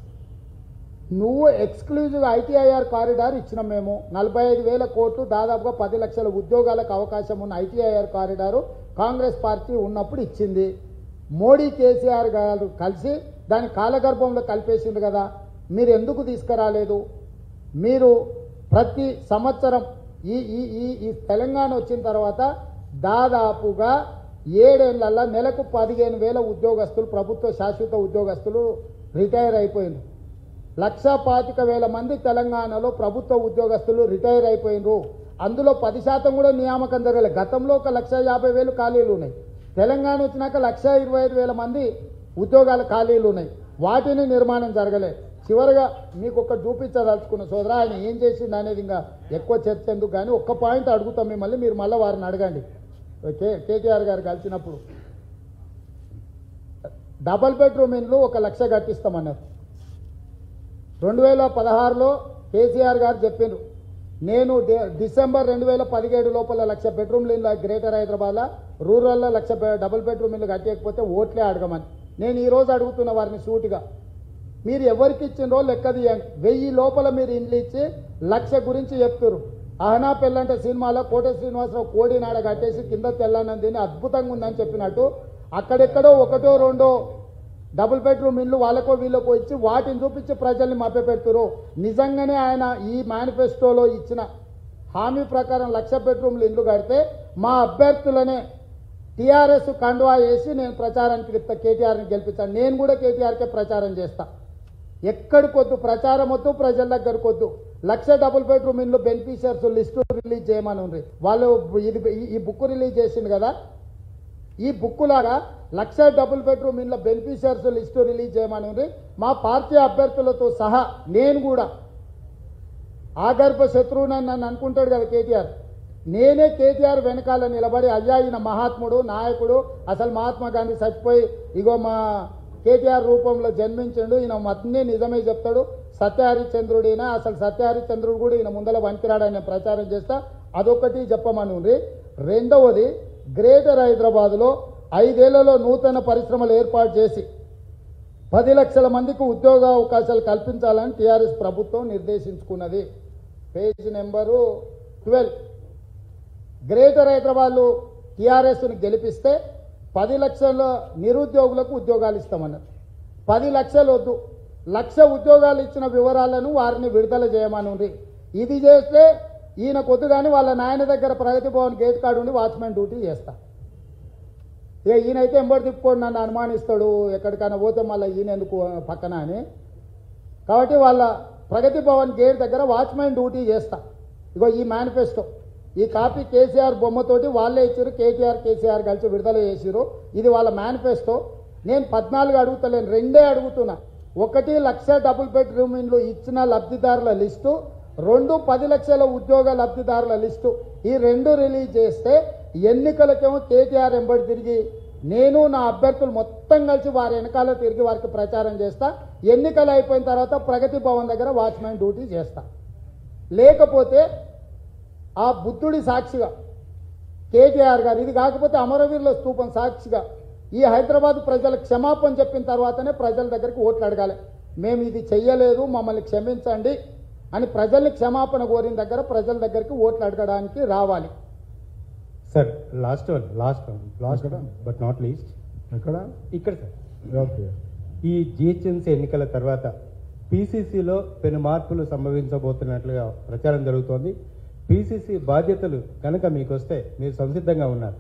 నువ్వు ఎక్స్క్లూజివ్ ఐటీఐఆర్ కారిడార్ ఇచ్చినాం మేము, నలభై ఐదు వేల కోట్లు దాదాపుగా పది లక్షల ఉద్యోగాలకు అవకాశం ఉన్న ఐటీఐఆర్ కారిడారు కాంగ్రెస్ పార్టీ ఉన్నప్పుడు ఇచ్చింది. మోడీ కేసీఆర్ గారు కలిసి దాని కాలగర్భంలో కలిపేసింది కదా, మీరు ఎందుకు తీసుకురాలేదు? మీరు ప్రతి సంవత్సరం ఈ ఈ ఈ ఈ తెలంగాణ వచ్చిన తర్వాత దాదాపుగా ఏడేళ్లలో నెలకు పదిహేను వేల ఉద్యోగస్తులు, ప్రభుత్వ శాశ్వత ఉద్యోగస్తులు రిటైర్ అయిపోయింది. లక్ష పాతిక వేల మంది తెలంగాణలో ప్రభుత్వ ఉద్యోగస్తులు రిటైర్ అయిపోయినరు. అందులో పది శాతం కూడా నియామకం జరగలేదు. గతంలో ఒక లక్ష యాభై వేలు ఖాళీలు ఉన్నాయి. తెలంగాణ వచ్చినాక లక్ష ఇరవై ఐదు వేల మంది ఉద్యోగాల ఖాళీలు ఉన్నాయి, వాటిని నిర్మాణం జరగలే. చివరిగా మీకు ఒక చూపించదలుచుకున్న సోదరా, ఆయన ఏం చేసిండు అనేది ఇంకా ఎక్కువ చర్చ ఎందుకు కానీ ఒక్క పాయింట్ అడుగుతాం మిమ్మల్ని, మీరు మళ్ళీ వారిని అడగండి. కే కేటీఆర్ గారు కలిసినప్పుడు డబల్ బెడ్రూమ్ ఇండ్లు ఒక లక్ష కట్టిస్తామన్నారు. రెండు వేల పదహారులో కేసీఆర్ గారు చెప్పిండ్రు, నేను డిసెంబర్ రెండు వేల పదిహేడు లోపల లక్ష బెడ్రూమ్లు ఇల్లు గ్రేటర్ హైదరాబాద్లో, రూరల్లో లక్ష డబుల్ బెడ్రూమ్ ఇల్లు కట్టేయకపోతే ఓట్లే అడగమని. నేను ఈరోజు అడుగుతున్న వారిని సూటిగా, మీరు ఎవరికి ఇచ్చిండ్రో లెక్క తీయండి. వెయ్యి లోపల మీరు ఇండ్లు ఇచ్చి లక్ష గురించి చెప్తారు. అహనా పెళ్ళంటే సినిమాలో కోట శ్రీనివాసరావు కోడి నాడ కట్టేసి కింద తెల్లనందిని అద్భుతంగా ఉందని చెప్పినట్టు అక్కడెక్కడో ఒకటో రెండో డబుల్ బెడ్రూమ్ ఇల్లు వాళ్ళకో వీళ్ళకో ఇచ్చి వాటిని చూపించి ప్రజల్ని మభ్యపెడుతురు. నిజంగానే ఆయన ఈ మేనిఫెస్టోలో ఇచ్చిన హామీ ప్రకారం లక్ష బెడ్రూమ్లు ఇల్లు కడితే మా అభ్యర్థులనే టీఆర్ఎస్ కండువా వేసి నేను ప్రచారానికి కేటీఆర్ని గెలిపించాను. నేను కూడా కేటీఆర్కే ప్రచారం చేస్తా. ఎక్కడికొద్దు ప్రచారం వద్దు, ప్రజల దగ్గరకు వద్దు. లక్ష డబుల్ బెడ్రూమ్ ఇల్లు బెనిఫిషియర్స్ లిస్టు రిలీజ్ చేయమని ఉంది. వాళ్ళు ఇది ఈ బుక్ రిలీజ్ చేసింది కదా, ఈ బుక్ లాగా లక్ష డబుల్ బెడ్రూమ్ ఇళ్ళ బెనిఫిషియర్స్ లిస్టు రిలీజ్ చేయమని ఉంది. మా పార్టీ అభ్యర్థులతో సహా నేను కూడా ఆగర్భ శత్రువునని నన్ను అనుకుంటాడు కదా కేటీఆర్, నేనే కేటీఆర్ వెనకాల నిలబడి అయ్యా ఈయన మహాత్ముడు నాయకుడు, అసలు మహాత్మా గాంధీ చచ్చిపోయి ఇగో మా కేటీఆర్ రూపంలో జన్మించిండు, ఈయన అన్నీ నిజమే చెప్తాడు, సత్యహరిచంద్రుడు ఈయన, అసలు సత్యహరిచంద్రుడు కూడా ఈయన ముందల వంకిరాడని ప్రచారం చేస్తా. అదొకటి చెప్పమని ఉంది. రెండవది, గ్రేటర్ హైదరాబాద్లో ఐదేళ్లలో నూతన పరిశ్రమలు ఏర్పాటు చేసి పది లక్షల మందికి ఉద్యోగ అవకాశాలు కల్పించాలని టీఆర్ఎస్ ప్రభుత్వం నిర్దేశించుకున్నది. Page number twelve. గ్రేటర్ హైదరాబాద్లో టీఆర్ఎస్ని గెలిపిస్తే పది లక్షల నిరుద్యోగులకు ఉద్యోగాలు ఇస్తామన్నారు. పది లక్షలు వద్దు, లక్ష ఉద్యోగాలు ఇచ్చిన వివరాలను వారిని విడుదల చేయమని ఉంది. ఇది చేస్తే ఈయన కొద్దు కానీ వాళ్ళ నాయన దగ్గర ప్రగతి భవన్ గేట్ కార్డు ఉండి వాచ్మెన్ డ్యూటీ చేస్తా. ఇక ఈయనైతే ఎంబడి తిప్పుకొని నన్ను అనుమానిస్తాడు, ఎక్కడికైనా పోతే మళ్ళీ ఈయన ఎందుకు పక్కన అని. కాబట్టి వాళ్ళ ప్రగతి భవన్ గేట్ దగ్గర వాచ్మెన్ డ్యూటీ చేస్తా. ఇగో ఈ మేనిఫెస్టో, ఈ కాపీ కేసీఆర్ బొమ్మతోటి వాళ్ళే ఇచ్చారు, కేటీఆర్ కేసీఆర్ కలిసి విడుదల చేసిరు. ఇది వాళ్ళ మేనిఫెస్టో. నేను పద్నాలుగు అడుగుతలేను, రెండే అడుగుతున్నా. ఒకటి లక్ష డబుల్ బెడ్రూమ్ ఇండ్లు ఇచ్చిన లబ్ధిదారుల లిస్టు, రెండు పది లక్షల ఉద్యోగ లబ్ధిదారుల లిస్టు, ఈ రెండు రిలీజ్ చేస్తే ఎన్నికలకేమో కేటీఆర్ ఎంబడి తిరిగి నేను నా అభ్యర్థులు మొత్తం కలిసి వారి వెనకాల తిరిగి వారికి ప్రచారం చేస్తా. ఎన్నికలు అయిపోయిన తర్వాత ప్రగతి భవన్ దగ్గర వాచ్మెన్ డ్యూటీ చేస్తా. లేకపోతే ఆ బుద్ధుడి సాక్షిగా కేటీఆర్ గారు, ఇది కాకపోతే అమరవీరుల స్తూపం సాక్షిగా ఈ హైదరాబాద్ ప్రజలకు క్షమాపణ చెప్పిన తర్వాతనే ప్రజల దగ్గరికి ఓట్లు అడగాలి. మేము ఇది చెయ్యలేదు, మమ్మల్ని క్షమించండి అని ప్రజల్ని క్షమాపణ కోరిన దగ్గర ప్రజల దగ్గరికి ఓట్లు అడగడానికి రావాలి. Sir last one last one last but not least ఎక్కడ ఇక్కడ సార్ ఓకే ఈ జిహెచ్ఎంసీ ఎన్నికల తర్వాత పిసిసిలో పెను మార్పులు సంభవించబోతున్నట్లుగా ప్రచారం జరుగుతోంది. పిసిసి బాధ్యతలు కనుక మీకు వస్తే మీరు సంసిద్ధంగా ఉన్నారు.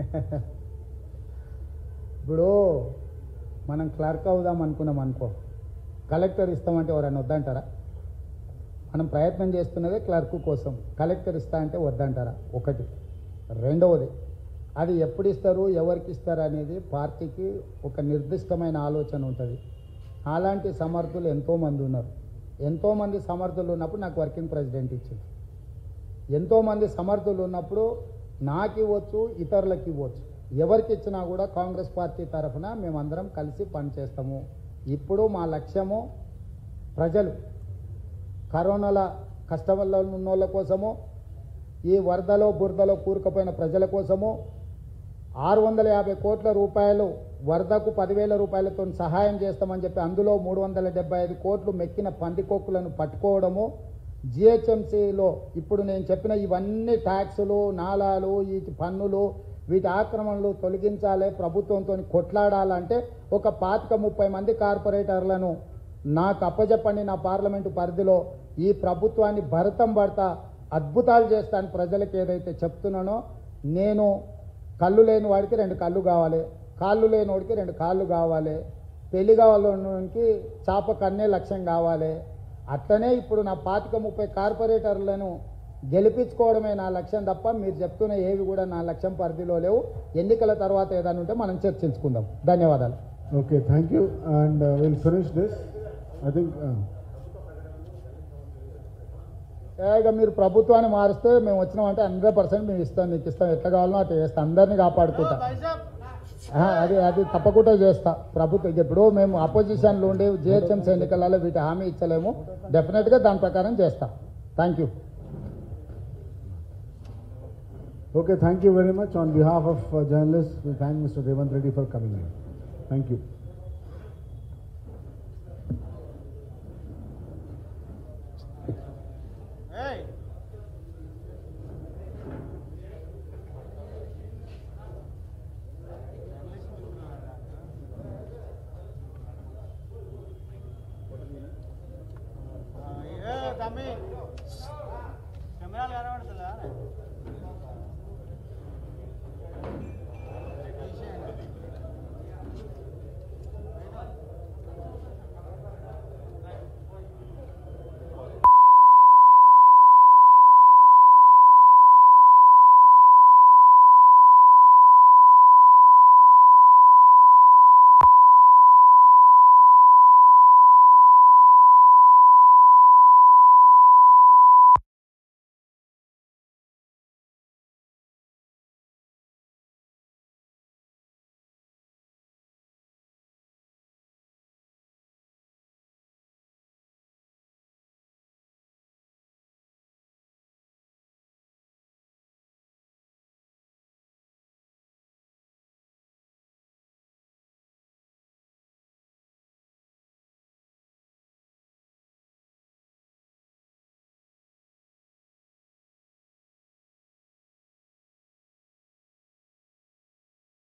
ఇప్పుడు మనం క్లర్క్ అవుదాం అనుకున్నాం అనుకో, కలెక్టర్ ఇస్తామంటే ఎవరైనా వద్దంటారా? మనం ప్రయత్నం చేస్తున్నదే క్లర్క్ కోసం, కలెక్టర్ ఇస్తా అంటే వద్దంటారా? ఒకటి. రెండవది, అది ఎప్పుడు ఇస్తారు, ఎవరికి ఇస్తారు అనేది పార్టీకి ఒక నిర్దిష్టమైన ఆలోచన ఉంటుంది. అలాంటి సమర్థులు ఎంతోమంది ఉన్నారు. ఎంతోమంది సమర్థులు ఉన్నప్పుడు నాకు వర్కింగ్ ప్రెసిడెంట్ ఇచ్చింది. ఎంతోమంది సమర్థులు ఉన్నప్పుడు నాకు ఇవ్వచ్చు, ఇతరులకు ఇవ్వచ్చు. ఎవరికి ఇచ్చినా కూడా కాంగ్రెస్ పార్టీ తరఫున మేమందరం కలిసి పనిచేస్తాము. ఇప్పుడు మా లక్ష్యము ప్రజలు, కరోనాల కష్టంలో ఉన్న వాళ్ళ కోసము, ఈ వరదలో బురదలో కూరుకుపోయిన ప్రజల కోసము ఆరు వందల యాభై కోట్ల రూపాయలు వరదకు పదివేల రూపాయలతో సహాయం చేస్తామని చెప్పి అందులో మూడు వందల డెబ్బై ఐదు కోట్లు మెక్కిన పందికొక్కులను పట్టుకోవడము, జిహెచ్ఎంసీలో ఇప్పుడు నేను చెప్పిన ఇవన్నీ ట్యాక్సులు, నాలాలు, ఈ పన్నులు, వీటి ఆక్రమణలు తొలగించాలి, ప్రభుత్వంతో కొట్లాడాలంటే ఒక పాతిక ముప్పై మంది కార్పొరేటర్లను నాకు అప్పచెప్పండి, నా పార్లమెంటు పరిధిలో ఈ ప్రభుత్వాన్ని భరతం పడతా అద్భుతాలు చేస్తాను ప్రజలకు ఏదైతే చెప్తున్నానో. నేను కళ్ళు లేని వాడికి రెండు కళ్ళు కావాలి, కాళ్ళు లేని వాడికి రెండు కాళ్ళు కావాలి, పెళ్లి కావాలకి చాప కన్నే లక్ష్యం కావాలి. అట్లనే ఇప్పుడు నా పాతిక ముప్పై కార్పొరేటర్లను గెలిపించుకోవడమే నా లక్ష్యం తప్ప మీరు చెప్తున్న ఏవి కూడా నా లక్ష్యం పరిధిలో లేవు. ఎన్నికల తర్వాత ఏదైనా ఉంటే మనం చర్చించుకుందాం. ధన్యవాదాలు. Okay, thank you and will finish this. I think ఇక మీరు ప్రభుత్వాన్ని మారిస్తే మేము వచ్చినామంటే హండ్రెడ్ పర్సెంట్ మేము ఇస్తాం, నీకు ఇస్తాం, ఎట్లా కావాలో అట్లా చేస్తాం, అందరినీ కాపాడుకుంటా. అది అది తప్పకుండా చేస్తా. ప్రభుత్వం ఇప్పుడు మేము అపోజిషన్లో ఉండి జిహెచ్ఎంసీ ఎన్నికలలో వీటి హామీ ఇచ్చలేము, డెఫినెట్గా దాని ప్రకారం చేస్తాం. Thank you. Okay, thank you very much. On behalf of uh, journalists, we thank Mister Revant Reddy for coming in. Thank you.